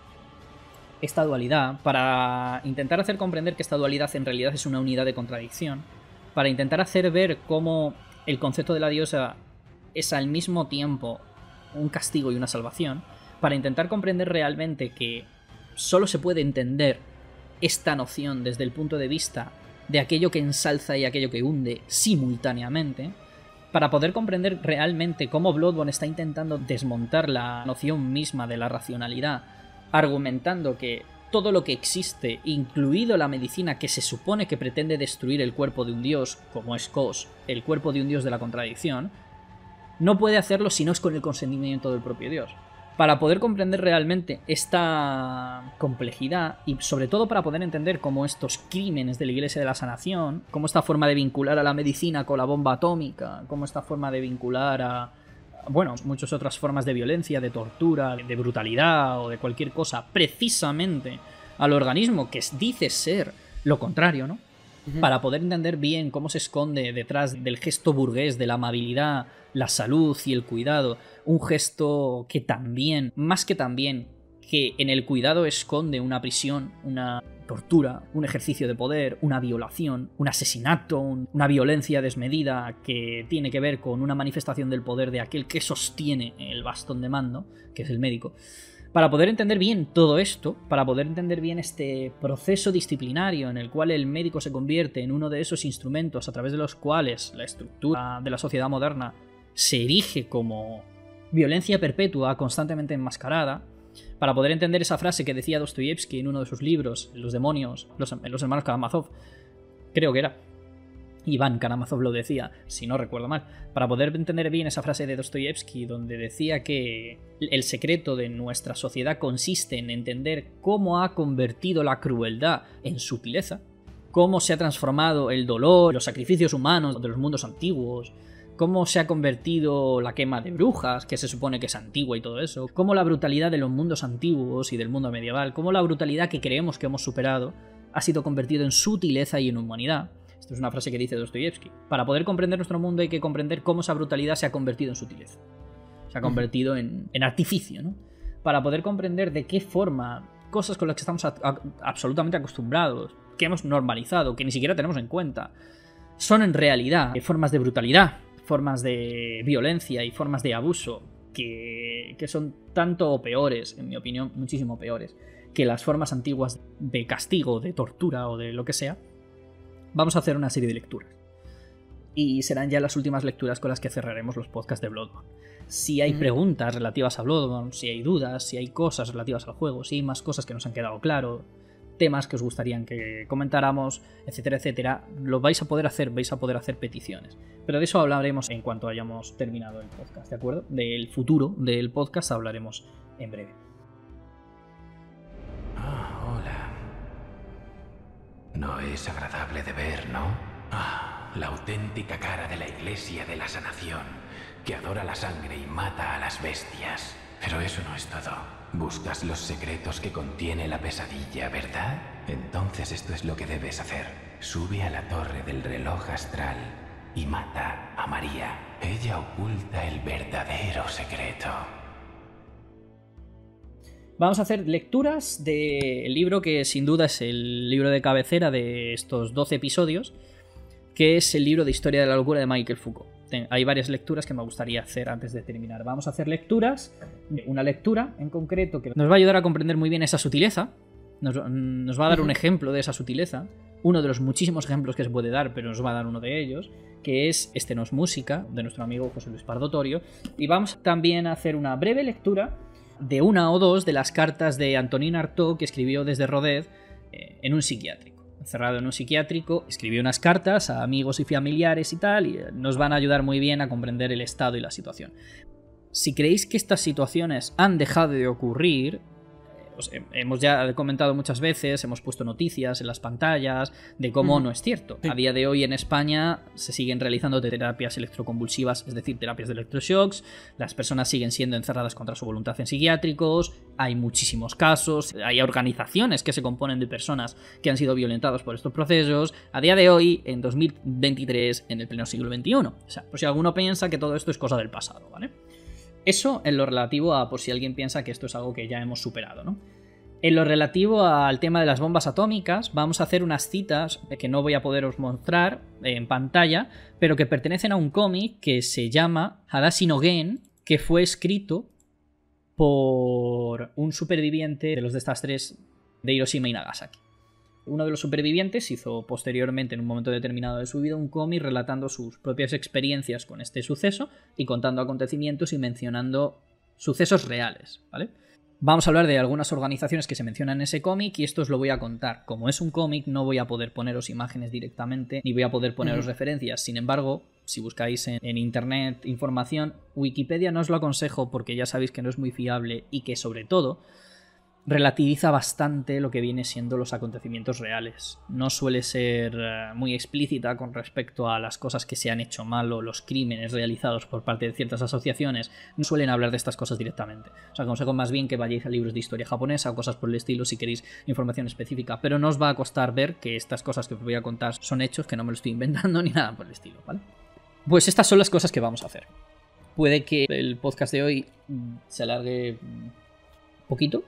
esta dualidad, para intentar hacer comprender que esta dualidad en realidad es una unidad de contradicción, para intentar hacer ver cómo el concepto de la diosa es al mismo tiempo un castigo y una salvación, para intentar comprender realmente que solo se puede entender esta noción desde el punto de vista de aquello que ensalza y aquello que hunde simultáneamente, para poder comprender realmente cómo Bloodborne está intentando desmontar la noción misma de la racionalidad, argumentando que todo lo que existe, incluido la medicina que se supone que pretende destruir el cuerpo de un dios, como es Kos, el cuerpo de un dios de la contradicción, no puede hacerlo si no es con el consentimiento del propio Dios. Para poder comprender realmente esta complejidad y sobre todo para poder entender cómo estos crímenes de la Iglesia de la Sanación, cómo esta forma de vincular a la medicina con la bomba atómica, cómo esta forma de vincular a, bueno, muchas otras formas de violencia, de tortura, de brutalidad o de cualquier cosa, precisamente al organismo que dice ser lo contrario, ¿no? Para poder entender bien cómo se esconde detrás del gesto burgués de la amabilidad, la salud y el cuidado, un gesto que también, más que también, que en el cuidado esconde una prisión, una tortura, un ejercicio de poder, una violación, un asesinato, una violencia desmedida que tiene que ver con una manifestación del poder de aquel que sostiene el bastón de mando, que es el médico. Para poder entender bien todo esto, para poder entender bien este proceso disciplinario en el cual el médico se convierte en uno de esos instrumentos a través de los cuales la estructura de la sociedad moderna se erige como violencia perpetua constantemente enmascarada, para poder entender esa frase que decía Dostoyevsky en uno de sus libros, Los demonios, los hermanos Karamazov, creo que era, Iván Karamazov lo decía, si no recuerdo mal, para poder entender bien esa frase de Dostoyevsky donde decía que el secreto de nuestra sociedad consiste en entender cómo ha convertido la crueldad en sutileza, cómo se ha transformado el dolor, los sacrificios humanos de los mundos antiguos, cómo se ha convertido la quema de brujas, que se supone que es antigua y todo eso, cómo la brutalidad de los mundos antiguos y del mundo medieval, cómo la brutalidad que creemos que hemos superado ha sido convertido en sutileza y en humanidad. Esto es una frase que dice Dostoyevsky. Para poder comprender nuestro mundo hay que comprender cómo esa brutalidad se ha convertido en sutileza. Se ha convertido en artificio, ¿no? Para poder comprender de qué forma cosas con las que estamos absolutamente acostumbrados, que hemos normalizado, que ni siquiera tenemos en cuenta, son en realidad formas de brutalidad, formas de violencia y formas de abuso que son tanto o peores, en mi opinión, muchísimo peores, que las formas antiguas de castigo, de tortura o de lo que sea. Vamos a hacer una serie de lecturas. Y serán ya las últimas lecturas con las que cerraremos los podcasts de Bloodborne. Si hay preguntas relativas a Bloodborne, si hay dudas, si hay cosas relativas al juego, si hay más cosas que nos han quedado claro, temas que os gustaría que comentáramos, etcétera, etcétera, lo vais a poder hacer peticiones. Pero de eso hablaremos en cuanto hayamos terminado el podcast, ¿de acuerdo? Del futuro del podcast hablaremos en breve. Ah, hola. No es agradable de ver, ¿no? Ah, la auténtica cara de la Iglesia de la Sanación, que adora la sangre y mata a las bestias. Pero eso no es todo. Buscas los secretos que contiene la pesadilla, ¿verdad? Entonces esto es lo que debes hacer. Sube a la torre del reloj astral y mata a María. Ella oculta el verdadero secreto. Vamos a hacer lecturas del libro que sin duda es el libro de cabecera de estos 12 episodios, que es el libro de Historia de la Locura de Michael Foucault. Hay varias lecturas que me gustaría hacer antes de terminar. Vamos a hacer lecturas, una lectura en concreto que nos va a ayudar a comprender muy bien esa sutileza, nos va a dar un ejemplo de esa sutileza, uno de los muchísimos ejemplos que se puede dar, pero nos va a dar uno de ellos, que es Estenos Música, de nuestro amigo José Luis Pardo Torio, y vamos también a hacer una breve lectura de una o dos de las cartas de Antonin Artaud que escribió desde Rodez en un psiquiátrico. Encerrado en un psiquiátrico, escribió unas cartas a amigos y familiares y tal, y nos van a ayudar muy bien a comprender el estado y la situación. Si creéis que estas situaciones han dejado de ocurrir, hemos ya comentado muchas veces, hemos puesto noticias en las pantallas de cómo no es cierto. Sí. A día de hoy en España se siguen realizando terapias electroconvulsivas, es decir, terapias de electroshocks, las personas siguen siendo encerradas contra su voluntad en psiquiátricos, hay muchísimos casos, hay organizaciones que se componen de personas que han sido violentadas por estos procesos, a día de hoy, en 2023, en el pleno siglo XXI. O sea, por si alguno piensa que todo esto es cosa del pasado, ¿vale? Eso en lo relativo a por si alguien piensa que esto es algo que ya hemos superado, ¿no? En lo relativo al tema de las bombas atómicas, vamos a hacer unas citas que no voy a poderos mostrar en pantalla, pero que pertenecen a un cómic que se llama Hadashi no Gen, que fue escrito por un superviviente de los desastres de Hiroshima y Nagasaki. Uno de los supervivientes hizo posteriormente, en un momento determinado de su vida, un cómic relatando sus propias experiencias con este suceso y contando acontecimientos y mencionando sucesos reales, ¿vale? Vamos a hablar de algunas organizaciones que se mencionan en ese cómic y esto os lo voy a contar. Como es un cómic, no voy a poder poneros imágenes directamente ni voy a poder poneros referencias. Sin embargo, si buscáis en internet información, Wikipedia no os lo aconsejo porque ya sabéis que no es muy fiable y que, sobre todo, relativiza bastante lo que viene siendo los acontecimientos reales. No suele ser muy explícita con respecto a las cosas que se han hecho mal o los crímenes realizados por parte de ciertas asociaciones. No suelen hablar de estas cosas directamente. Os aconsejo más bien que vayáis a libros de historia japonesa o cosas por el estilo si queréis información específica. Pero no os va a costar ver que estas cosas que os voy a contar son hechos, que no me lo estoy inventando ni nada por el estilo, ¿vale? Pues estas son las cosas que vamos a hacer. Puede que el podcast de hoy se alargue poquito,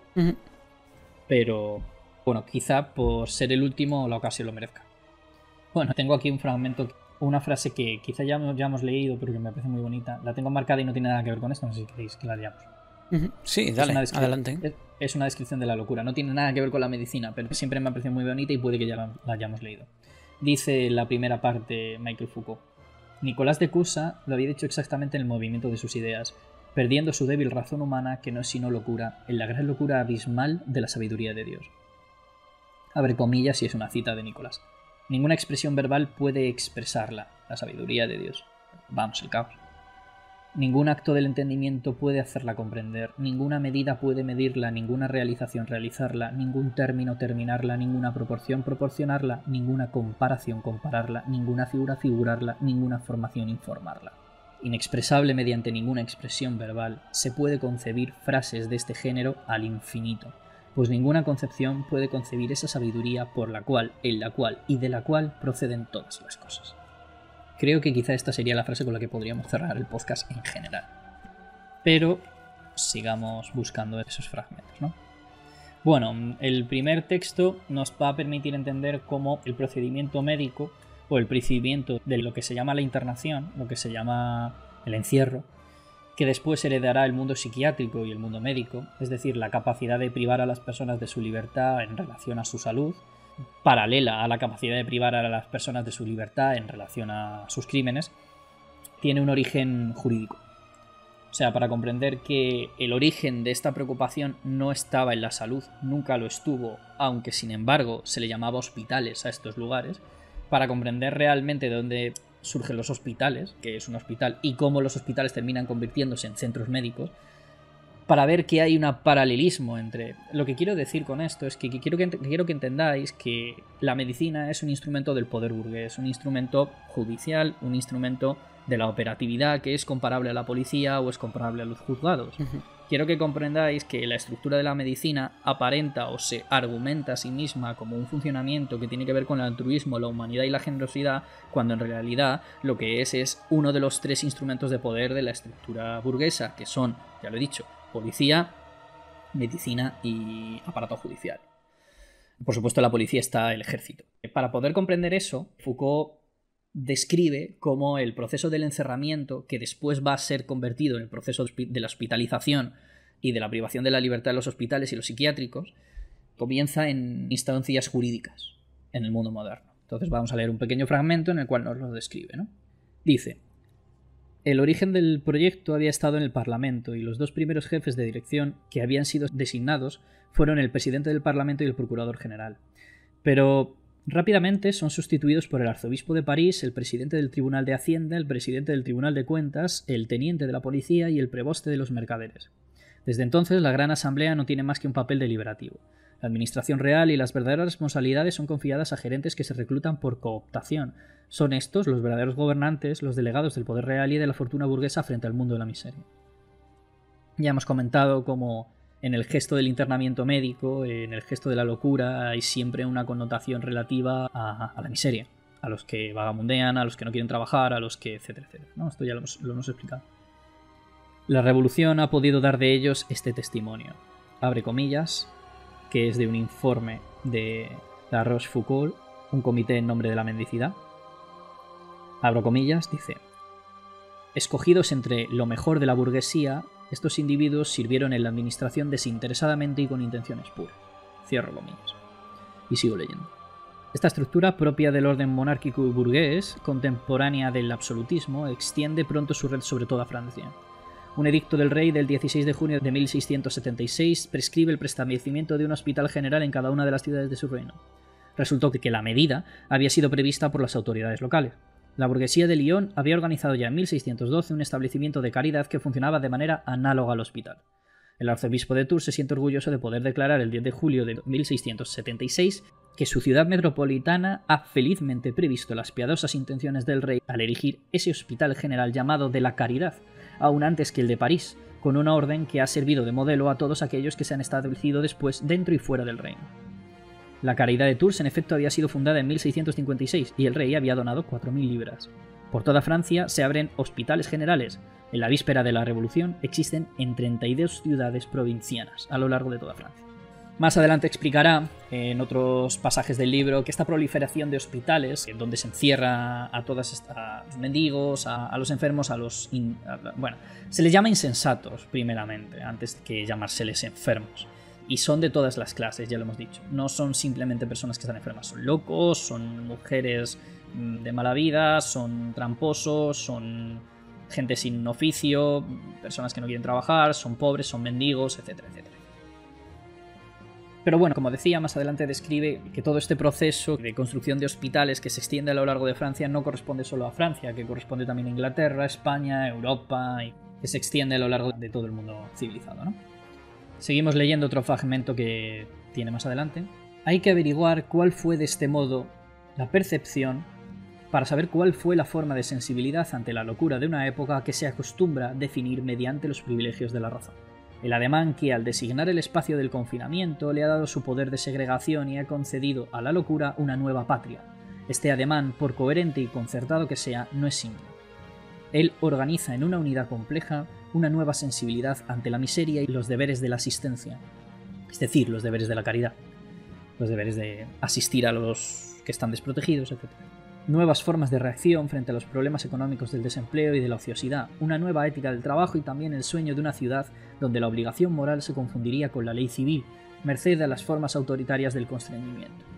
pero bueno, quizá por ser el último la ocasión lo merezca. Bueno, tengo aquí un fragmento, una frase que quizá ya hemos leído, pero que me parece muy bonita. La tengo marcada y no tiene nada que ver con esto, no sé si queréis que la leamos. Sí, dale, adelante. Es una descripción de la locura, no tiene nada que ver con la medicina, pero siempre me ha parecido muy bonita y puede que ya la hayamos leído. Dice la primera parte Michael Foucault: Nicolás de Cusa lo había dicho exactamente en el movimiento de sus ideas, perdiendo su débil razón humana, que no es sino locura, en la gran locura abismal de la sabiduría de Dios. Abre comillas y es una cita de Nicolás. Ninguna expresión verbal puede expresarla, la sabiduría de Dios. Vamos, el caos. Ningún acto del entendimiento puede hacerla comprender, ninguna medida puede medirla, ninguna realización realizarla, ningún término terminarla, ninguna proporción proporcionarla, ninguna comparación compararla, ninguna figura figurarla, ninguna formación informarla. Inexpresable mediante ninguna expresión verbal, se puede concebir frases de este género al infinito, pues ninguna concepción puede concebir esa sabiduría por la cual, en la cual y de la cual proceden todas las cosas. Creo que quizá esta sería la frase con la que podríamos cerrar el podcast en general. Pero sigamos buscando esos fragmentos, ¿no? Bueno, el primer texto nos va a permitir entender cómo el procedimiento médico o el procedimiento de lo que se llama la internación, lo que se llama el encierro, que después heredará el mundo psiquiátrico y el mundo médico, es decir, la capacidad de privar a las personas de su libertad en relación a su salud, paralela a la capacidad de privar a las personas de su libertad en relación a sus crímenes, tiene un origen jurídico. O sea, para comprender que el origen de esta preocupación no estaba en la salud, nunca lo estuvo, aunque sin embargo se le llamaba hospitales a estos lugares, para comprender realmente de dónde surgen los hospitales, que es un hospital, y cómo los hospitales terminan convirtiéndose en centros médicos, para ver que hay un paralelismo entre... Lo que quiero decir con esto es que quiero que entendáis que la medicina es un instrumento del poder burgués, un instrumento judicial, un instrumento de la operatividad que es comparable a la policía o es comparable a los juzgados. Quiero que comprendáis que la estructura de la medicina aparenta o se argumenta a sí misma como un funcionamiento que tiene que ver con el altruismo, la humanidad y la generosidad, cuando en realidad lo que es uno de los 3 instrumentos de poder de la estructura burguesa, que son, ya lo he dicho, policía, medicina y aparato judicial. Por supuesto, en la policía está el ejército. Para poder comprender eso, Foucault describe cómo el proceso del encerramiento, que después va a ser convertido en el proceso de la hospitalización y de la privación de la libertad en los hospitales y los psiquiátricos, comienza en instancias jurídicas en el mundo moderno. Entonces vamos a leer un pequeño fragmento en el cual nos lo describe, ¿no? Dice: el origen del proyecto había estado en el Parlamento y los 2 primeros jefes de dirección que habían sido designados fueron el presidente del Parlamento y el procurador general. Pero rápidamente son sustituidos por el arzobispo de París, el presidente del Tribunal de Hacienda, el presidente del Tribunal de Cuentas, el teniente de la policía y el preboste de los mercaderes. Desde entonces la Gran Asamblea no tiene más que un papel deliberativo. La administración real y las verdaderas responsabilidades son confiadas a gerentes que se reclutan por cooptación. Son estos los verdaderos gobernantes, los delegados del poder real y de la fortuna burguesa frente al mundo de la miseria. Ya hemos comentado cómo en el gesto del internamiento médico, en el gesto de la locura, hay siempre una connotación relativa a la miseria, a los que vagamundean, a los que no quieren trabajar, a los que etcétera, etcétera, ¿no? Esto ya lo hemos explicado. La revolución ha podido dar de ellos este testimonio. Abre comillas, que es de un informe de la Rochefoucauld, un comité en nombre de la mendicidad. Abro comillas, dice: escogidos entre lo mejor de la burguesía, estos individuos sirvieron en la administración desinteresadamente y con intenciones puras. Cierro comillas. Y sigo leyendo. Esta estructura, propia del orden monárquico y burgués, contemporánea del absolutismo, extiende pronto su red sobre toda Francia. Un edicto del rey del 16 de junio de 1676 prescribe el preestablecimiento de un hospital general en cada una de las ciudades de su reino. Resultó que la medida había sido prevista por las autoridades locales. La burguesía de Lyon había organizado ya en 1612 un establecimiento de caridad que funcionaba de manera análoga al hospital. El arzobispo de Tours se siente orgulloso de poder declarar el 10 de julio de 1676 que su ciudad metropolitana ha felizmente previsto las piadosas intenciones del rey al erigir ese hospital general llamado de la Caridad, aún antes que el de París, con una orden que ha servido de modelo a todos aquellos que se han establecido después dentro y fuera del reino. La Caridad de Tours, en efecto, había sido fundada en 1656 y el rey había donado 4.000 libras. Por toda Francia se abren hospitales generales. En la víspera de la Revolución existen en 32 ciudades provincianas a lo largo de toda Francia. Más adelante explicará, en otros pasajes del libro, que esta proliferación de hospitales, donde se encierra a todos los mendigos, a los enfermos, bueno, se les llama insensatos primeramente, antes que llamárseles enfermos. Y son de todas las clases, ya lo hemos dicho. No son simplemente personas que están enfermas, son locos, son mujeres de mala vida, son tramposos, son gente sin oficio, personas que no quieren trabajar, son pobres, son mendigos, etcétera, etcétera. Pero bueno, como decía, más adelante describe que todo este proceso de construcción de hospitales que se extiende a lo largo de Francia no corresponde solo a Francia, que corresponde también a Inglaterra, España, Europa, y que se extiende a lo largo de todo el mundo civilizado, ¿no? Seguimos leyendo otro fragmento que tiene más adelante. Hay que averiguar cuál fue de este modo la percepción para saber cuál fue la forma de sensibilidad ante la locura de una época que se acostumbra definir mediante los privilegios de la razón. El ademán que, al designar el espacio del confinamiento, le ha dado su poder de segregación y ha concedido a la locura una nueva patria. Este ademán, por coherente y concertado que sea, no es simple. Él organiza en una unidad compleja una nueva sensibilidad ante la miseria y los deberes de la asistencia, es decir, los deberes de la caridad, los deberes de asistir a los que están desprotegidos, etc. Nuevas formas de reacción frente a los problemas económicos del desempleo y de la ociosidad, una nueva ética del trabajo y también el sueño de una ciudad donde la obligación moral se confundiría con la ley civil, merced a las formas autoritarias del constreñimiento.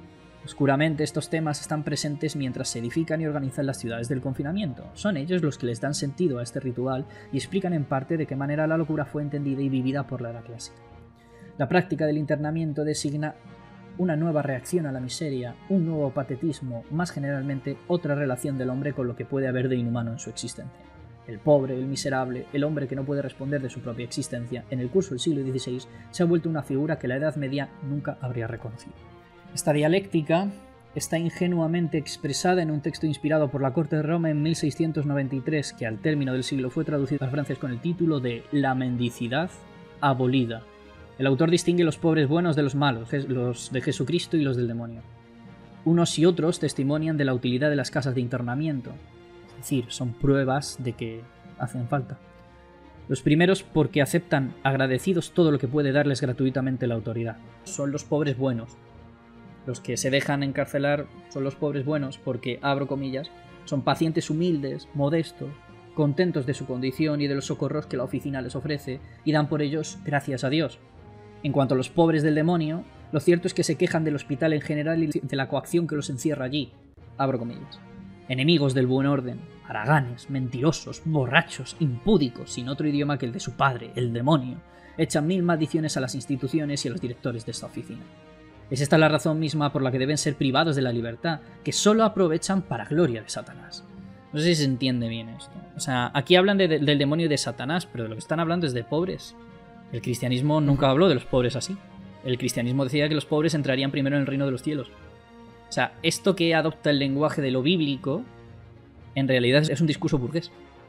Oscuramente estos temas están presentes mientras se edifican y organizan las ciudades del confinamiento. Son ellos los que les dan sentido a este ritual y explican en parte de qué manera la locura fue entendida y vivida por la era clásica. La práctica del internamiento designa una nueva reacción a la miseria, un nuevo patetismo, más generalmente otra relación del hombre con lo que puede haber de inhumano en su existencia. El pobre, el miserable, el hombre que no puede responder de su propia existencia, en el curso del siglo XVI se ha vuelto una figura que la Edad Media nunca habría reconocido. Esta dialéctica está ingenuamente expresada en un texto inspirado por la corte de Roma en 1693, que al término del siglo fue traducido al francés con el título de La mendicidad abolida. El autor distingue los pobres buenos de los malos, los de Jesucristo y los del demonio. Unos y otros testimonian de la utilidad de las casas de internamiento, es decir, son pruebas de que hacen falta. Los primeros porque aceptan agradecidos todo lo que puede darles gratuitamente la autoridad. Son los pobres buenos. Los que se dejan encarcelar son los pobres buenos porque, abro comillas, son pacientes humildes, modestos, contentos de su condición y de los socorros que la oficina les ofrece y dan por ellos gracias a Dios. En cuanto a los pobres del demonio, lo cierto es que se quejan del hospital en general y de la coacción que los encierra allí, abro comillas. Enemigos del buen orden, haraganes, mentirosos, borrachos, impúdicos, sin otro idioma que el de su padre, el demonio, echan 1000 maldiciones a las instituciones y a los directores de esta oficina. Es esta la razón misma por la que deben ser privados de la libertad, que solo aprovechan para gloria de Satanás. No sé si se entiende bien esto. O sea, aquí hablan del demonio y de Satanás, pero de lo que están hablando es de pobres. El cristianismo nunca habló de los pobres así. El cristianismo decía que los pobres entrarían primero en el reino de los cielos. O sea, esto que adopta el lenguaje de lo bíblico, en realidad es un discurso burgués.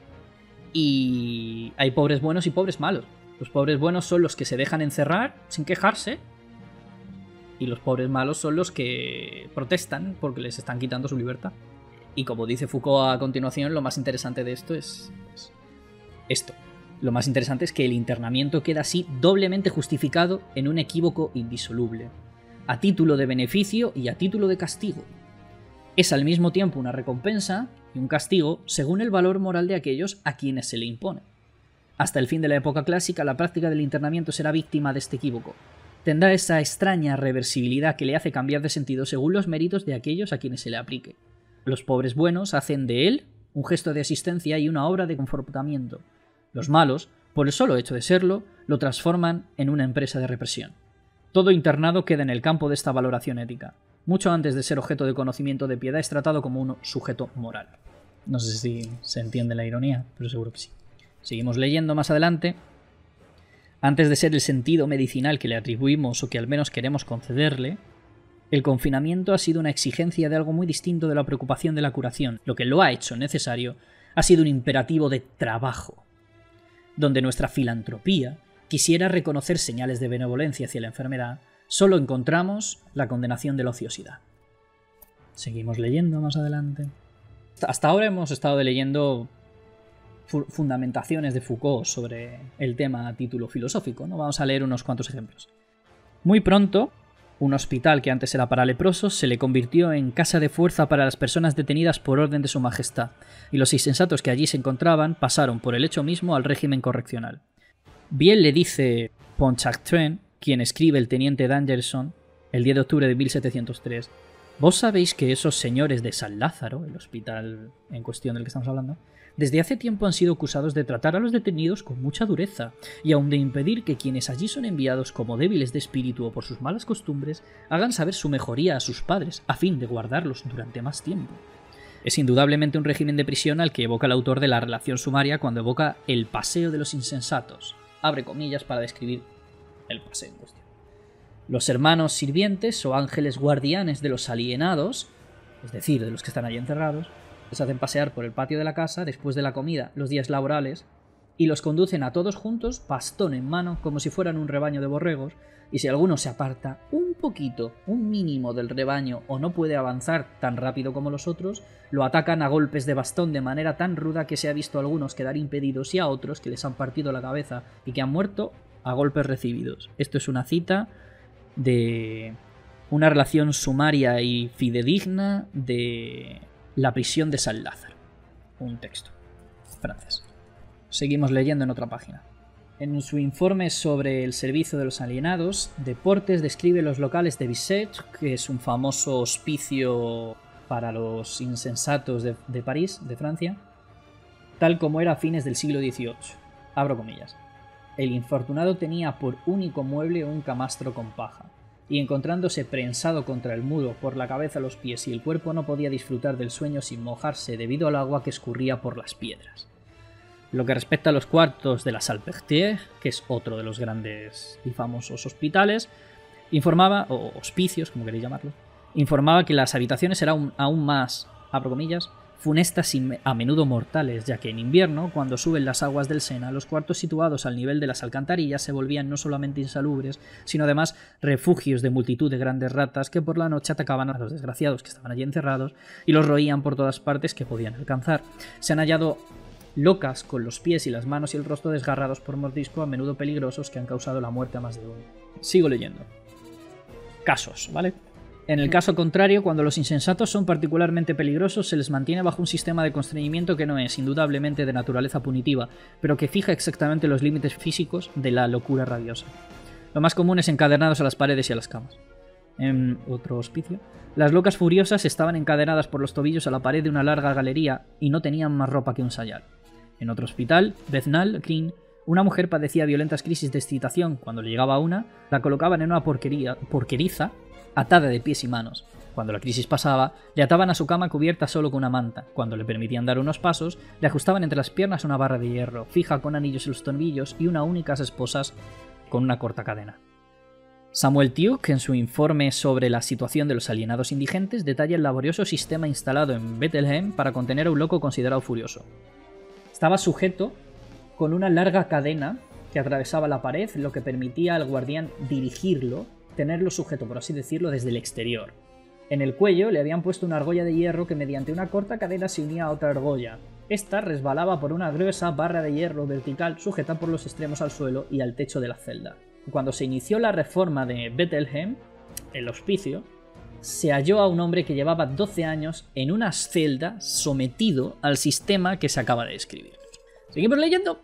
Y hay pobres buenos y pobres malos. Los pobres buenos son los que se dejan encerrar sin quejarse, y los pobres malos son los que protestan porque les están quitando su libertad. Y como dice Foucault a continuación, lo más interesante de esto es esto. Lo más interesante es que el internamiento queda así doblemente justificado en un equívoco indisoluble, a título de beneficio y a título de castigo. Es al mismo tiempo una recompensa y un castigo según el valor moral de aquellos a quienes se le impone. Hasta el fin de la época clásica, la práctica del internamiento será víctima de este equívoco. Tendrá esa extraña reversibilidad que le hace cambiar de sentido según los méritos de aquellos a quienes se le aplique. Los pobres buenos hacen de él un gesto de asistencia y una obra de confortamiento. Los malos, por el solo hecho de serlo, lo transforman en una empresa de represión. Todo internado queda en el campo de esta valoración ética. Mucho antes de ser objeto de conocimiento de piedad es tratado como un sujeto moral. No sé si se entiende la ironía, pero seguro que sí. Seguimos leyendo más adelante. Antes de ser el sentido medicinal que le atribuimos o que al menos queremos concederle, el confinamiento ha sido una exigencia de algo muy distinto de la preocupación de la curación. Lo que lo ha hecho necesario ha sido un imperativo de trabajo, donde nuestra filantropía quisiera reconocer señales de benevolencia hacia la enfermedad, solo encontramos la condenación de la ociosidad. Seguimos leyendo más adelante. Hasta ahora hemos estado leyendo fundamentaciones de Foucault sobre el tema a título filosófico, ¿no? Vamos a leer unos cuantos ejemplos. Muy pronto, un hospital que antes era para leprosos se le convirtió en casa de fuerza para las personas detenidas por orden de su majestad, y los insensatos que allí se encontraban pasaron por el hecho mismo al régimen correccional. Bien le dice Pontchartrain, quien escribe el teniente Dangerson, el 10 de octubre de 1703, ¿vos sabéis que esos señores de San Lázaro, el hospital en cuestión del que estamos hablando, desde hace tiempo han sido acusados de tratar a los detenidos con mucha dureza, y aun de impedir que quienes allí son enviados como débiles de espíritu o por sus malas costumbres hagan saber su mejoría a sus padres, a fin de guardarlos durante más tiempo? Es indudablemente un régimen de prisión al que evoca el autor de la relación sumaria cuando evoca el paseo de los insensatos, abre comillas para describir el paseo en cuestión. Los hermanos sirvientes o ángeles guardianes de los alienados, es decir, de los que están allí encerrados, les hacen pasear por el patio de la casa después de la comida, los días laborales, y los conducen a todos juntos, bastón en mano, como si fueran un rebaño de borregos, y si alguno se aparta un poquito, un mínimo del rebaño, o no puede avanzar tan rápido como los otros, lo atacan a golpes de bastón de manera tan ruda que se ha visto a algunos quedar impedidos y a otros que les han partido la cabeza y que han muerto a golpes recibidos. Esto es una cita de una relación sumaria y fidedigna de la prisión de San Lázaro. Un texto francés. Seguimos leyendo en otra página. En su informe sobre el servicio de los alienados, Deportes describe los locales de Bicêtre, que es un famoso hospicio para los insensatos de París, de Francia, tal como era a fines del siglo XVIII. Abro comillas. El infortunado tenía por único mueble un camastro con paja, y encontrándose prensado contra el muro por la cabeza, los pies y el cuerpo, no podía disfrutar del sueño sin mojarse debido al agua que escurría por las piedras. Lo que respecta a los cuartos de la Salpêtrière, que es otro de los grandes y famosos hospitales, informaba, o hospicios, como queréis llamarlo, informaba que las habitaciones eran aún más, abro comillas, funestas y a menudo mortales, ya que en invierno, cuando suben las aguas del Sena, los cuartos situados al nivel de las alcantarillas se volvían no solamente insalubres, sino además refugios de multitud de grandes ratas que por la noche atacaban a los desgraciados que estaban allí encerrados y los roían por todas partes que podían alcanzar. Se han hallado locas con los pies y las manos y el rostro desgarrados por mordisco, a menudo peligrosos, que han causado la muerte a más de uno. Sigo leyendo. Casos, ¿vale? En el caso contrario, cuando los insensatos son particularmente peligrosos, se les mantiene bajo un sistema de constreñimiento que no es, indudablemente, de naturaleza punitiva, pero que fija exactamente los límites físicos de la locura rabiosa. Lo más común es encadenados a las paredes y a las camas. En otro hospicio, las locas furiosas estaban encadenadas por los tobillos a la pared de una larga galería y no tenían más ropa que un sayal. En otro hospital, Bethnal Green, una mujer padecía violentas crisis de excitación. Cuando le llegaba una, la colocaban en una porqueriza atada de pies y manos. Cuando la crisis pasaba, le ataban a su cama cubierta solo con una manta. Cuando le permitían dar unos pasos, le ajustaban entre las piernas una barra de hierro, fija con anillos en los tobillos y una única esposas con una corta cadena. Samuel Tuke, en su informe sobre la situación de los alienados indigentes, detalla el laborioso sistema instalado en Bethlehem para contener a un loco considerado furioso. Estaba sujeto con una larga cadena que atravesaba la pared, lo que permitía al guardián dirigirlo, tenerlo sujeto, por así decirlo, desde el exterior. En el cuello le habían puesto una argolla de hierro que mediante una corta cadena se unía a otra argolla. Esta resbalaba por una gruesa barra de hierro vertical sujeta por los extremos al suelo y al techo de la celda. Cuando se inició la reforma de Bethlehem, el hospicio, se halló a un hombre que llevaba 12 años en una celda sometido al sistema que se acaba de describir. Seguimos leyendo.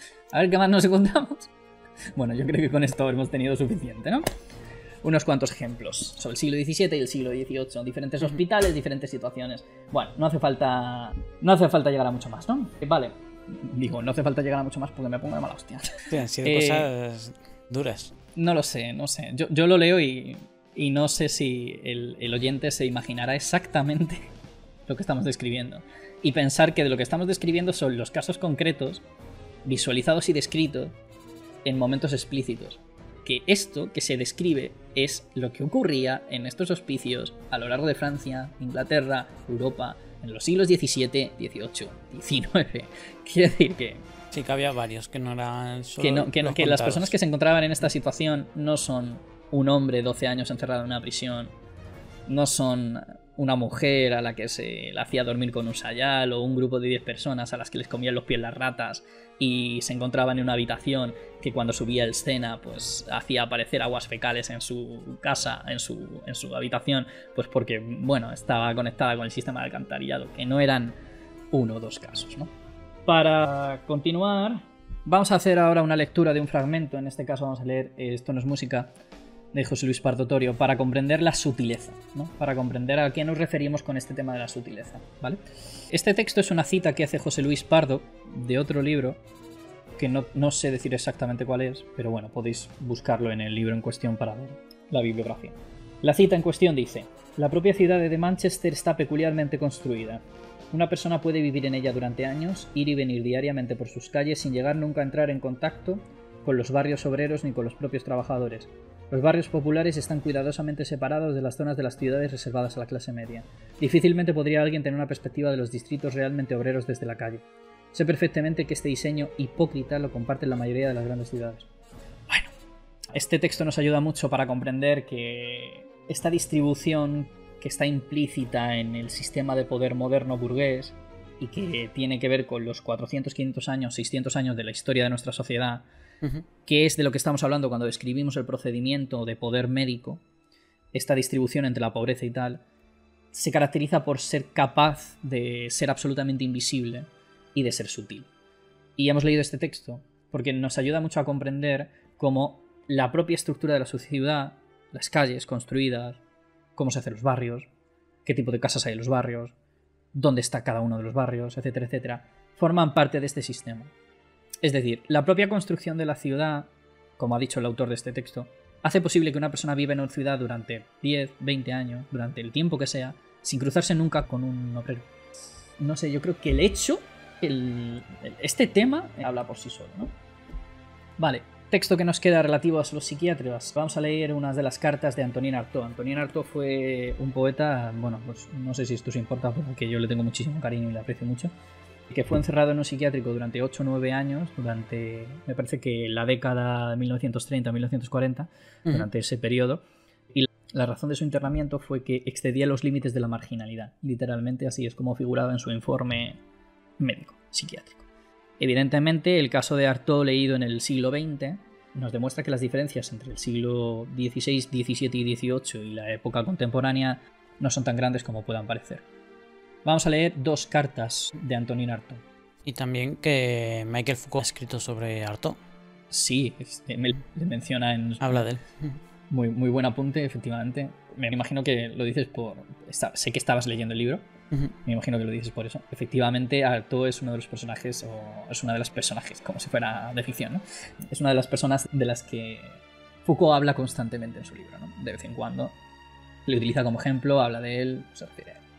A ver qué más nos encontramos. Bueno, yo creo que con esto hemos tenido suficiente, ¿no? Unos cuantos ejemplos sobre el siglo XVII y el siglo XVIII. Diferentes hospitales, diferentes situaciones. Bueno, no hace falta llegar a mucho más, ¿no? Vale. Digo, no hace falta llegar a mucho más porque me pongo de mala hostia. Sí, han sido cosas duras. No lo sé, no sé. Yo lo leo y no sé si el oyente se imaginará exactamente lo que estamos describiendo. Y pensar que de lo que estamos describiendo son los casos concretos, visualizados y descritos en momentos explícitos. Que esto que se describe es lo que ocurría en estos hospicios a lo largo de Francia, Inglaterra, Europa, en los siglos XVII, XVIII, XIX. Quiere decir que... Sí, que había varios, que no eran solo que las personas que se encontraban en esta situación no son un hombre 12 años encerrado en una prisión, no son una mujer a la que se la hacía dormir con un sayal, o un grupo de 10 personas a las que les comían los pies las ratas y se encontraban en una habitación que cuando subía el Sena pues hacía aparecer aguas fecales en su casa, en su habitación, pues porque, bueno, estaba conectada con el sistema de alcantarillado, que no eran uno o dos casos, ¿no? Para continuar, vamos a hacer ahora una lectura de un fragmento. En este caso vamos a leer Esto no es música, de José Luis Pardo Torio, para comprender la sutileza, ¿no? Para comprender a qué nos referimos con este tema de la sutileza, ¿vale? Este texto es una cita que hace José Luis Pardo de otro libro, que no sé decir exactamente cuál es, pero bueno, podéis buscarlo en el libro en cuestión para ver la bibliografía. La cita en cuestión dice: la propia ciudad de Manchester está peculiarmente construida. Una persona puede vivir en ella durante años, ir y venir diariamente por sus calles sin llegar nunca a entrar en contacto con los barrios obreros ni con los propios trabajadores. Los barrios populares están cuidadosamente separados de las zonas de las ciudades reservadas a la clase media. Difícilmente podría alguien tener una perspectiva de los distritos realmente obreros desde la calle. Sé perfectamente que este diseño hipócrita lo comparten la mayoría de las grandes ciudades. Bueno, este texto nos ayuda mucho para comprender que esta distribución que está implícita en el sistema de poder moderno burgués y que tiene que ver con los 400, 500 años, 600 años de la historia de nuestra sociedad, que es de lo que estamos hablando cuando describimos el procedimiento de poder médico, esta distribución entre la pobreza y tal, se caracteriza por ser capaz de ser absolutamente invisible y de ser sutil. Y hemos leído este texto porque nos ayuda mucho a comprender cómo la propia estructura de la ciudad, las calles construidas, cómo se hacen los barrios, qué tipo de casas hay en los barrios, dónde está cada uno de los barrios, etcétera, etcétera, forman parte de este sistema. Es decir, la propia construcción de la ciudad, como ha dicho el autor de este texto, hace posible que una persona viva en una ciudad durante 10, 20 años, durante el tiempo que sea, sin cruzarse nunca con un obrero. No sé, yo creo que el hecho, este tema habla por sí solo, ¿no? Vale, texto que nos queda relativo a los psiquiatras. Vamos a leer unas de las cartas de Antonin Artaud. Antonin Artaud fue un poeta, bueno, pues no sé si esto os importa porque yo le tengo muchísimo cariño y le aprecio mucho, que fue encerrado en un psiquiátrico durante 8 o 9 años, durante, me parece que la década de 1930-1940, durante ese periodo. Y la razón de su internamiento fue que excedía los límites de la marginalidad. Literalmente así es como figuraba en su informe médico, psiquiátrico. Evidentemente, el caso de Artaud leído en el siglo XX nos demuestra que las diferencias entre el siglo XVI, XVII y XVIII y la época contemporánea no son tan grandes como puedan parecer. Vamos a leer 2 cartas de Antonin Artaud. Y también que Michael Foucault ha escrito sobre Artaud. Sí, le menciona en... Habla de él. Muy, muy buen apunte, efectivamente. Me imagino que lo dices por... Sé que estabas leyendo el libro. Me imagino que lo dices por eso. Efectivamente, Artaud es uno de los personajes, o es una de las personajes, como si fuera de ficción, ¿no? Es una de las personas de las que Foucault habla constantemente en su libro, ¿no? De vez en cuando le utiliza como ejemplo, habla de él, se refiere a él.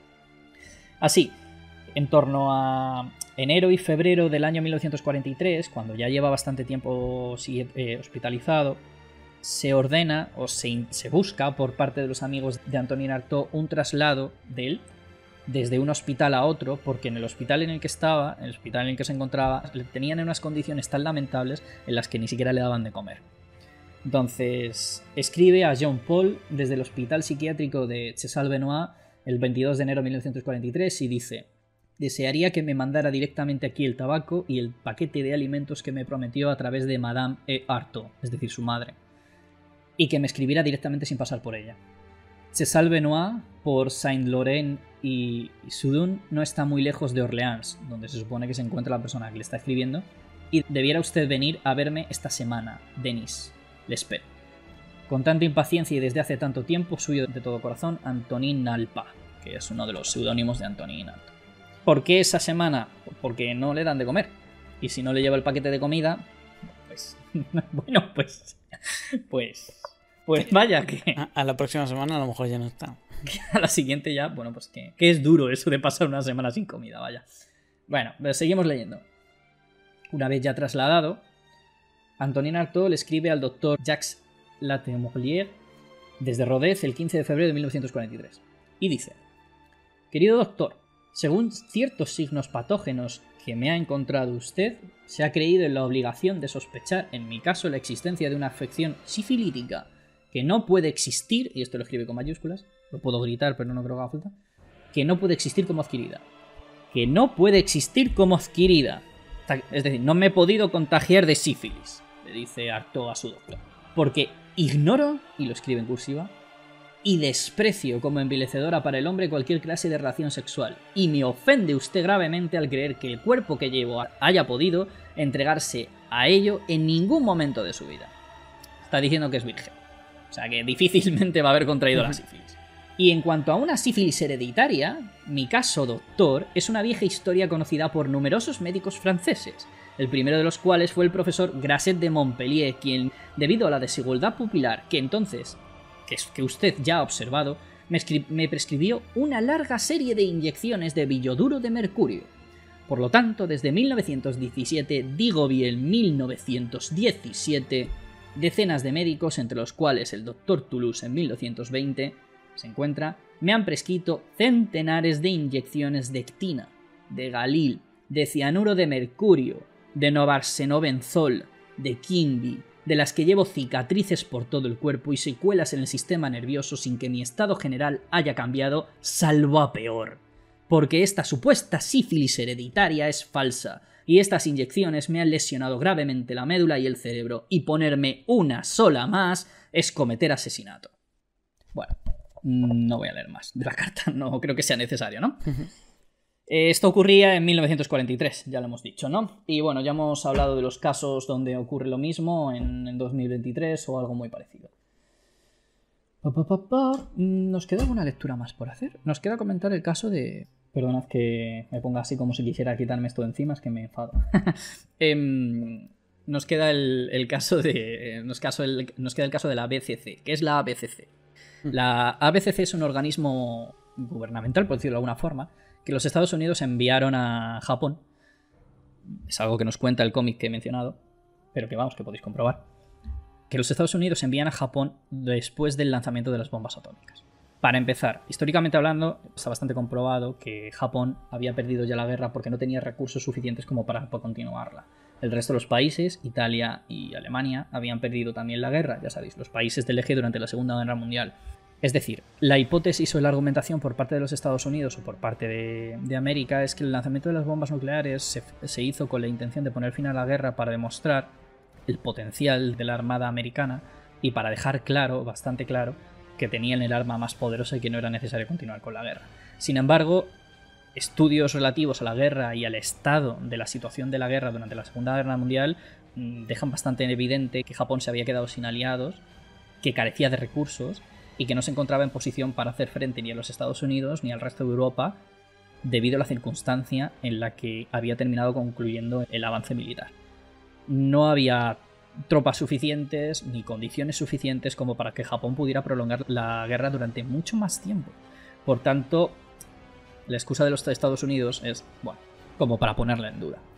Así, en torno a enero y febrero del año 1943, cuando ya lleva bastante tiempo hospitalizado, se ordena o se busca por parte de los amigos de Antonin Artaud un traslado de él desde un hospital a otro, porque en el hospital en el que estaba, en el hospital en el que se encontraba, le tenían en unas condiciones tan lamentables en las que ni siquiera le daban de comer. Entonces, escribe a Jean Paul desde el hospital psiquiátrico de Chesalles-Benoît el 22 de enero de 1943 y dice: desearía que me mandara directamente aquí el tabaco y el paquete de alimentos que me prometió a través de Madame E. Artaud, es decir, su madre, y que me escribiera directamente sin pasar por ella. Chesalles-Benoît, por Saint-Laurent y Seudun, no está muy lejos de Orleans, donde se supone que se encuentra la persona que le está escribiendo, y debiera usted venir a verme esta semana, Denis. Le espero. Con tanta impaciencia y desde hace tanto tiempo, suyo de todo corazón, Antonin Nalpa, que es uno de los seudónimos de Antonin Artaud. ¿Por qué esa semana? Porque no le dan de comer. Y si no le lleva el paquete de comida, pues... bueno, pues vaya que... A la próxima semana a lo mejor ya no está. A la siguiente ya, bueno, pues que es duro eso de pasar una semana sin comida, vaya. Bueno, pero seguimos leyendo. Una vez ya trasladado, Antonin Artaud le escribe al doctor Jacques Latemoulier desde Rodez el 15 de febrero de 1943. Y dice: querido doctor, según ciertos signos patógenos que me ha encontrado usted, se ha creído en la obligación de sospechar en mi caso la existencia de una afección sifilítica que no puede existir, y esto lo escribe con mayúsculas, lo puedo gritar pero no creo que haga falta, que no puede existir como adquirida. Que no puede existir como adquirida. Es decir, no me he podido contagiar de sífilis, le dice Artaud a su doctor. Porque ignoro, y lo escribe en cursiva, y desprecio como envilecedora para el hombre cualquier clase de relación sexual, y me ofende usted gravemente al creer que el cuerpo que llevo haya podido entregarse a ello en ningún momento de su vida. Está diciendo que es virgen. O sea que difícilmente va a haber contraído la sífilis. Y en cuanto a una sífilis hereditaria, mi caso, doctor, es una vieja historia conocida por numerosos médicos franceses, el primero de los cuales fue el profesor Grasset de Montpellier, quien, debido a la desigualdad pupilar que entonces, que usted ya ha observado, me prescribió una larga serie de inyecciones de billoduro de mercurio. Por lo tanto, desde 1917, digo bien 1917, decenas de médicos, entre los cuales el doctor Toulouse en 1920 se encuentra, me han prescrito centenares de inyecciones de actina, de galil, de cianuro de mercurio, de novarsenobenzol, de quimbi, de las que llevo cicatrices por todo el cuerpo y secuelas en el sistema nervioso sin que mi estado general haya cambiado, salvo a peor. Porque esta supuesta sífilis hereditaria es falsa, y estas inyecciones me han lesionado gravemente la médula y el cerebro, y ponerme una sola más es cometer asesinato. Bueno, no voy a leer más de la carta, no creo que sea necesario, ¿no? Esto ocurría en 1943, ya lo hemos dicho, ¿no? Y bueno, ya hemos hablado de los casos donde ocurre lo mismo en 2023 o algo muy parecido. Nos queda alguna lectura más por hacer. Nos queda comentar el caso de... Perdonad que me ponga así como si quisiera quitarme esto de encima, es que me enfado. Nos queda el caso de... Nos queda el caso de la ABCC. ¿Qué es la ABCC? La ABCC es un organismo gubernamental, por decirlo de alguna forma, que los Estados Unidos enviaron a Japón. Es algo que nos cuenta el cómic que he mencionado, pero que vamos, que podéis comprobar. Que los Estados Unidos envían a Japón después del lanzamiento de las bombas atómicas. Para empezar, históricamente hablando, está bastante comprobado que Japón había perdido ya la guerra porque no tenía recursos suficientes como para continuarla. El resto de los países, Italia y Alemania, habían perdido también la guerra, ya sabéis, los países del eje durante la Segunda Guerra Mundial. Es decir, la hipótesis o la argumentación por parte de los Estados Unidos o por parte de América es que el lanzamiento de las bombas nucleares se hizo con la intención de poner fin a la guerra para demostrar el potencial de la Armada americana y para dejar claro, bastante claro, que tenían el arma más poderosa y que no era necesario continuar con la guerra. Sin embargo, estudios relativos a la guerra y al estado de la situación de la guerra durante la Segunda Guerra Mundial dejan bastante evidente que Japón se había quedado sin aliados, que carecía de recursos y que no se encontraba en posición para hacer frente ni a los Estados Unidos ni al resto de Europa debido a la circunstancia en la que había terminado concluyendo el avance militar. No había tropas suficientes ni condiciones suficientes como para que Japón pudiera prolongar la guerra durante mucho más tiempo. Por tanto, la excusa de los Estados Unidos es, bueno, como para ponerla en duda.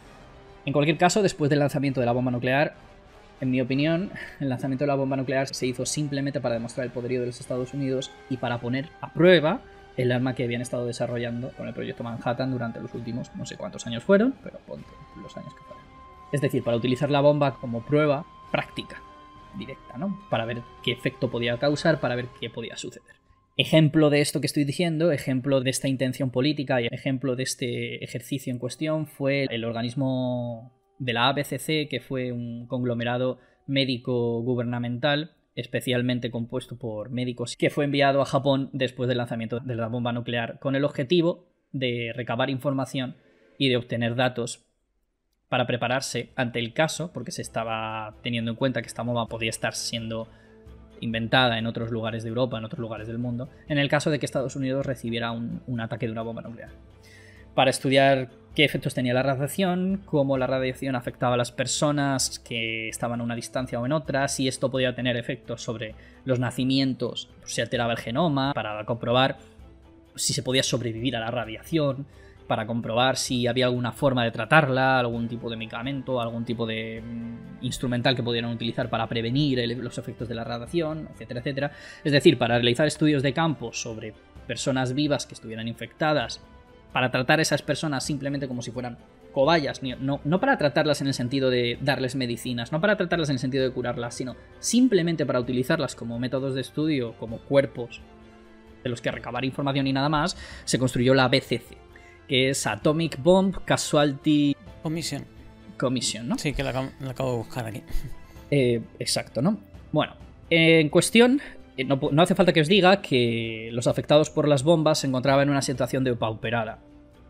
En cualquier caso, después del lanzamiento de la bomba nuclear, en mi opinión, el lanzamiento de la bomba nuclear se hizo simplemente para demostrar el poderío de los Estados Unidos y para poner a prueba el arma que habían estado desarrollando con el proyecto Manhattan durante los últimos no sé cuántos años fueron, pero ponte los años que fueron. Es decir, para utilizar la bomba como prueba práctica, directa, ¿no? Para ver qué efecto podía causar, para ver qué podía suceder. Ejemplo de esto que estoy diciendo, ejemplo de esta intención política y ejemplo de este ejercicio en cuestión fue el organismo de la ABCC, que fue un conglomerado médico gubernamental especialmente compuesto por médicos, que fue enviado a Japón después del lanzamiento de la bomba nuclear con el objetivo de recabar información y de obtener datos para prepararse ante el caso, porque se estaba teniendo en cuenta que esta bomba podía estar siendo inventada en otros lugares de Europa, en otros lugares del mundo, en el caso de que Estados Unidos recibiera un ataque de una bomba nuclear. Para estudiar qué efectos tenía la radiación, cómo la radiación afectaba a las personas que estaban a una distancia o en otra, si esto podía tener efectos sobre los nacimientos, si alteraba el genoma, para comprobar si se podía sobrevivir a la radiación, para comprobar si había alguna forma de tratarla, algún tipo de medicamento, algún tipo de instrumental que pudieran utilizar para prevenir los efectos de la radiación, etcétera, etcétera. Es decir, para realizar estudios de campo sobre personas vivas que estuvieran infectadas, para tratar a esas personas simplemente como si fueran cobayas, no para tratarlas en el sentido de darles medicinas, no para tratarlas en el sentido de curarlas, sino simplemente para utilizarlas como métodos de estudio, como cuerpos de los que recabar información y nada más, se construyó la ABCC, que es Atomic Bomb Casualty Commission, ¿no? Sí, que la acabo de buscar aquí. Exacto, ¿no? Bueno, en cuestión, no hace falta que os diga que los afectados por las bombas se encontraban en una situación depauperada,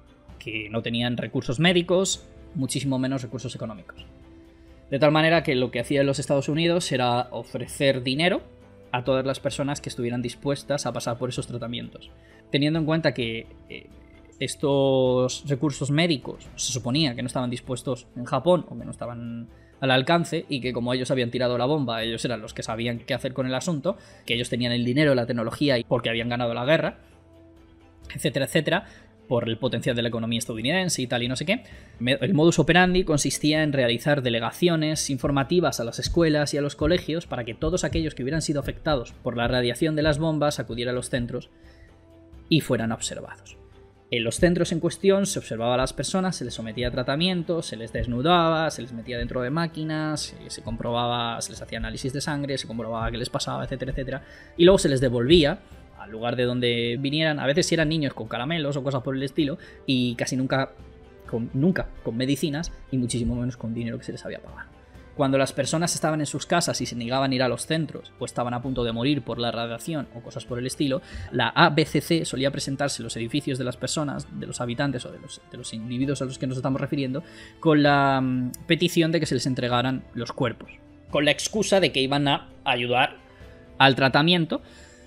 que no tenían recursos médicos, muchísimo menos recursos económicos. De tal manera que lo que hacían los Estados Unidos era ofrecer dinero a todas las personas que estuvieran dispuestas a pasar por esos tratamientos. Teniendo en cuenta que estos recursos médicos se suponía que no estaban dispuestos en Japón o que no estaban al alcance y que como ellos habían tirado la bomba, ellos eran los que sabían qué hacer con el asunto, que ellos tenían el dinero, la tecnología y porque habían ganado la guerra, etcétera, etcétera, por el potencial de la economía estadounidense y tal y no sé qué. El modus operandi consistía en realizar delegaciones informativas a las escuelas y a los colegios para que todos aquellos que hubieran sido afectados por la radiación de las bombas acudieran a los centros y fueran observados. En los centros en cuestión se observaba a las personas, se les sometía a tratamiento, se les desnudaba, se les metía dentro de máquinas, se comprobaba, se les hacía análisis de sangre, se comprobaba qué les pasaba, etcétera, etcétera, y luego se les devolvía al lugar de donde vinieran, a veces si eran niños con caramelos o cosas por el estilo, y casi nunca con medicinas y muchísimo menos con dinero que se les había pagado. Cuando las personas estaban en sus casas y se negaban a ir a los centros o estaban a punto de morir por la radiación o cosas por el estilo, la ABCC solía presentarse en los edificios de las personas, de los habitantes o de los individuos a los que nos estamos refiriendo, con la petición de que se les entregaran los cuerpos, con la excusa de que iban a ayudar al tratamiento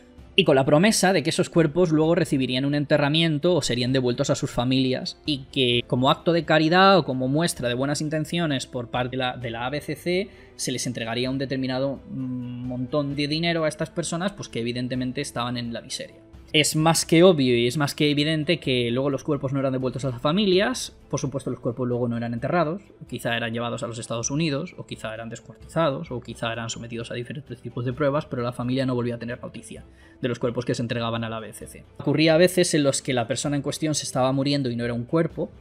y con la promesa de que esos cuerpos luego recibirían un enterramiento o serían devueltos a sus familias, y que como acto de caridad o como muestra de buenas intenciones por parte de la ABCC se les entregaría un determinado montón de dinero a estas personas, pues que evidentemente estaban en la miseria. Es más que obvio y es más que evidente que luego los cuerpos no eran devueltos a las familias. Por supuesto, los cuerpos luego no eran enterrados, quizá eran llevados a los Estados Unidos, o quizá eran descuartizados, o quizá eran sometidos a diferentes tipos de pruebas, pero la familia no volvía a tener noticia de los cuerpos que se entregaban a la ABCC. Ocurría a veces en los que la persona en cuestión se estaba muriendo y no era un cuerpo,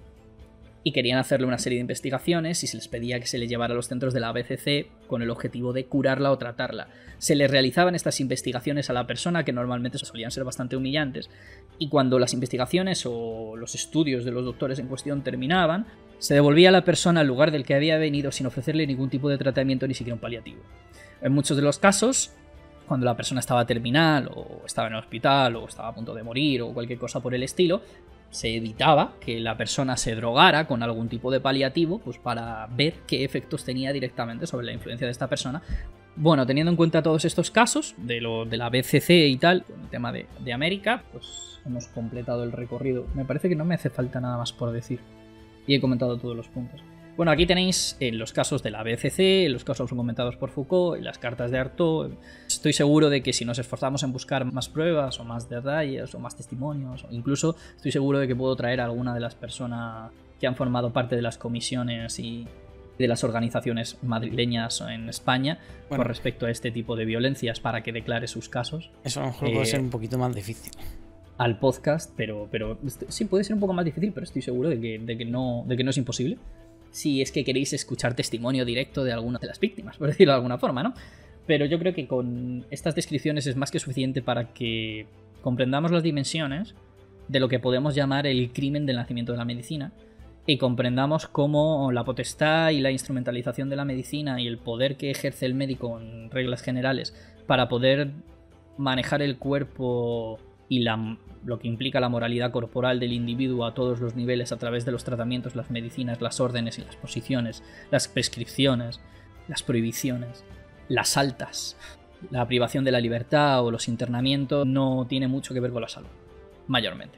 y querían hacerle una serie de investigaciones y se les pedía que se le llevara a los centros de la ABCC con el objetivo de curarla o tratarla. Se le realizaban estas investigaciones a la persona, que normalmente solían ser bastante humillantes, y cuando las investigaciones o los estudios de los doctores en cuestión terminaban, se devolvía a la persona al lugar del que había venido sin ofrecerle ningún tipo de tratamiento, ni siquiera un paliativo. En muchos de los casos, cuando la persona estaba terminal o estaba en el hospital o estaba a punto de morir o cualquier cosa por el estilo, se evitaba que la persona se drogara con algún tipo de paliativo, pues para ver qué efectos tenía directamente sobre la influencia de esta persona. Bueno, teniendo en cuenta todos estos casos de la BCC y tal, con el tema de América, pues hemos completado el recorrido. Me parece que no me hace falta nada más por decir, y he comentado todos los puntos. Bueno, aquí tenéis los casos de la BCC, los casos comentados por Foucault y las cartas de Artaud. Estoy seguro de que si nos esforzamos en buscar más pruebas o más detalles o más testimonios, o incluso estoy seguro de que puedo traer a alguna de las personas que han formado parte de las comisiones y de las organizaciones madrileñas en España con respecto a este tipo de violencias para que declare sus casos. Eso a lo mejor puede ser un poquito más difícil al podcast, pero sí puede ser un poco más difícil, pero estoy seguro de que no es imposible. Si es que queréis escuchar testimonio directo de alguna de las víctimas, por decirlo de alguna forma, ¿no? Pero yo creo que con estas descripciones es más que suficiente para que comprendamos las dimensiones de lo que podemos llamar el crimen del nacimiento de la medicina, y comprendamos cómo la potestad y la instrumentalización de la medicina y el poder que ejerce el médico en reglas generales para poder manejar el cuerpo y lo que implica la moralidad corporal del individuo a todos los niveles a través de los tratamientos, las medicinas, las órdenes y las posiciones, las prescripciones, las prohibiciones, las altas, la privación de la libertad o los internamientos, no tiene mucho que ver con la salud, mayormente.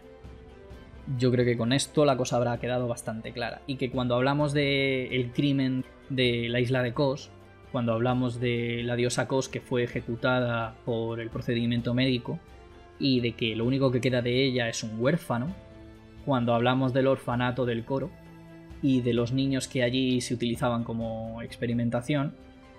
Yo creo que con esto la cosa habrá quedado bastante clara, y que cuando hablamos del crimen de la isla de Kos, cuando hablamos de la diosa Kos que fue ejecutada por el procedimiento médico, y de que lo único que queda de ella es un huérfano, cuando hablamos del orfanato del Coro y de los niños que allí se utilizaban como experimentación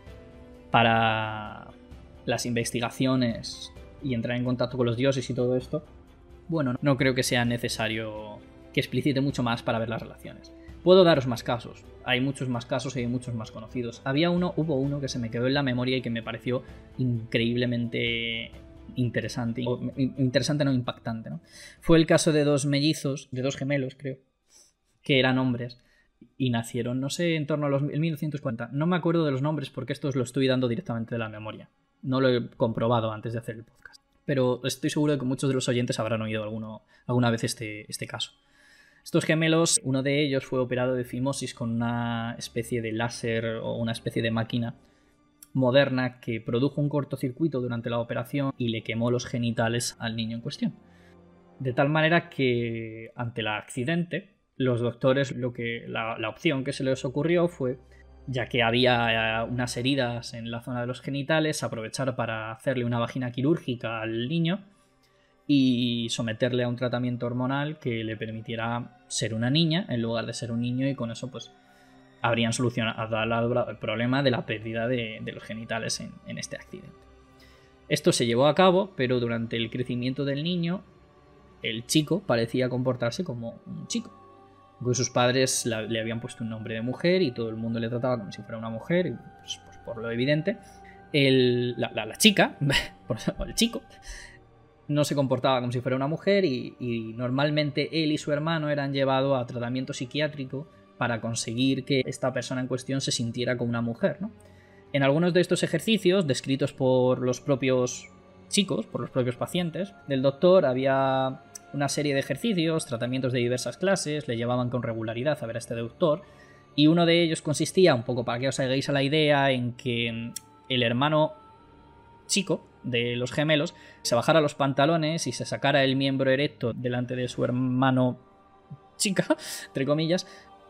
para las investigaciones y entrar en contacto con los dioses y todo esto, bueno, no creo que sea necesario que explicite mucho más para ver las relaciones. Puedo daros más casos, hay muchos más casos y hay muchos más conocidos. Hubo uno que se me quedó en la memoria y que me pareció increíblemente interesante no impactante, ¿no? Fue el caso de dos mellizos, de dos gemelos creo, que eran hombres y nacieron, no sé, en torno a los 1940. No me acuerdo de los nombres porque esto os lo estoy dando directamente de la memoria, no lo he comprobado antes de hacer el podcast, pero estoy seguro de que muchos de los oyentes habrán oído alguna vez este caso. Estos gemelos, uno de ellos fue operado de fimosis con una especie de láser o una especie de máquina moderna que produjo un cortocircuito durante la operación y le quemó los genitales al niño en cuestión. De tal manera que ante el accidente, los doctores la opción que se les ocurrió fue, ya que había unas heridas en la zona de los genitales, aprovechar para hacerle una vagina quirúrgica al niño y someterle a un tratamiento hormonal que le permitiera ser una niña en lugar de ser un niño, y con eso pues habrían solucionado el problema de la pérdida de los genitales en este accidente. Esto se llevó a cabo, pero durante el crecimiento del niño, el chico parecía comportarse como un chico. Porque sus padres le habían puesto un nombre de mujer y todo el mundo le trataba como si fuera una mujer, y pues por lo evidente, la chica, o el chico, no se comportaba como si fuera una mujer, y normalmente él y su hermano eran llevados a tratamiento psiquiátrico para conseguir que esta persona en cuestión se sintiera como una mujer, ¿no? En algunos de estos ejercicios, descritos por los propios chicos, por los propios pacientes del doctor, había una serie de ejercicios, tratamientos de diversas clases, le llevaban con regularidad a ver a este doctor, y uno de ellos consistía, un poco para que os hagáis a la idea, en que el hermano chico de los gemelos se bajara los pantalones y se sacara el miembro erecto delante de su hermano chica, entre comillas,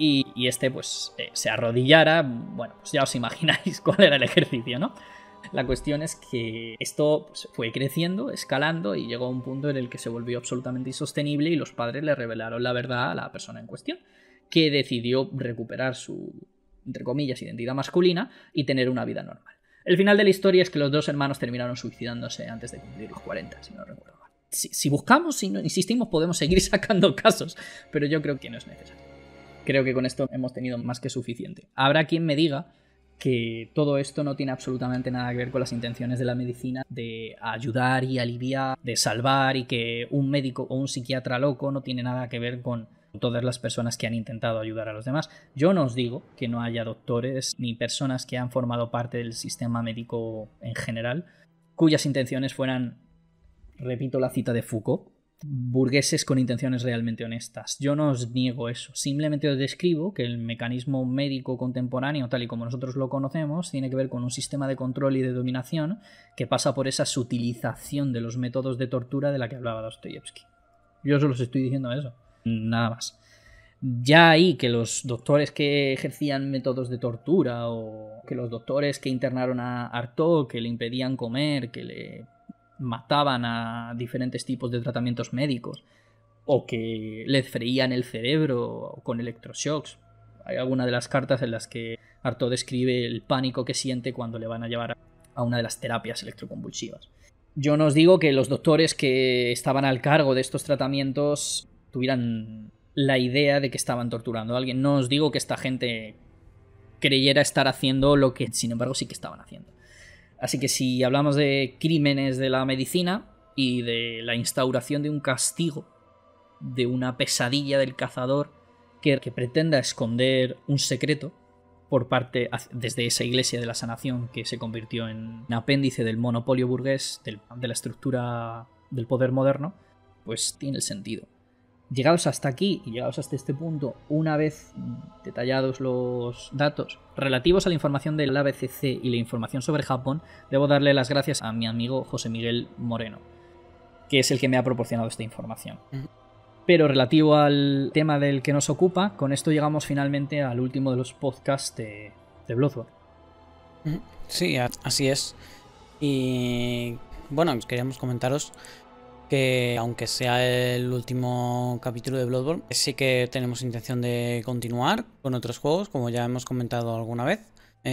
y este pues se arrodillara. Bueno, pues ya os imagináis cuál era el ejercicio, ¿no? La cuestión es que esto pues, fue creciendo, escalando, y llegó a un punto en el que se volvió absolutamente insostenible y los padres le revelaron la verdad a la persona en cuestión, que decidió recuperar su, entre comillas, identidad masculina y tener una vida normal. El final de la historia es que los dos hermanos terminaron suicidándose antes de cumplir los 40, si no recuerdo mal. Si buscamos, si no insistimos, podemos seguir sacando casos, pero yo creo que no es necesario. Creo que con esto hemos tenido más que suficiente. Habrá quien me diga que todo esto no tiene absolutamente nada que ver con las intenciones de la medicina de ayudar y aliviar, de salvar, y que un médico o un psiquiatra loco no tiene nada que ver con todas las personas que han intentado ayudar a los demás. Yo no os digo que no haya doctores ni personas que han formado parte del sistema médico en general cuyas intenciones fueran, repito la cita de Foucault, burgueses con intenciones realmente honestas. Yo no os niego eso, simplemente os describo que el mecanismo médico contemporáneo, tal y como nosotros lo conocemos, tiene que ver con un sistema de control y de dominación que pasa por esa sutilización de los métodos de tortura de la que hablaba Dostoyevsky. Yo solo os estoy diciendo eso, nada más. Ya ahí que los doctores que ejercían métodos de tortura, o que los doctores que internaron a Artaud, que le impedían comer, que le mataban a diferentes tipos de tratamientos médicos, o que le freían el cerebro con electroshocks. Hay alguna de las cartas en las que Artaud describe el pánico que siente cuando le van a llevar a una de las terapias electroconvulsivas. Yo no os digo que los doctores que estaban al cargo de estos tratamientos tuvieran la idea de que estaban torturando a alguien. No os digo que esta gente creyera estar haciendo lo que, sin embargo, sí que estaban haciendo. Así que si hablamos de crímenes de la medicina y de la instauración de un castigo, de una pesadilla del cazador que pretenda esconder un secreto por parte, desde esa iglesia de la sanación que se convirtió en un apéndice del monopolio burgués, de la estructura del poder moderno, pues tiene sentido. Llegados hasta aquí y llegados hasta este punto, una vez detallados los datos relativos a la información del ABCC y la información sobre Japón, debo darle las gracias a mi amigo José Miguel Moreno, que es el que me ha proporcionado esta información. Pero relativo al tema del que nos ocupa, con esto llegamos finalmente al último de los podcasts de Bloodborne. Sí, así es. Y bueno, queríamos comentaros que aunque sea el último capítulo de Bloodborne, sí que tenemos intención de continuar con otros juegos, como ya hemos comentado alguna vez.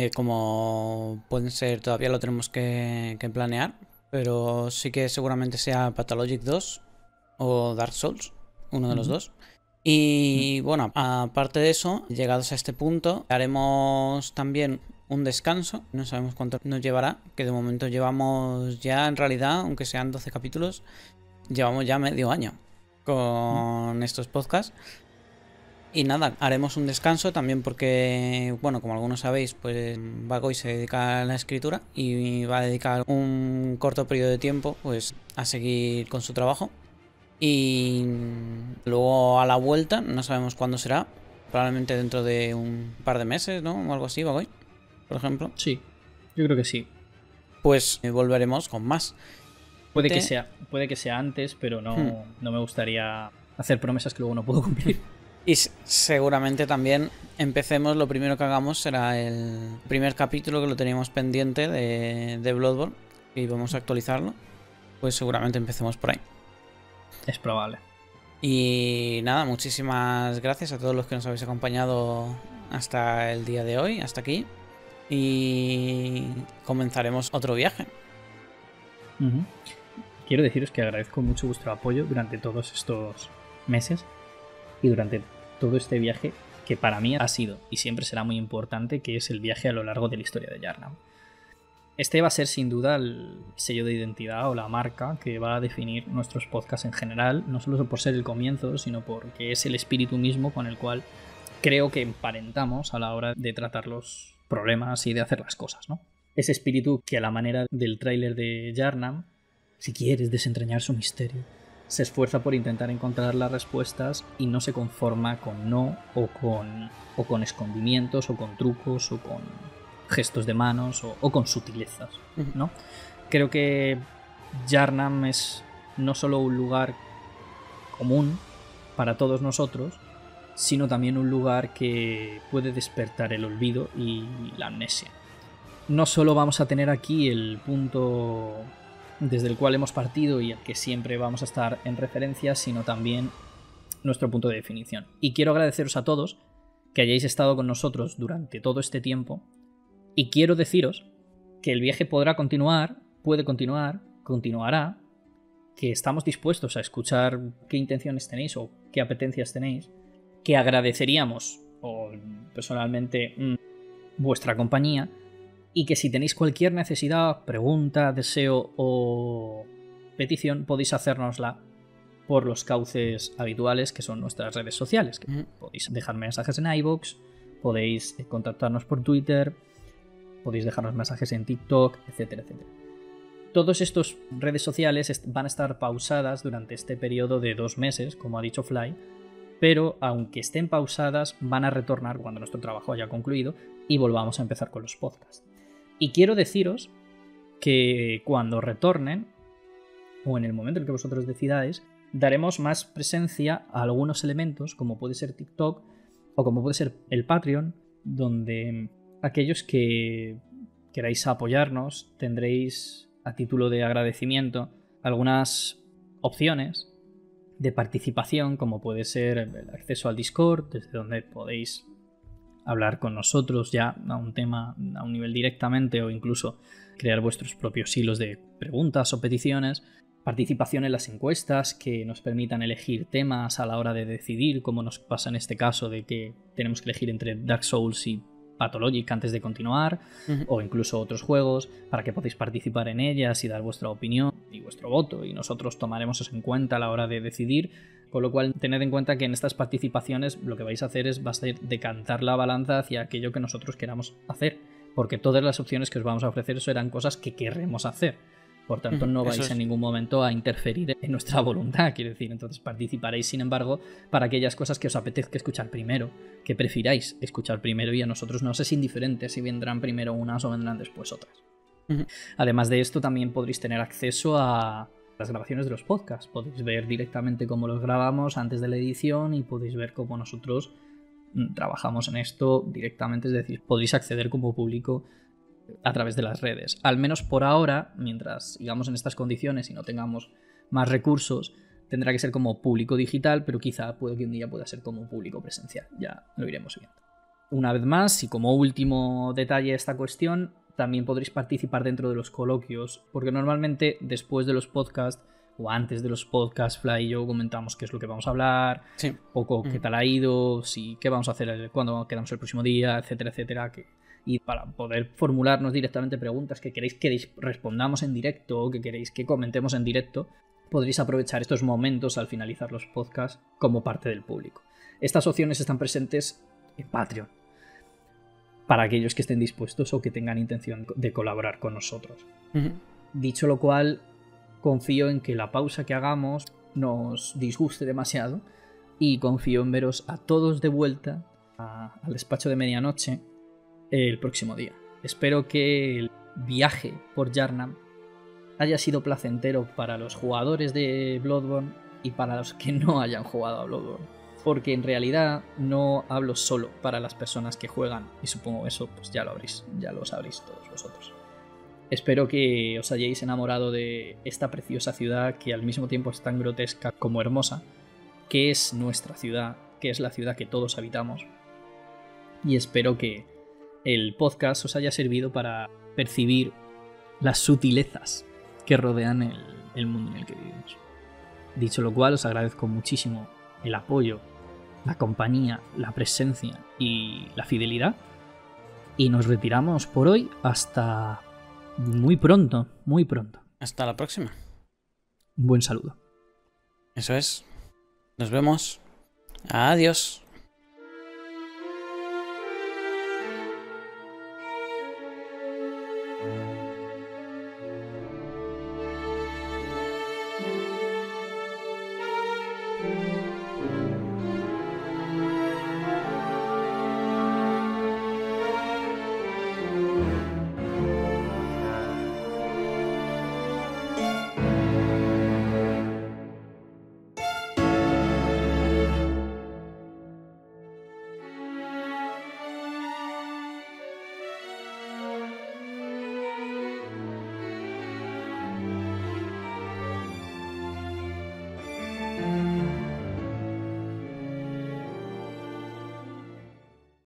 Como pueden ser, todavía lo tenemos que planear, pero sí que seguramente sea Pathologic 2 o Dark Souls, uno de los dos. Y bueno, aparte de eso, llegados a este punto, haremos también un descanso. No sabemos cuánto nos llevará, que de momento llevamos ya, en realidad, aunque sean 12 capítulos, llevamos ya medio año con estos podcasts. Y nada, haremos un descanso también porque, bueno, como algunos sabéis, pues Bagoy se dedica a la escritura y va a dedicar un corto periodo de tiempo pues a seguir con su trabajo. Y luego a la vuelta, no sabemos cuándo será, probablemente dentro de un par de meses, ¿no? O algo así, Bagoy, por ejemplo. Sí, yo creo que sí. Pues volveremos con más. Puede que sea antes, pero no me gustaría hacer promesas que luego no puedo cumplir. Y seguramente también empecemos, lo primero que hagamos será el primer capítulo que lo teníamos pendiente de Bloodborne y vamos a actualizarlo. Pues seguramente empecemos por ahí. Es probable. Y nada, muchísimas gracias a todos los que nos habéis acompañado hasta el día de hoy, hasta aquí. Y comenzaremos otro viaje. Quiero deciros que agradezco mucho vuestro apoyo durante todos estos meses y durante todo este viaje que para mí ha sido y siempre será muy importante, que es el viaje a lo largo de la historia de Yharnam. Este va a ser sin duda el sello de identidad o la marca que va a definir nuestros podcasts en general, no solo por ser el comienzo, sino porque es el espíritu mismo con el cual creo que emparentamos a la hora de tratar los problemas y de hacer las cosas, ¿no? Ese espíritu que a la manera del tráiler de Yharnam, si quieres desentrañar su misterio, se esfuerza por intentar encontrar las respuestas y no se conforma con no o con escondimientos o con trucos o con gestos de manos o con sutilezas, ¿no? Creo que Yharnam es no solo un lugar común para todos nosotros, sino también un lugar que puede despertar el olvido y la amnesia. No solo vamos a tener aquí el punto desde el cual hemos partido y al que siempre vamos a estar en referencia, sino también nuestro punto de definición. Y quiero agradeceros a todos que hayáis estado con nosotros durante todo este tiempo, y quiero deciros que el viaje podrá continuar, puede continuar, continuará, que estamos dispuestos a escuchar qué intenciones tenéis o qué apetencias tenéis, que agradeceríamos, o personalmente, vuestra compañía, y que si tenéis cualquier necesidad, pregunta, deseo o petición, podéis hacérnosla por los cauces habituales que son nuestras redes sociales. Que podéis dejar mensajes en iVoox, podéis contactarnos por Twitter, podéis dejarnos mensajes en TikTok, etcétera, etcétera. Todas estas redes sociales van a estar pausadas durante este periodo de 2 meses, como ha dicho Fly, pero aunque estén pausadas, van a retornar cuando nuestro trabajo haya concluido y volvamos a empezar con los podcasts. Y quiero deciros que cuando retornen, o en el momento en que vosotros decidáis, daremos más presencia a algunos elementos, como puede ser TikTok o como puede ser el Patreon, donde aquellos que queráis apoyarnos tendréis, a título de agradecimiento, algunas opciones de participación, como puede ser el acceso al Discord, desde donde podéis hablar con nosotros ya a un nivel directamente, o incluso crear vuestros propios hilos de preguntas o peticiones, participación en las encuestas que nos permitan elegir temas a la hora de decidir, como nos pasa en este caso de que tenemos que elegir entre Dark Souls y Pathologic antes de continuar, o incluso otros juegos, para que podáis participar en ellas y dar vuestra opinión y vuestro voto, y nosotros tomaremos eso en cuenta a la hora de decidir. Con lo cual, tened en cuenta que en estas participaciones lo que vais a hacer va a ser decantar la balanza hacia aquello que nosotros queramos hacer, porque todas las opciones que os vamos a ofrecer serán cosas que querremos hacer. Por tanto, no vais en ningún momento a interferir en nuestra voluntad, quiero decir. Entonces participaréis, sin embargo, para aquellas cosas que os apetezca escuchar primero, que prefiráis escuchar primero, y a nosotros nos es indiferente si vendrán primero unas o vendrán después otras. Además de esto, también podréis tener acceso a las grabaciones de los podcasts. Podéis ver directamente cómo los grabamos antes de la edición y podéis ver cómo nosotros trabajamos en esto directamente, es decir, podéis acceder como público a través de las redes. Al menos por ahora, mientras sigamos en estas condiciones y no tengamos más recursos, tendrá que ser como público digital, pero quizá puede que un día pueda ser como público presencial. Ya lo iremos viendo. Una vez más, y como último detalle de esta cuestión, también podréis participar dentro de los coloquios, porque normalmente después de los podcasts o antes de los podcasts, Fly y yo comentamos qué es lo que vamos a hablar, poco qué tal ha ido, qué vamos a hacer, cuándo quedamos el próximo día, etcétera, etcétera. Y para poder formularnos directamente preguntas que queréis que respondamos en directo o que queréis que comentemos en directo, podréis aprovechar estos momentos al finalizar los podcasts como parte del público. Estas opciones están presentes en Patreon para aquellos que estén dispuestos o que tengan intención de colaborar con nosotros. Dicho lo cual, confío en que la pausa que hagamos nos disguste demasiado y confío en veros a todos de vuelta al despacho de medianoche el próximo día. Espero que el viaje por Yharnam haya sido placentero para los jugadores de Bloodborne y para los que no hayan jugado a Bloodborne, porque en realidad no hablo solo para las personas que juegan, y supongo eso pues ya lo sabréis todos vosotros. Espero que os hayáis enamorado de esta preciosa ciudad que al mismo tiempo es tan grotesca como hermosa, que es nuestra ciudad, que es la ciudad que todos habitamos, y espero que el podcast os haya servido para percibir las sutilezas que rodean el mundo en el que vivimos. Dicho lo cual, os agradezco muchísimo el apoyo, la compañía, la presencia y la fidelidad. Y nos retiramos por hoy hasta muy pronto, muy pronto. Hasta la próxima. Un buen saludo. Eso es. Nos vemos. Adiós.